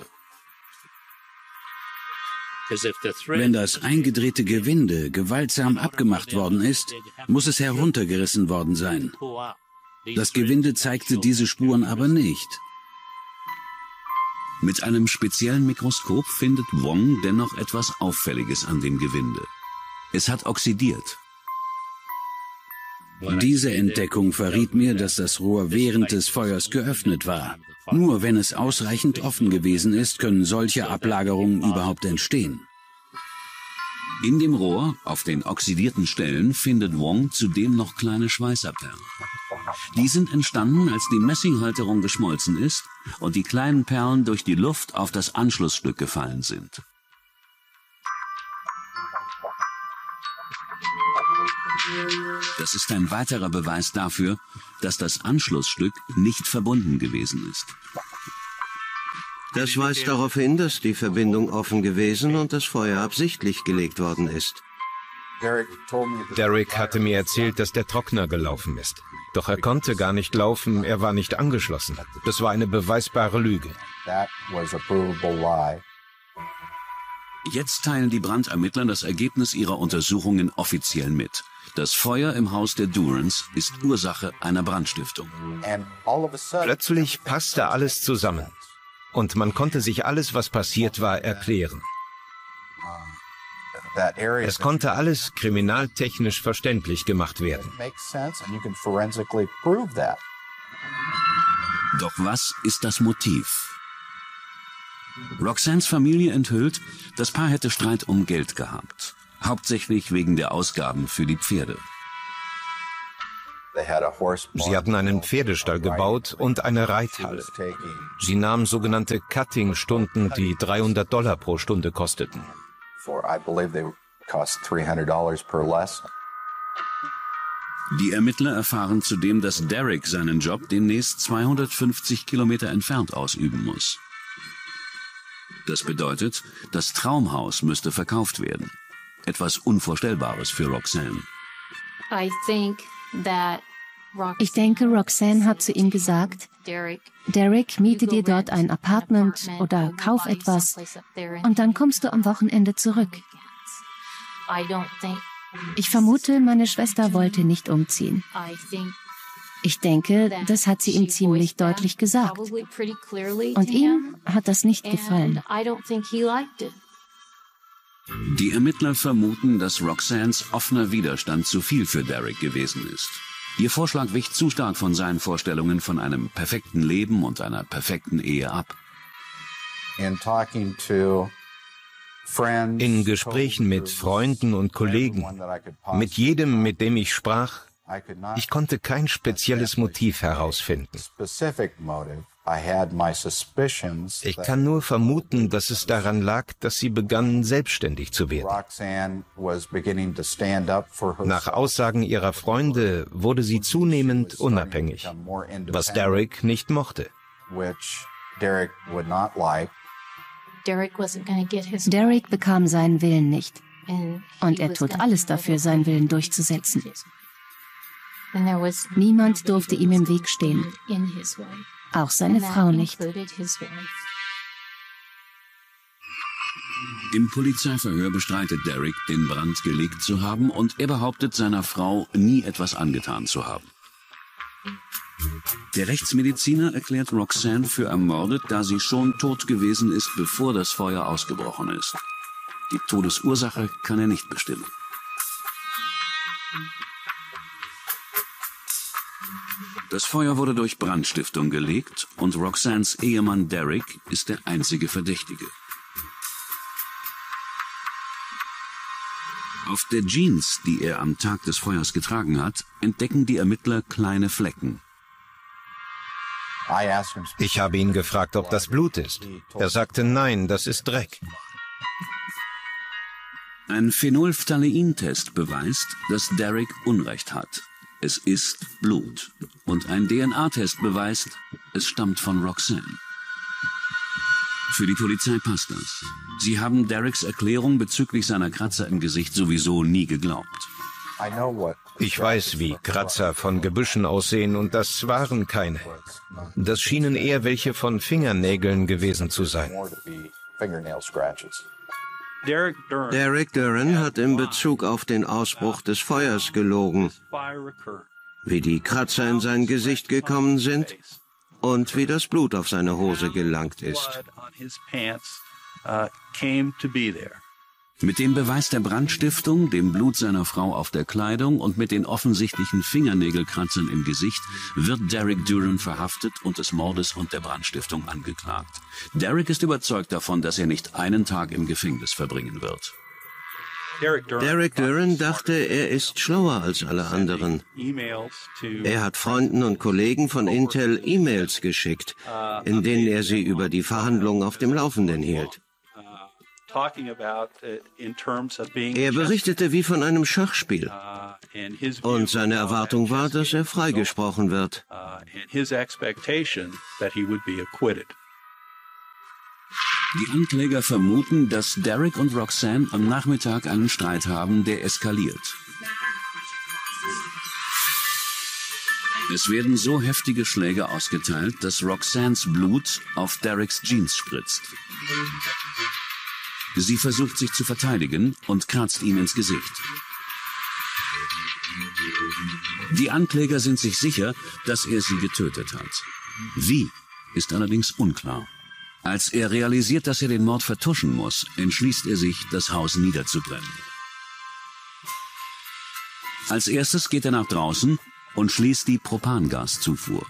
Wenn das eingedrehte Gewinde gewaltsam abgemacht worden ist, muss es heruntergerissen worden sein. Das Gewinde zeigte diese Spuren aber nicht. Mit einem speziellen Mikroskop findet Wong dennoch etwas Auffälliges an dem Gewinde. Es hat oxidiert. Diese Entdeckung verriet mir, dass das Rohr während des Feuers geöffnet war. Nur wenn es ausreichend offen gewesen ist, können solche Ablagerungen überhaupt entstehen. In dem Rohr, auf den oxidierten Stellen, findet Wong zudem noch kleine Schweißerperlen. Die sind entstanden, als die Messinghalterung geschmolzen ist und die kleinen Perlen durch die Luft auf das Anschlussstück gefallen sind. Das ist ein weiterer Beweis dafür, dass das Anschlussstück nicht verbunden gewesen ist. Das weist darauf hin, dass die Verbindung offen gewesen und das Feuer absichtlich gelegt worden ist. Derek hatte mir erzählt, dass der Trockner gelaufen ist. Doch er konnte gar nicht laufen, er war nicht angeschlossen. Das war eine beweisbare Lüge. Jetzt teilen die Brandermittler das Ergebnis ihrer Untersuchungen offiziell mit. Das Feuer im Haus der Durans ist Ursache einer Brandstiftung. Plötzlich passte alles zusammen. Und man konnte sich alles, was passiert war, erklären. Es konnte alles kriminaltechnisch verständlich gemacht werden. Doch was ist das Motiv? Roxannes Familie enthüllt, das Paar hätte Streit um Geld gehabt. Hauptsächlich wegen der Ausgaben für die Pferde. Sie hatten einen Pferdestall gebaut und eine Reithalle. Sie nahmen sogenannte Cutting-Stunden, die $300 pro Stunde kosteten. Die Ermittler erfahren zudem, dass Derek seinen Job demnächst 250 Kilometer entfernt ausüben muss. Das bedeutet, das Traumhaus müsste verkauft werden. Etwas Unvorstellbares für Roxanne. Ich denke, Roxanne hat zu ihm gesagt, Derek, miete dir dort ein Apartment oder kauf etwas und dann kommst du am Wochenende zurück. Ich vermute, meine Schwester wollte nicht umziehen. Ich denke, das hat sie ihm ziemlich deutlich gesagt. Und ihm hat das nicht gefallen. Die Ermittler vermuten, dass Roxannes offener Widerstand zu viel für Derek gewesen ist. Ihr Vorschlag wich zu stark von seinen Vorstellungen von einem perfekten Leben und einer perfekten Ehe ab. In Gesprächen mit Freunden und Kollegen, mit jedem, mit dem ich sprach, ich konnte kein spezielles Motiv herausfinden. Ich kann nur vermuten, dass es daran lag, dass sie begannen, selbstständig zu werden. Nach Aussagen ihrer Freunde wurde sie zunehmend unabhängig, was Derek nicht mochte. Derek bekam seinen Willen nicht. Und er tut alles dafür, seinen Willen durchzusetzen. Niemand durfte ihm im Weg stehen. Auch seine Frau nicht. Im Polizeiverhör bestreitet Derek, den Brand gelegt zu haben, und er behauptet, seiner Frau nie etwas angetan zu haben. Der Rechtsmediziner erklärt Roxanne für ermordet, da sie schon tot gewesen ist, bevor das Feuer ausgebrochen ist. Die Todesursache kann er nicht bestimmen. Das Feuer wurde durch Brandstiftung gelegt und Roxannes Ehemann Derek ist der einzige Verdächtige. Auf der Jeans, die er am Tag des Feuers getragen hat, entdecken die Ermittler kleine Flecken. Ich habe ihn gefragt, ob das Blut ist. Er sagte, nein, das ist Dreck. Ein Phenolphthalein-Test beweist, dass Derek Unrecht hat. Es ist Blut. Und ein DNA-Test beweist, es stammt von Roxanne. Für die Polizei passt das. Sie haben Derricks Erklärung bezüglich seiner Kratzer im Gesicht sowieso nie geglaubt. Ich weiß, wie Kratzer von Gebüschen aussehen, und das waren keine. Das schienen eher welche von Fingernägeln gewesen zu sein. Derek Duran hat in Bezug auf den Ausbruch des Feuers gelogen, wie die Kratzer in sein Gesicht gekommen sind und wie das Blut auf seine Hose gelangt ist. Mit dem Beweis der Brandstiftung, dem Blut seiner Frau auf der Kleidung und mit den offensichtlichen Fingernägelkratzern im Gesicht wird Derek Duran verhaftet und des Mordes und der Brandstiftung angeklagt. Derek ist überzeugt davon, dass er nicht einen Tag im Gefängnis verbringen wird. Derek Duran dachte, er ist schlauer als alle anderen. Er hat Freunden und Kollegen von Intel E-Mails geschickt, in denen er sie über die Verhandlungen auf dem Laufenden hielt. Er berichtete wie von einem Schachspiel. Und seine Erwartung war, dass er freigesprochen wird. Die Ankläger vermuten, dass Derek und Roxanne am Nachmittag einen Streit haben, der eskaliert. Es werden so heftige Schläge ausgeteilt, dass Roxannes Blut auf Dereks Jeans spritzt. Sie versucht sich zu verteidigen und kratzt ihm ins Gesicht. Die Ankläger sind sich sicher, dass er sie getötet hat. Wie, ist allerdings unklar. Als er realisiert, dass er den Mord vertuschen muss, entschließt er sich, das Haus niederzubrennen. Als erstes geht er nach draußen und schließt die Propangaszufuhr.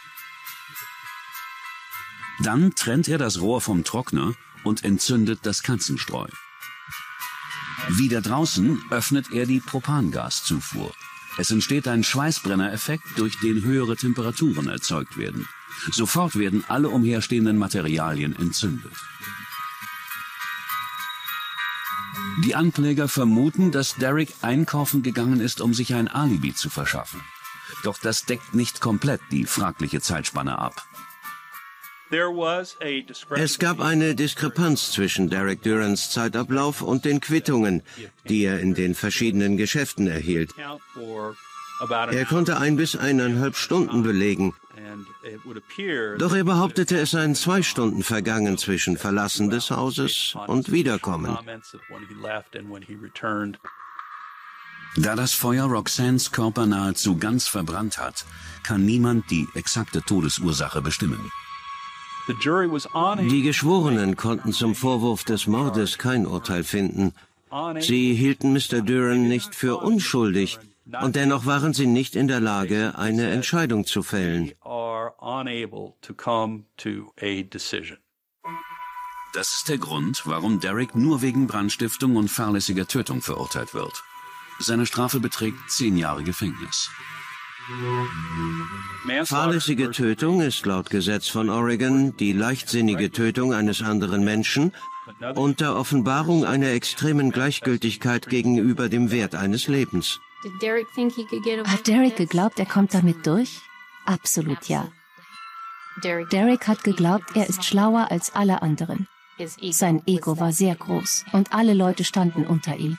Dann trennt er das Rohr vom Trockner und entzündet das Katzenstreu. Wieder draußen öffnet er die Propangaszufuhr. Es entsteht ein Schweißbrenner-Effekt, durch den höhere Temperaturen erzeugt werden. Sofort werden alle umherstehenden Materialien entzündet. Die Ankläger vermuten, dass Derek einkaufen gegangen ist, um sich ein Alibi zu verschaffen. Doch das deckt nicht komplett die fragliche Zeitspanne ab. Es gab eine Diskrepanz zwischen Derek Durans Zeitablauf und den Quittungen, die er in den verschiedenen Geschäften erhielt. Er konnte 1 bis 1,5 Stunden belegen. Doch er behauptete, es seien 2 Stunden vergangen zwischen Verlassen des Hauses und Wiederkommen. Da das Feuer Roxannes Körper nahezu ganz verbrannt hat, kann niemand die exakte Todesursache bestimmen. Die Geschworenen konnten zum Vorwurf des Mordes kein Urteil finden. Sie hielten Mr. Duran nicht für unschuldig, und dennoch waren sie nicht in der Lage, eine Entscheidung zu fällen. Das ist der Grund, warum Derek nur wegen Brandstiftung und fahrlässiger Tötung verurteilt wird. Seine Strafe beträgt 10 Jahre Gefängnis. Fahrlässige Tötung ist laut Gesetz von Oregon die leichtsinnige Tötung eines anderen Menschen unter Offenbarung einer extremen Gleichgültigkeit gegenüber dem Wert eines Lebens. Hat Derek geglaubt, er kommt damit durch? Absolut ja. Derek hat geglaubt, er ist schlauer als alle anderen. Sein Ego war sehr groß und alle Leute standen unter ihm.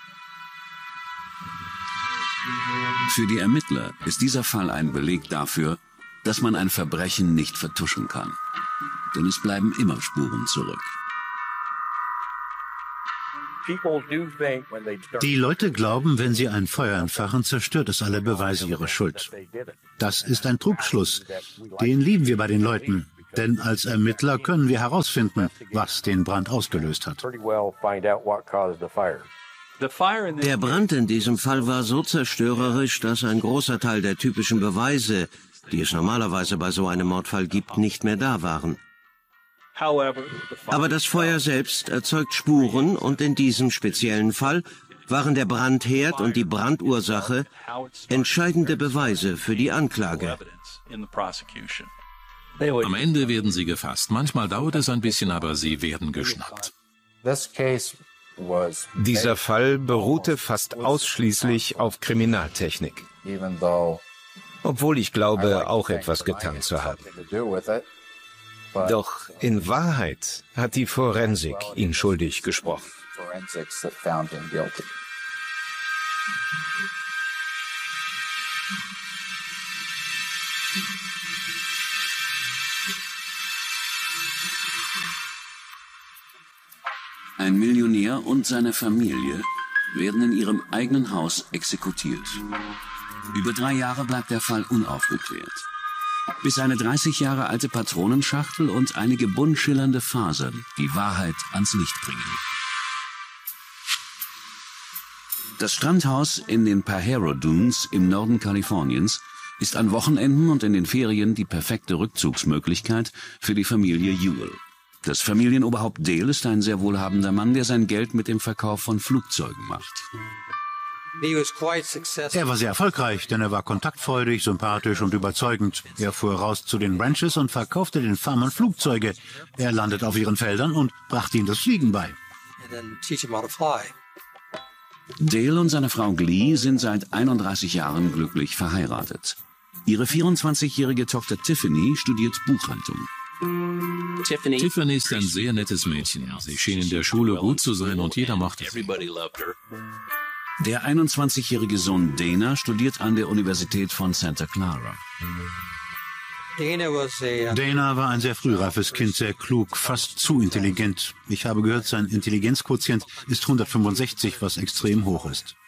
Für die Ermittler ist dieser Fall ein Beleg dafür, dass man ein Verbrechen nicht vertuschen kann. Denn es bleiben immer Spuren zurück. Die Leute glauben, wenn sie ein Feuer entfachen, zerstört es alle Beweise ihrer Schuld. Das ist ein Trugschluss. Den lieben wir bei den Leuten. Denn als Ermittler können wir herausfinden, was den Brand ausgelöst hat. Der Brand in diesem Fall war so zerstörerisch, dass ein großer Teil der typischen Beweise, die es normalerweise bei so einem Mordfall gibt, nicht mehr da waren. Aber das Feuer selbst erzeugt Spuren und in diesem speziellen Fall waren der Brandherd und die Brandursache entscheidende Beweise für die Anklage. Am Ende werden sie gefasst. Manchmal dauert es ein bisschen, aber sie werden geschnappt. Dieser Fall beruhte fast ausschließlich auf Kriminaltechnik. Obwohl ich glaube, auch etwas getan zu haben. Doch in Wahrheit hat die Forensik ihn schuldig gesprochen. Ein Millionär und seine Familie werden in ihrem eigenen Haus exekutiert. Über 3 Jahre bleibt der Fall unaufgeklärt. Bis eine 30 Jahre alte Patronenschachtel und einige bunt schillernde Fasern die Wahrheit ans Licht bringen. Das Strandhaus in den Pajaro Dunes im Norden Kaliforniens ist an Wochenenden und in den Ferien die perfekte Rückzugsmöglichkeit für die Familie Ewell. Das Familienoberhaupt Dale ist ein sehr wohlhabender Mann, der sein Geld mit dem Verkauf von Flugzeugen macht. Er war sehr erfolgreich, denn er war kontaktfreudig, sympathisch und überzeugend. Er fuhr raus zu den Ranches und verkaufte den Farmern Flugzeuge. Er landet auf ihren Feldern und brachte ihnen das Fliegen bei. Dale und seine Frau Glee sind seit 31 Jahren glücklich verheiratet. Ihre 24-jährige Tochter Tiffany studiert Buchhaltung. Tiffany ist ein sehr nettes Mädchen. Sie schien in der Schule gut zu sein und jeder mochte sie. Der 21-jährige Sohn Dana studiert an der Universität von Santa Clara. Dana war ein sehr frühreifes Kind, sehr klug, fast zu intelligent. Ich habe gehört, sein Intelligenzquotient ist 165, was extrem hoch ist.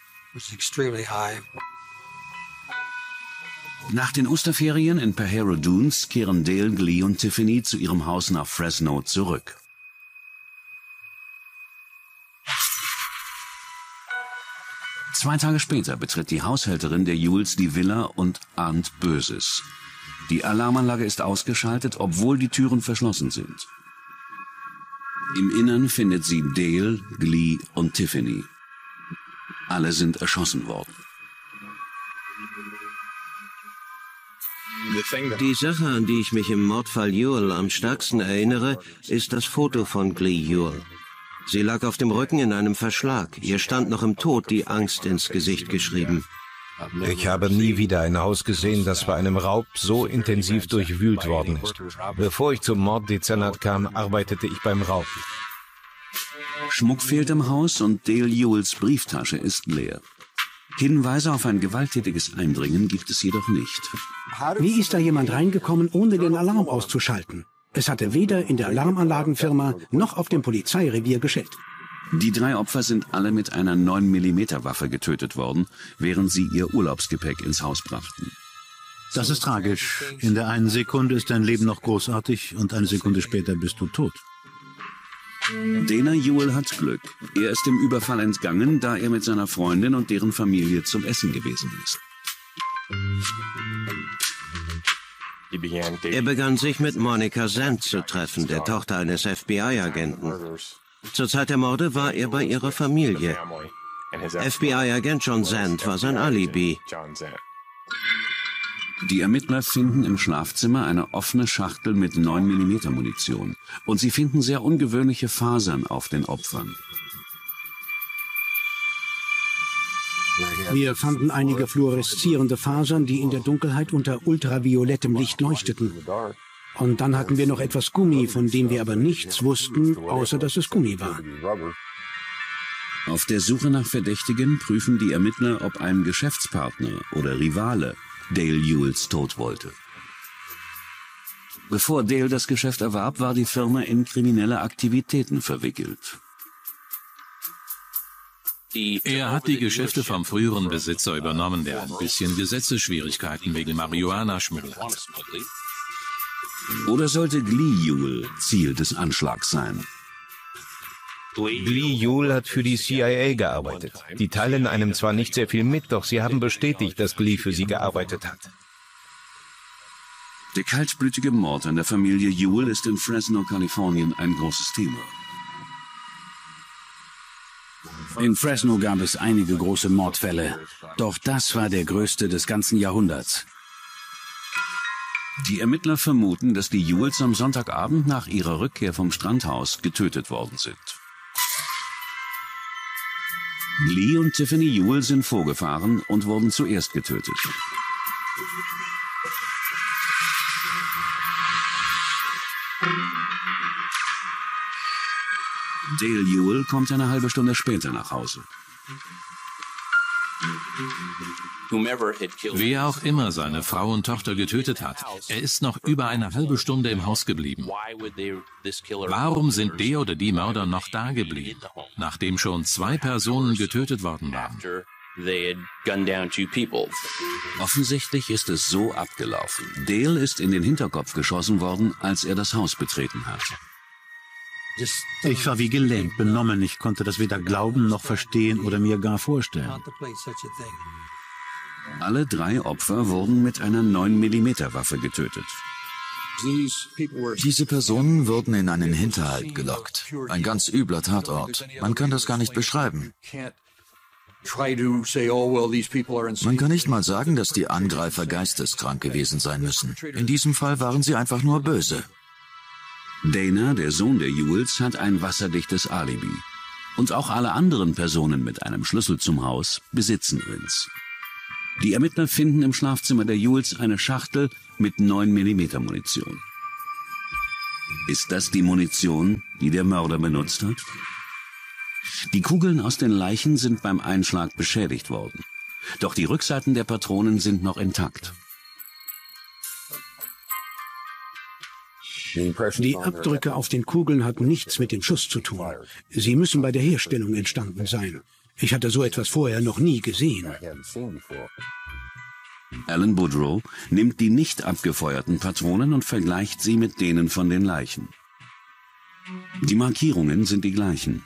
Nach den Osterferien in Pajaro Dunes kehren Dale, Glee und Tiffany zu ihrem Haus nach Fresno zurück. Zwei Tage später betritt die Haushälterin der Ewells die Villa und ahnt Böses. Die Alarmanlage ist ausgeschaltet, obwohl die Türen verschlossen sind. Im Innern findet sie Dale, Glee und Tiffany. Alle sind erschossen worden. Die Sache, an die ich mich im Mordfall Ewell am stärksten erinnere, ist das Foto von Glee Ewell. Sie lag auf dem Rücken in einem Verschlag. Ihr stand noch im Tod die Angst ins Gesicht geschrieben. Ich habe nie wieder ein Haus gesehen, das bei einem Raub so intensiv durchwühlt worden ist. Bevor ich zum Morddezernat kam, arbeitete ich beim Raub. Schmuck fehlt im Haus und Dale Ewells Brieftasche ist leer. Hinweise auf ein gewalttätiges Eindringen gibt es jedoch nicht. Wie ist da jemand reingekommen, ohne den Alarm auszuschalten? Es hatte weder in der Alarmanlagenfirma noch auf dem Polizeirevier geschellt. Die 3 Opfer sind alle mit einer 9mm Waffe getötet worden, während sie ihr Urlaubsgepäck ins Haus brachten. Das ist tragisch. In der einen Sekunde ist dein Leben noch großartig und eine Sekunde später bist du tot. Dana Ewell hat Glück. Er ist dem Überfall entgangen, da er mit seiner Freundin und deren Familie zum Essen gewesen ist. Er begann sich mit Monica Zant zu treffen, der Tochter eines FBI-Agenten. Zur Zeit der Morde war er bei ihrer Familie. FBI-Agent John Zant war sein Alibi. Die Ermittler finden im Schlafzimmer eine offene Schachtel mit 9mm Munition. Und sie finden sehr ungewöhnliche Fasern auf den Opfern. Wir fanden einige fluoreszierende Fasern, die in der Dunkelheit unter ultraviolettem Licht leuchteten. Und dann hatten wir noch etwas Gummi, von dem wir aber nichts wussten, außer dass es Gummi war. Auf der Suche nach Verdächtigen prüfen die Ermittler, ob ein Geschäftspartner oder Rivale Dale Ewells Tod wollte. Bevor Dale das Geschäft erwarb, war die Firma in kriminelle Aktivitäten verwickelt. Er hat die Geschäfte vom früheren Besitzer übernommen, der ein bisschen Gesetzesschwierigkeiten wegen Marihuana-Schmuggel hat. Oder sollte Glee Ewell Ziel des Anschlags sein? Glee Ewell hat für die CIA gearbeitet. Die teilen einem zwar nicht sehr viel mit, doch sie haben bestätigt, dass Glee für sie gearbeitet hat. Der kaltblütige Mord an der Familie Ewell ist in Fresno, Kalifornien ein großes Thema. In Fresno gab es einige große Mordfälle, doch das war der größte des ganzen Jahrhunderts. Die Ermittler vermuten, dass die Ewells am Sonntagabend nach ihrer Rückkehr vom Strandhaus getötet worden sind. Glee und Tiffany Ewell sind vorgefahren und wurden zuerst getötet. Dale Ewell kommt eine halbe Stunde später nach Hause. Wer auch immer seine Frau und Tochter getötet hat, er ist noch über eine halbe Stunde im Haus geblieben. Warum sind der oder die Mörder noch da geblieben, nachdem schon 2 Personen getötet worden waren? Offensichtlich ist es so abgelaufen. Dale ist in den Hinterkopf geschossen worden, als er das Haus betreten hat. Ich war wie gelähmt, benommen. Ich konnte das weder glauben noch verstehen oder mir gar vorstellen. Alle 3 Opfer wurden mit einer 9mm Waffe getötet. Diese Personen wurden in einen Hinterhalt gelockt. Ein ganz übler Tatort. Man kann das gar nicht beschreiben. Man kann nicht mal sagen, dass die Angreifer geisteskrank gewesen sein müssen. In diesem Fall waren sie einfach nur böse. Dana, der Sohn der Ewells, hat ein wasserdichtes Alibi. Und auch alle anderen Personen mit einem Schlüssel zum Haus besitzen eins. Die Ermittler finden im Schlafzimmer der Ewells eine Schachtel mit 9mm Munition. Ist das die Munition, die der Mörder benutzt hat? Die Kugeln aus den Leichen sind beim Einschlag beschädigt worden. Doch die Rückseiten der Patronen sind noch intakt. Die Abdrücke auf den Kugeln hatten nichts mit dem Schuss zu tun. Sie müssen bei der Herstellung entstanden sein. Ich hatte so etwas vorher noch nie gesehen. Alan Boudreau nimmt die nicht abgefeuerten Patronen und vergleicht sie mit denen von den Leichen. Die Markierungen sind die gleichen.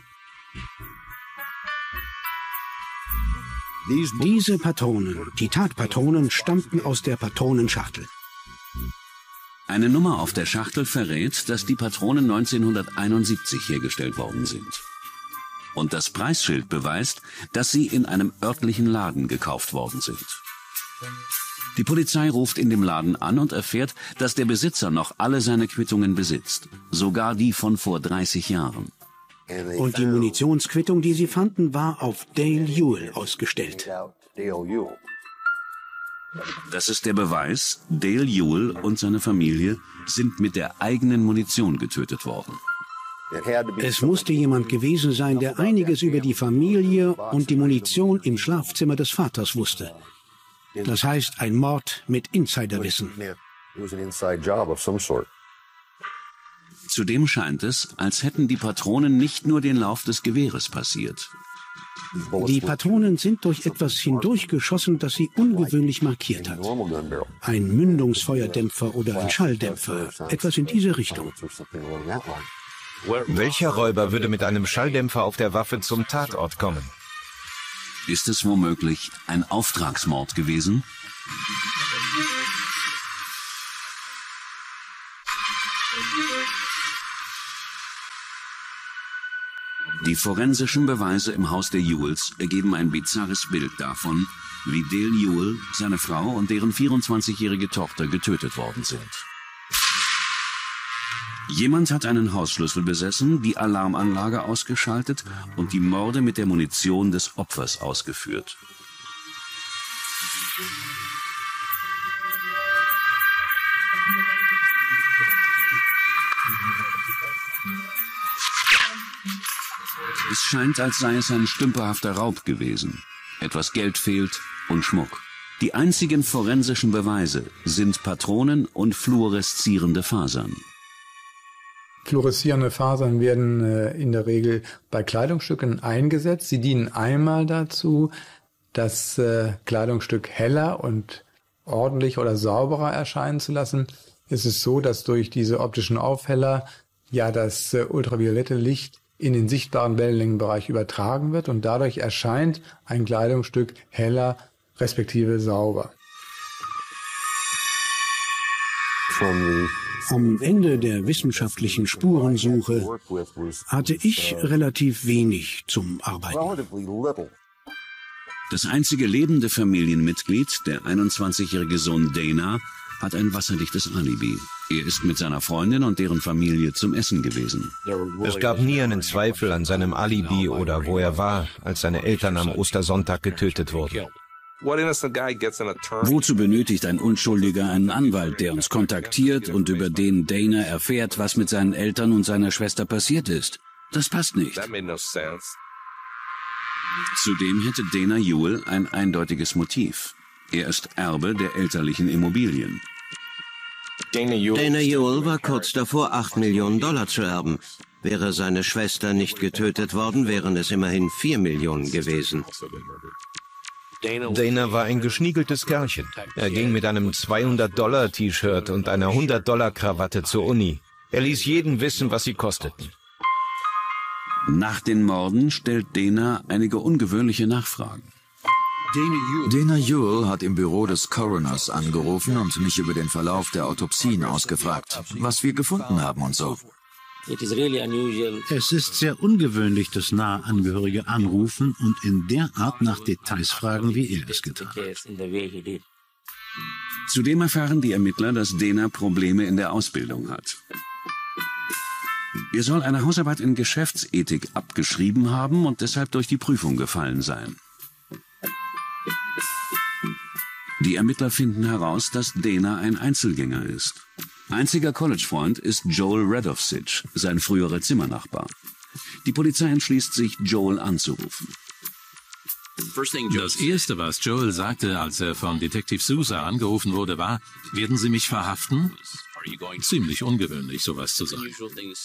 Diese Patronen, die Tatpatronen, stammten aus der Patronenschachtel. Eine Nummer auf der Schachtel verrät, dass die Patronen 1971 hergestellt worden sind. Und das Preisschild beweist, dass sie in einem örtlichen Laden gekauft worden sind. Die Polizei ruft in dem Laden an und erfährt, dass der Besitzer noch alle seine Quittungen besitzt, sogar die von vor 30 Jahren. Und die Munitionsquittung, die sie fanden, war auf Dale Ewell ausgestellt. Das ist der Beweis, Dale Ewell und seine Familie sind mit der eigenen Munition getötet worden. Es musste jemand gewesen sein, der einiges über die Familie und die Munition im Schlafzimmer des Vaters wusste. Das heißt, ein Mord mit Insiderwissen. Zudem scheint es, als hätten die Patronen nicht nur den Lauf des Gewehres passiert. Die Patronen sind durch etwas hindurchgeschossen, das sie ungewöhnlich markiert hat. Ein Mündungsfeuerdämpfer oder ein Schalldämpfer, etwas in diese Richtung. Welcher Räuber würde mit einem Schalldämpfer auf der Waffe zum Tatort kommen? Ist es womöglich ein Auftragsmord gewesen? Die forensischen Beweise im Haus der Ewells ergeben ein bizarres Bild davon, wie Dale Ewell, seine Frau und deren 24-jährige Tochter getötet worden sind. Jemand hat einen Hausschlüssel besessen, die Alarmanlage ausgeschaltet und die Morde mit der Munition des Opfers ausgeführt. Es scheint, als sei es ein stümperhafter Raub gewesen. Etwas Geld fehlt und Schmuck. Die einzigen forensischen Beweise sind Patronen und fluoreszierende Fasern. Fluoreszierende Fasern werden in der Regel bei Kleidungsstücken eingesetzt. Sie dienen einmal dazu, das Kleidungsstück heller und ordentlich oder sauberer erscheinen zu lassen. Es ist so, dass durch diese optischen Aufheller ja das ultraviolette Licht in den sichtbaren Wellenlängenbereich übertragen wird und dadurch erscheint ein Kleidungsstück heller respektive sauber. Am Ende der wissenschaftlichen Spurensuche hatte ich relativ wenig zum Arbeiten. Das einzige lebende Familienmitglied, der 21-jährige Sohn Dana, hat ein wasserdichtes Alibi. Er ist mit seiner Freundin und deren Familie zum Essen gewesen. Es gab nie einen Zweifel an seinem Alibi oder wo er war, als seine Eltern am Ostersonntag getötet wurden. Wozu benötigt ein Unschuldiger einen Anwalt, der uns kontaktiert und über den Dana erfährt, was mit seinen Eltern und seiner Schwester passiert ist? Das passt nicht. Zudem hätte Dana Ewell ein eindeutiges Motiv. Er ist Erbe der elterlichen Immobilien. Dana Ewell war kurz davor, $8 Millionen zu erben. Wäre seine Schwester nicht getötet worden, wären es immerhin 4 Millionen gewesen. Dana war ein geschniegeltes Kerlchen. Er ging mit einem $200-T-Shirt und einer $100-Krawatte zur Uni. Er ließ jeden wissen, was sie kosteten. Nach den Morden stellt Dana einige ungewöhnliche Nachfragen. Dana Ewell hat im Büro des Coroners angerufen und mich über den Verlauf der Autopsien ausgefragt, was wir gefunden haben und so. Es ist sehr ungewöhnlich, dass nahe Angehörige anrufen und in der Art nach Details fragen, wie er es getan hat. Zudem erfahren die Ermittler, dass Dana Probleme in der Ausbildung hat. Er soll eine Hausarbeit in Geschäftsethik abgeschrieben haben und deshalb durch die Prüfung gefallen sein. Die Ermittler finden heraus, dass Dana ein Einzelgänger ist. Einziger College-Freund ist Joel Radovsich, sein früherer Zimmernachbar. Die Polizei entschließt sich, Joel anzurufen. Das Erste, was Joel sagte, als er von Detective Sousa angerufen wurde, war: Werden Sie mich verhaften? Ziemlich ungewöhnlich, sowas zu sagen.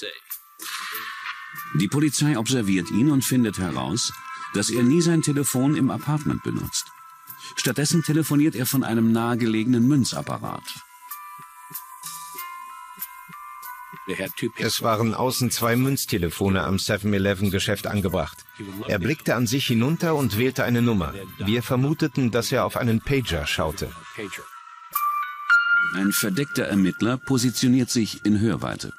Die Polizei observiert ihn und findet heraus, dass er nie sein Telefon im Apartment benutzt. Stattdessen telefoniert er von einem nahegelegenen Münzapparat. Es waren außen 2 Münztelefone am 7-Eleven-Geschäft angebracht. Er blickte an sich hinunter und wählte eine Nummer. Wir vermuteten, dass er auf einen Pager schaute. Ein verdeckter Ermittler positioniert sich in Hörweite.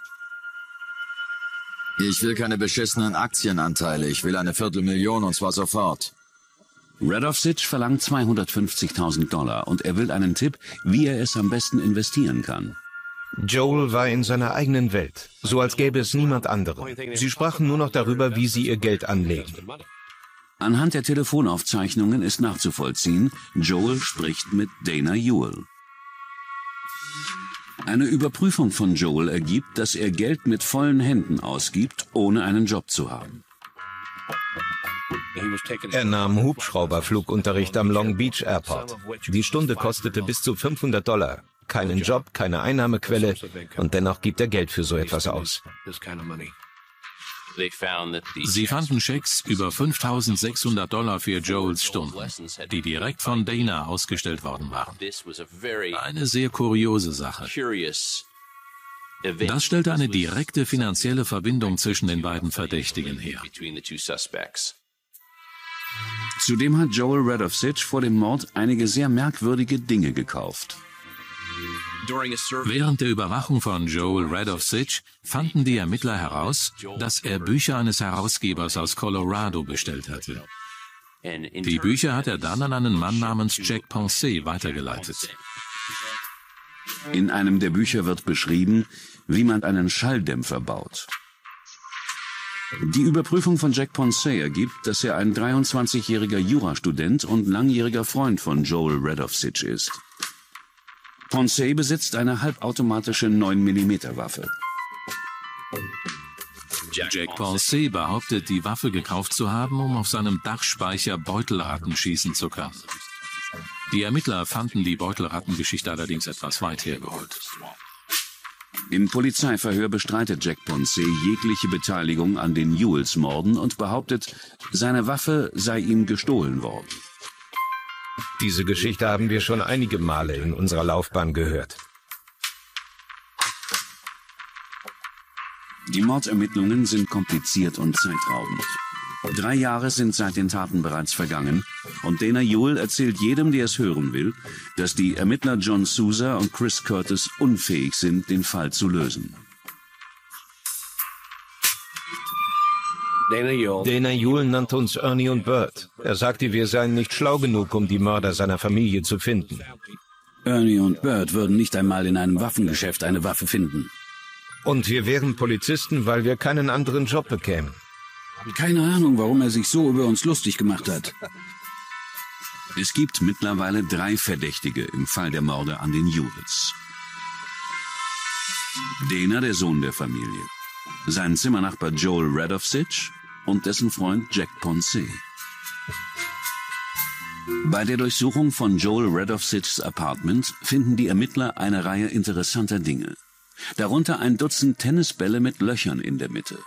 Ich will keine beschissenen Aktienanteile, ich will eine $250.000 und zwar sofort. Radovsich verlangt $250.000 und er will einen Tipp, wie er es am besten investieren kann. Joel war in seiner eigenen Welt, so als gäbe es niemand anderen. Sie sprachen nur noch darüber, wie sie ihr Geld anlegen. Anhand der Telefonaufzeichnungen ist nachzuvollziehen, Joel spricht mit Dana Ewell. Eine Überprüfung von Joel ergibt, dass er Geld mit vollen Händen ausgibt, ohne einen Job zu haben. Er nahm Hubschrauberflugunterricht am Long Beach Airport. Die Stunde kostete bis zu $500. Keinen Job, keine Einnahmequelle und dennoch gibt er Geld für so etwas aus. Sie fanden Schecks über $5.600 für Joels Stunden, die direkt von Dana ausgestellt worden waren. Eine sehr kuriose Sache. Das stellte eine direkte finanzielle Verbindung zwischen den beiden Verdächtigen her. Zudem hat Joel Radovsich vor dem Mord einige sehr merkwürdige Dinge gekauft. Während der Überwachung von Joel Radovsich fanden die Ermittler heraus, dass er Bücher eines Herausgebers aus Colorado bestellt hatte. Die Bücher hat er dann an einen Mann namens Jack Ponce weitergeleitet. In einem der Bücher wird beschrieben, wie man einen Schalldämpfer baut. Die Überprüfung von Jack Ponce ergibt, dass er ein 23-jähriger Jurastudent und langjähriger Freund von Joel Radovsich ist. Ponce besitzt eine halbautomatische 9mm Waffe. Jack Ponce behauptet, die Waffe gekauft zu haben, um auf seinem Dachspeicher Beutelratten schießen zu können. Die Ermittler fanden die Beutelrattengeschichte allerdings etwas weit hergeholt. Im Polizeiverhör bestreitet Jack Ponce jegliche Beteiligung an den Ewells-Morden und behauptet, seine Waffe sei ihm gestohlen worden. Diese Geschichte haben wir schon einige Male in unserer Laufbahn gehört. Die Mordermittlungen sind kompliziert und zeitraubend. 3 Jahre sind seit den Taten bereits vergangen und Dana Ewell erzählt jedem, der es hören will, dass die Ermittler John Sousa und Chris Curtis unfähig sind, den Fall zu lösen. Dana Ewell nannte uns Ernie und Bert. Er sagte, wir seien nicht schlau genug, um die Mörder seiner Familie zu finden. Ernie und Bert würden nicht einmal in einem Waffengeschäft eine Waffe finden. Und wir wären Polizisten, weil wir keinen anderen Job bekämen. Keine Ahnung, warum er sich so über uns lustig gemacht hat. Es gibt mittlerweile 3 Verdächtige im Fall der Morde an den Ewells. Dana, der Sohn der Familie. sein Zimmernachbar Joel Radovsich und dessen Freund Jack Ponce. Bei der Durchsuchung von Joel Radovsichs Apartment finden die Ermittler eine Reihe interessanter Dinge. Darunter ein Dutzend Tennisbälle mit Löchern in der Mitte.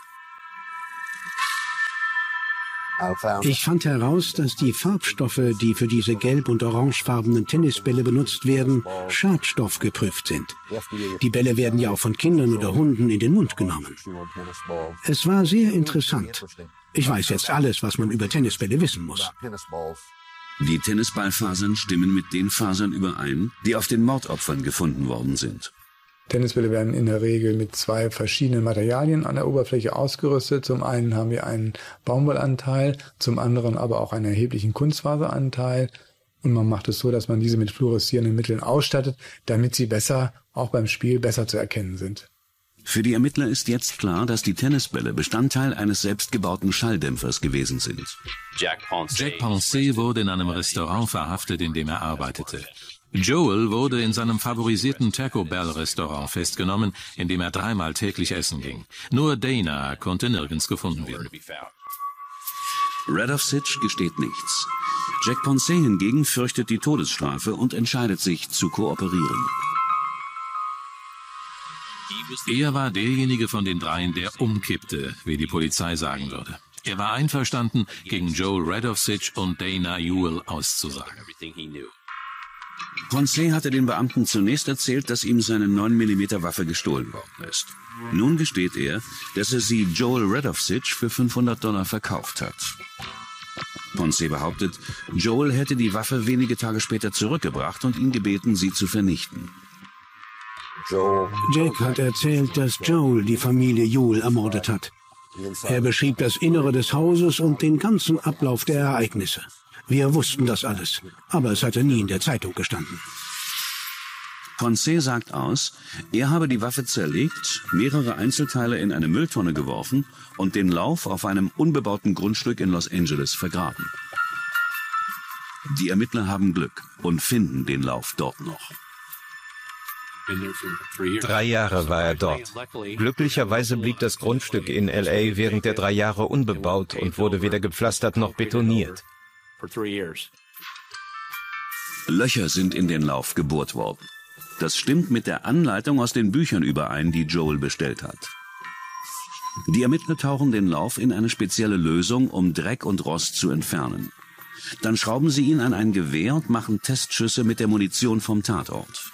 Ich fand heraus, dass die Farbstoffe, die für diese gelb- und orangefarbenen Tennisbälle benutzt werden, schadstoffgeprüft sind. Die Bälle werden ja auch von Kindern oder Hunden in den Mund genommen. Es war sehr interessant. Ich weiß jetzt alles, was man über Tennisbälle wissen muss. Die Tennisballfasern stimmen mit den Fasern überein, die auf den Mordopfern gefunden worden sind. Tennisbälle werden in der Regel mit 2 verschiedenen Materialien an der Oberfläche ausgerüstet. Zum einen haben wir einen Baumwollanteil, zum anderen aber auch einen erheblichen Kunstfaseranteil. Und man macht es so, dass man diese mit fluoreszierenden Mitteln ausstattet, damit sie besser, auch beim Spiel, besser zu erkennen sind. Für die Ermittler ist jetzt klar, dass die Tennisbälle Bestandteil eines selbstgebauten Schalldämpfers gewesen sind. Jack Ponce wurde in einem Restaurant verhaftet, in dem er arbeitete. Joel wurde in seinem favorisierten Taco Bell-Restaurant festgenommen, in dem er 3-mal täglich essen ging. Nur Dana konnte nirgends gefunden werden. Radovsich gesteht nichts. Jack Ponce hingegen fürchtet die Todesstrafe und entscheidet sich zu kooperieren. Er war derjenige von den 3, der umkippte, wie die Polizei sagen würde. Er war einverstanden, gegen Joel Radovsich und Dana Ewell auszusagen. Ponce hatte den Beamten zunächst erzählt, dass ihm seine 9mm Waffe gestohlen worden ist. Nun gesteht er, dass er sie Joel Radovsich für $500 verkauft hat. Ponce behauptet, Joel hätte die Waffe wenige Tage später zurückgebracht und ihn gebeten, sie zu vernichten. Jack hat erzählt, dass Joel die Familie Ewell ermordet hat. Er beschrieb das Innere des Hauses und den ganzen Ablauf der Ereignisse. Wir wussten das alles, aber es hatte nie in der Zeitung gestanden. Ponce sagt aus, er habe die Waffe zerlegt, mehrere Einzelteile in eine Mülltonne geworfen und den Lauf auf einem unbebauten Grundstück in Los Angeles vergraben. Die Ermittler haben Glück und finden den Lauf dort noch. 3 Jahre war er dort. Glücklicherweise blieb das Grundstück in L.A. während der 3 Jahre unbebaut und wurde weder gepflastert noch betoniert. Löcher sind in den Lauf gebohrt worden. Das stimmt mit der Anleitung aus den Büchern überein, die Joel bestellt hat. Die Ermittler tauchen den Lauf in eine spezielle Lösung, um Dreck und Rost zu entfernen. Dann schrauben sie ihn an ein Gewehr und machen Testschüsse mit der Munition vom Tatort.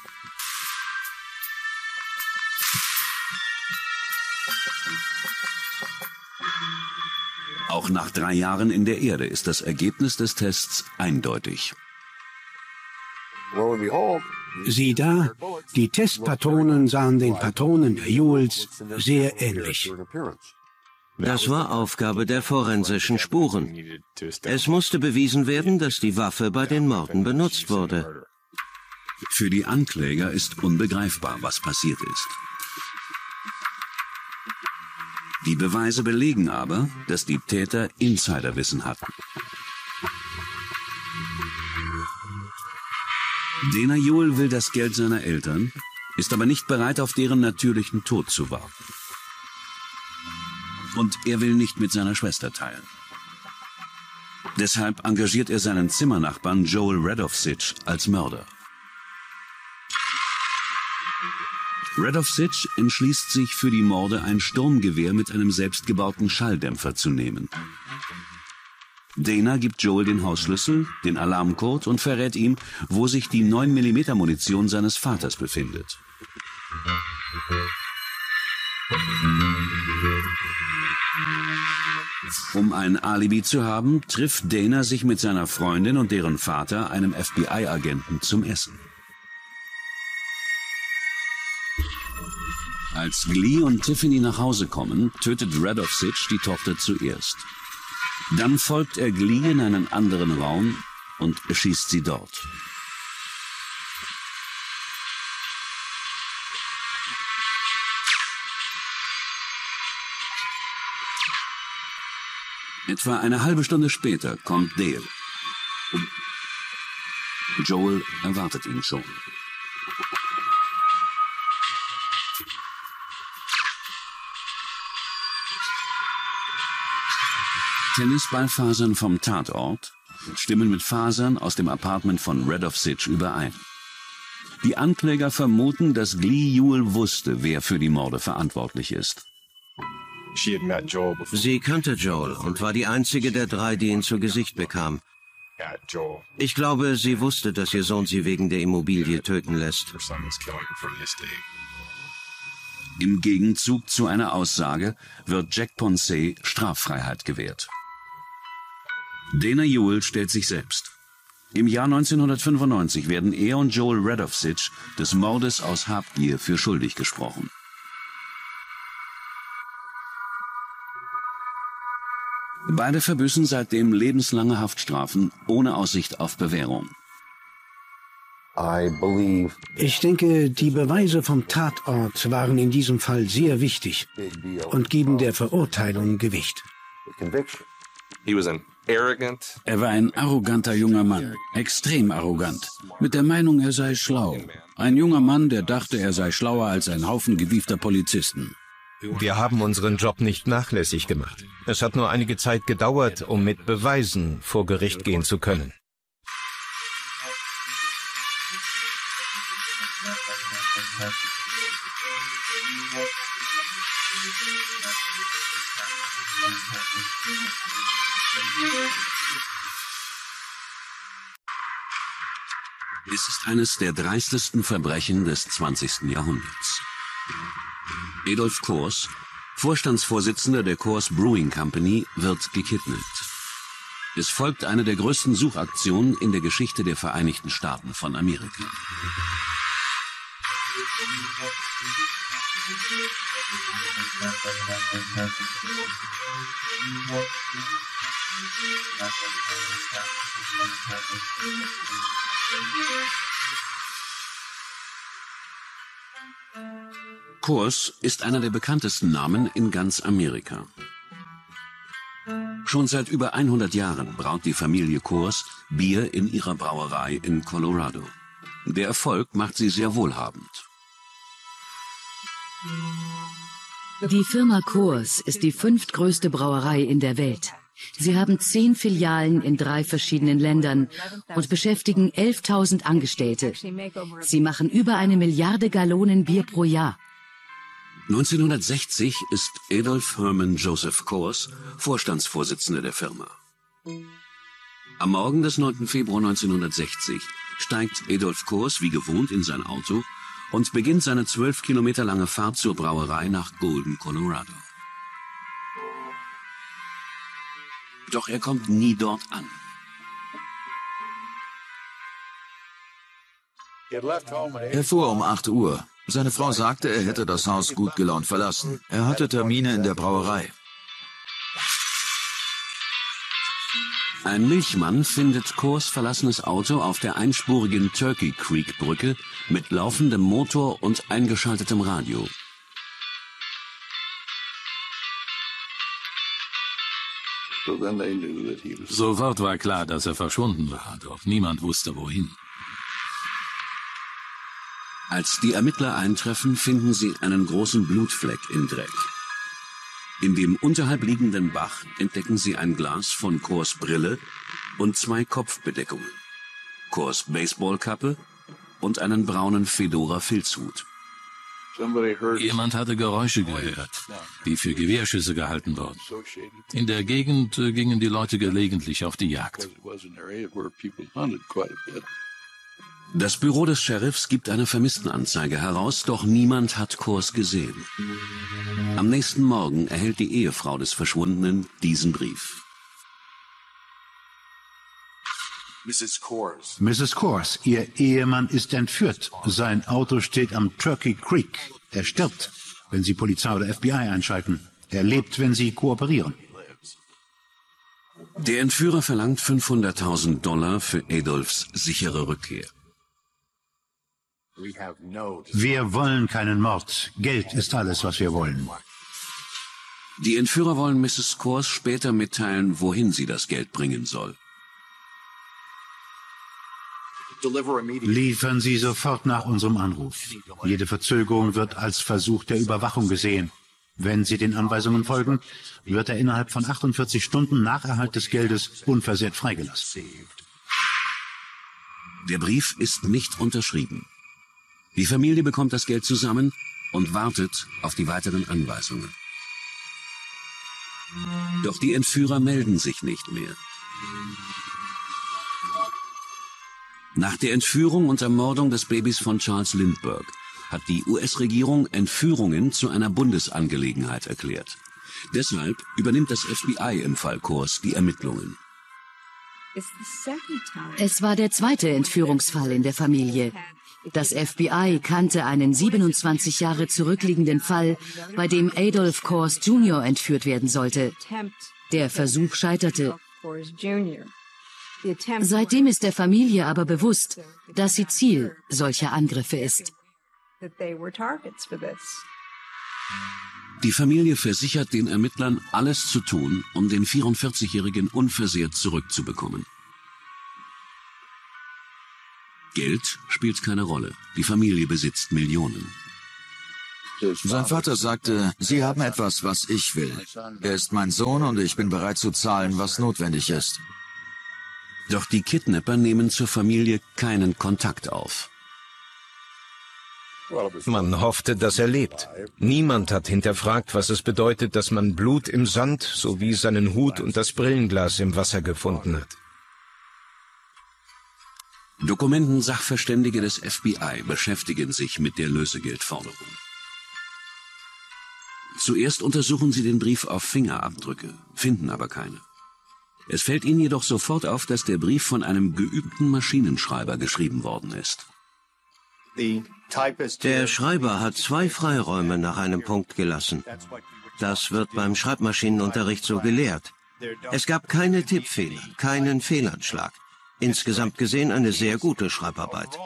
Auch nach 3 Jahren in der Erde ist das Ergebnis des Tests eindeutig. Sieh da, die Testpatronen sahen den Patronen der Ewells sehr ähnlich. Das war Aufgabe der forensischen Spuren. Es musste bewiesen werden, dass die Waffe bei den Morden benutzt wurde. Für die Ankläger ist unbegreifbar, was passiert ist. Die Beweise belegen aber, dass die Täter Insiderwissen hatten. Dana Ewell will das Geld seiner Eltern, ist aber nicht bereit, auf deren natürlichen Tod zu warten. Und er will nicht mit seiner Schwester teilen. Deshalb engagiert er seinen Zimmernachbarn Joel Radovsich als Mörder. Radovsich entschließt sich, für die Morde ein Sturmgewehr mit einem selbstgebauten Schalldämpfer zu nehmen. Dana gibt Joel den Hausschlüssel, den Alarmcode und verrät ihm, wo sich die 9mm Munition seines Vaters befindet. Um ein Alibi zu haben, trifft Dana sich mit seiner Freundin und deren Vater, einem FBI-Agenten, zum Essen. Als Glee und Tiffany nach Hause kommen, tötet Radovsich die Tochter zuerst. Dann folgt er Glee in einen anderen Raum und erschießt sie dort. Etwa eine halbe Stunde später kommt Dale. Joel erwartet ihn schon. Tennisballfasern vom Tatort stimmen mit Fasern aus dem Apartment von Radovsic überein. Die Ankläger vermuten, dass Glee Ewell wusste, wer für die Morde verantwortlich ist. Sie kannte Joel und war die einzige der drei, die ihn zu Gesicht bekam. Ich glaube, sie wusste, dass ihr Sohn sie wegen der Immobilie töten lässt. Im Gegenzug zu einer Aussage wird Jack Ponce Straffreiheit gewährt. Dana Ewell stellt sich selbst. Im Jahr 1995 werden er und Joel Radovsic des Mordes aus Habgier für schuldig gesprochen. Beide verbüßen seitdem lebenslange Haftstrafen ohne Aussicht auf Bewährung. Ich denke, die Beweise vom Tatort waren in diesem Fall sehr wichtig und geben der Verurteilung Gewicht. Er war ein arroganter junger Mann, extrem arrogant, mit der Meinung, er sei schlau. Ein junger Mann, der dachte, er sei schlauer als ein Haufen gewiefter Polizisten. Wir haben unseren Job nicht nachlässig gemacht. Es hat nur einige Zeit gedauert, um mit Beweisen vor Gericht gehen zu können. Es ist eines der dreistesten Verbrechen des 20. Jahrhunderts. Adolf Coors, Vorstandsvorsitzender der Coors Brewing Company, wird gekidnappt. Es folgt eine der größten Suchaktionen in der Geschichte der Vereinigten Staaten von Amerika. Coors ist einer der bekanntesten Namen in ganz Amerika. Schon seit über 100 Jahren braut die Familie Coors Bier in ihrer Brauerei in Colorado. Der Erfolg macht sie sehr wohlhabend. Die Firma Coors ist die 5. größte Brauerei in der Welt. Sie haben 10 Filialen in 3 verschiedenen Ländern und beschäftigen 11.000 Angestellte. Sie machen über 1 Milliarde Gallonen Bier pro Jahr. 1960 ist Adolf Herman Joseph Coors Vorstandsvorsitzender der Firma. Am Morgen des 9. Februar 1960 steigt Adolf Coors wie gewohnt in sein Auto und beginnt seine 12 Kilometer lange Fahrt zur Brauerei nach Golden, Colorado. Doch er kommt nie dort an. Er fuhr um 8 Uhr. Seine Frau sagte, er hätte das Haus gut gelaunt verlassen. Er hatte Termine in der Brauerei. Ein Milchmann findet Coors verlassenes Auto auf der einspurigen Turkey Creek Brücke mit laufendem Motor und eingeschaltetem Radio. Sofort war klar, dass er verschwunden war, doch niemand wusste, wohin. Als die Ermittler eintreffen, finden sie einen großen Blutfleck im Dreck. In dem unterhalb liegenden Bach entdecken sie ein Glas von Coors Brille und 2 Kopfbedeckungen, Coors Baseballkappe und einen braunen Fedora-Filzhut. Jemand hatte Geräusche gehört, die für Gewehrschüsse gehalten wurden. In der Gegend gingen die Leute gelegentlich auf die Jagd. Das Büro des Sheriffs gibt eine Vermisstenanzeige heraus, doch niemand hat Coors gesehen. Am nächsten Morgen erhält die Ehefrau des Verschwundenen diesen Brief. Mrs. Coors, Ihr Ehemann ist entführt. Sein Auto steht am Turkey Creek. Er stirbt, wenn Sie Polizei oder FBI einschalten. Er lebt, wenn Sie kooperieren. Der Entführer verlangt $500.000 für Adolfs sichere Rückkehr. Wir wollen keinen Mord. Geld ist alles, was wir wollen. Die Entführer wollen Mrs. Coors später mitteilen, wohin sie das Geld bringen soll. Liefern Sie sofort nach unserem Anruf. Jede Verzögerung wird als Versuch der Überwachung gesehen. Wenn Sie den Anweisungen folgen, wird er innerhalb von 48 Stunden nach Erhalt des Geldes unversehrt freigelassen. Der Brief ist nicht unterschrieben. Die Familie bekommt das Geld zusammen und wartet auf die weiteren Anweisungen. Doch die Entführer melden sich nicht mehr. Nach der Entführung und Ermordung des Babys von Charles Lindbergh hat die US-Regierung Entführungen zu einer Bundesangelegenheit erklärt. Deshalb übernimmt das FBI im Fall Kors die Ermittlungen. Es war der zweite Entführungsfall in der Familie. Das FBI kannte einen 27 Jahre zurückliegenden Fall, bei dem Adolph Kors Jr. entführt werden sollte. Der Versuch scheiterte. Seitdem ist der Familie aber bewusst, dass sie Ziel solcher Angriffe ist. Die Familie versichert den Ermittlern, alles zu tun, um den 44-Jährigen unversehrt zurückzubekommen. Geld spielt keine Rolle. Die Familie besitzt Millionen. Sein Vater sagte, Sie haben etwas, was ich will. Er ist mein Sohn und ich bin bereit zu zahlen, was notwendig ist. Doch die Kidnapper nehmen zur Familie keinen Kontakt auf. Man hoffte, dass er lebt. Niemand hat hinterfragt, was es bedeutet, dass man Blut im Sand sowie seinen Hut und das Brillenglas im Wasser gefunden hat. Dokumenten-Sachverständige des FBI beschäftigen sich mit der Lösegeldforderung. Zuerst untersuchen sie den Brief auf Fingerabdrücke, finden aber keine. Es fällt ihnen jedoch sofort auf, dass der Brief von einem geübten Maschinenschreiber geschrieben worden ist. Der Schreiber hat 2 Freiräume nach einem Punkt gelassen. Das wird beim Schreibmaschinenunterricht so gelehrt. Es gab keine Tippfehler, keinen Fehlanschlag. Insgesamt gesehen eine sehr gute Schreibarbeit.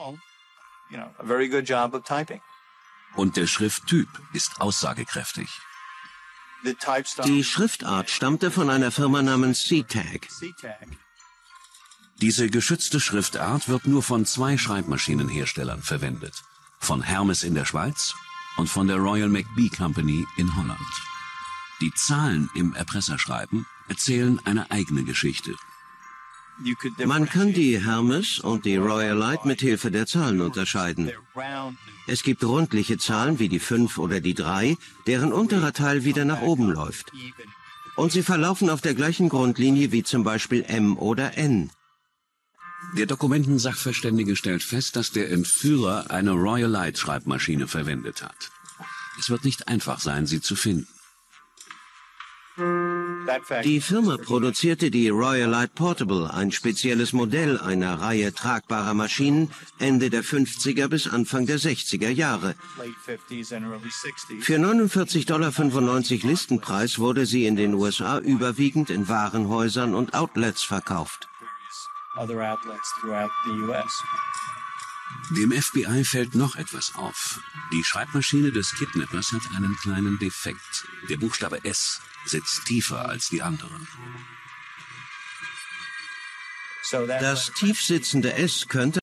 Und der Schrifttyp ist aussagekräftig. Die Schriftart stammte von einer Firma namens SeaTag. Diese geschützte Schriftart wird nur von 2 Schreibmaschinenherstellern verwendet. Von Hermes in der Schweiz und von der Royal Macbee Company in Holland. Die Zahlen im Erpresserschreiben erzählen eine eigene Geschichte. Man kann die Hermes und die Royalite mit Hilfe der Zahlen unterscheiden. Es gibt rundliche Zahlen wie die 5 oder die 3, deren unterer Teil wieder nach oben läuft. Und sie verlaufen auf der gleichen Grundlinie wie zum Beispiel M oder N. Der Dokumentensachverständige stellt fest, dass der Entführer eine Royalite-Schreibmaschine verwendet hat. Es wird nicht einfach sein, sie zu finden. Die Firma produzierte die Royalite Portable, ein spezielles Modell einer Reihe tragbarer Maschinen, Ende der 50er bis Anfang der 60er Jahre. Für $49,95 Listenpreis wurde sie in den USA überwiegend in Warenhäusern und Outlets verkauft. Dem FBI fällt noch etwas auf. Die Schreibmaschine des Kidnappers hat einen kleinen Defekt. Der Buchstabe S sitzt tiefer als die anderen. Das tiefsitzende S könnte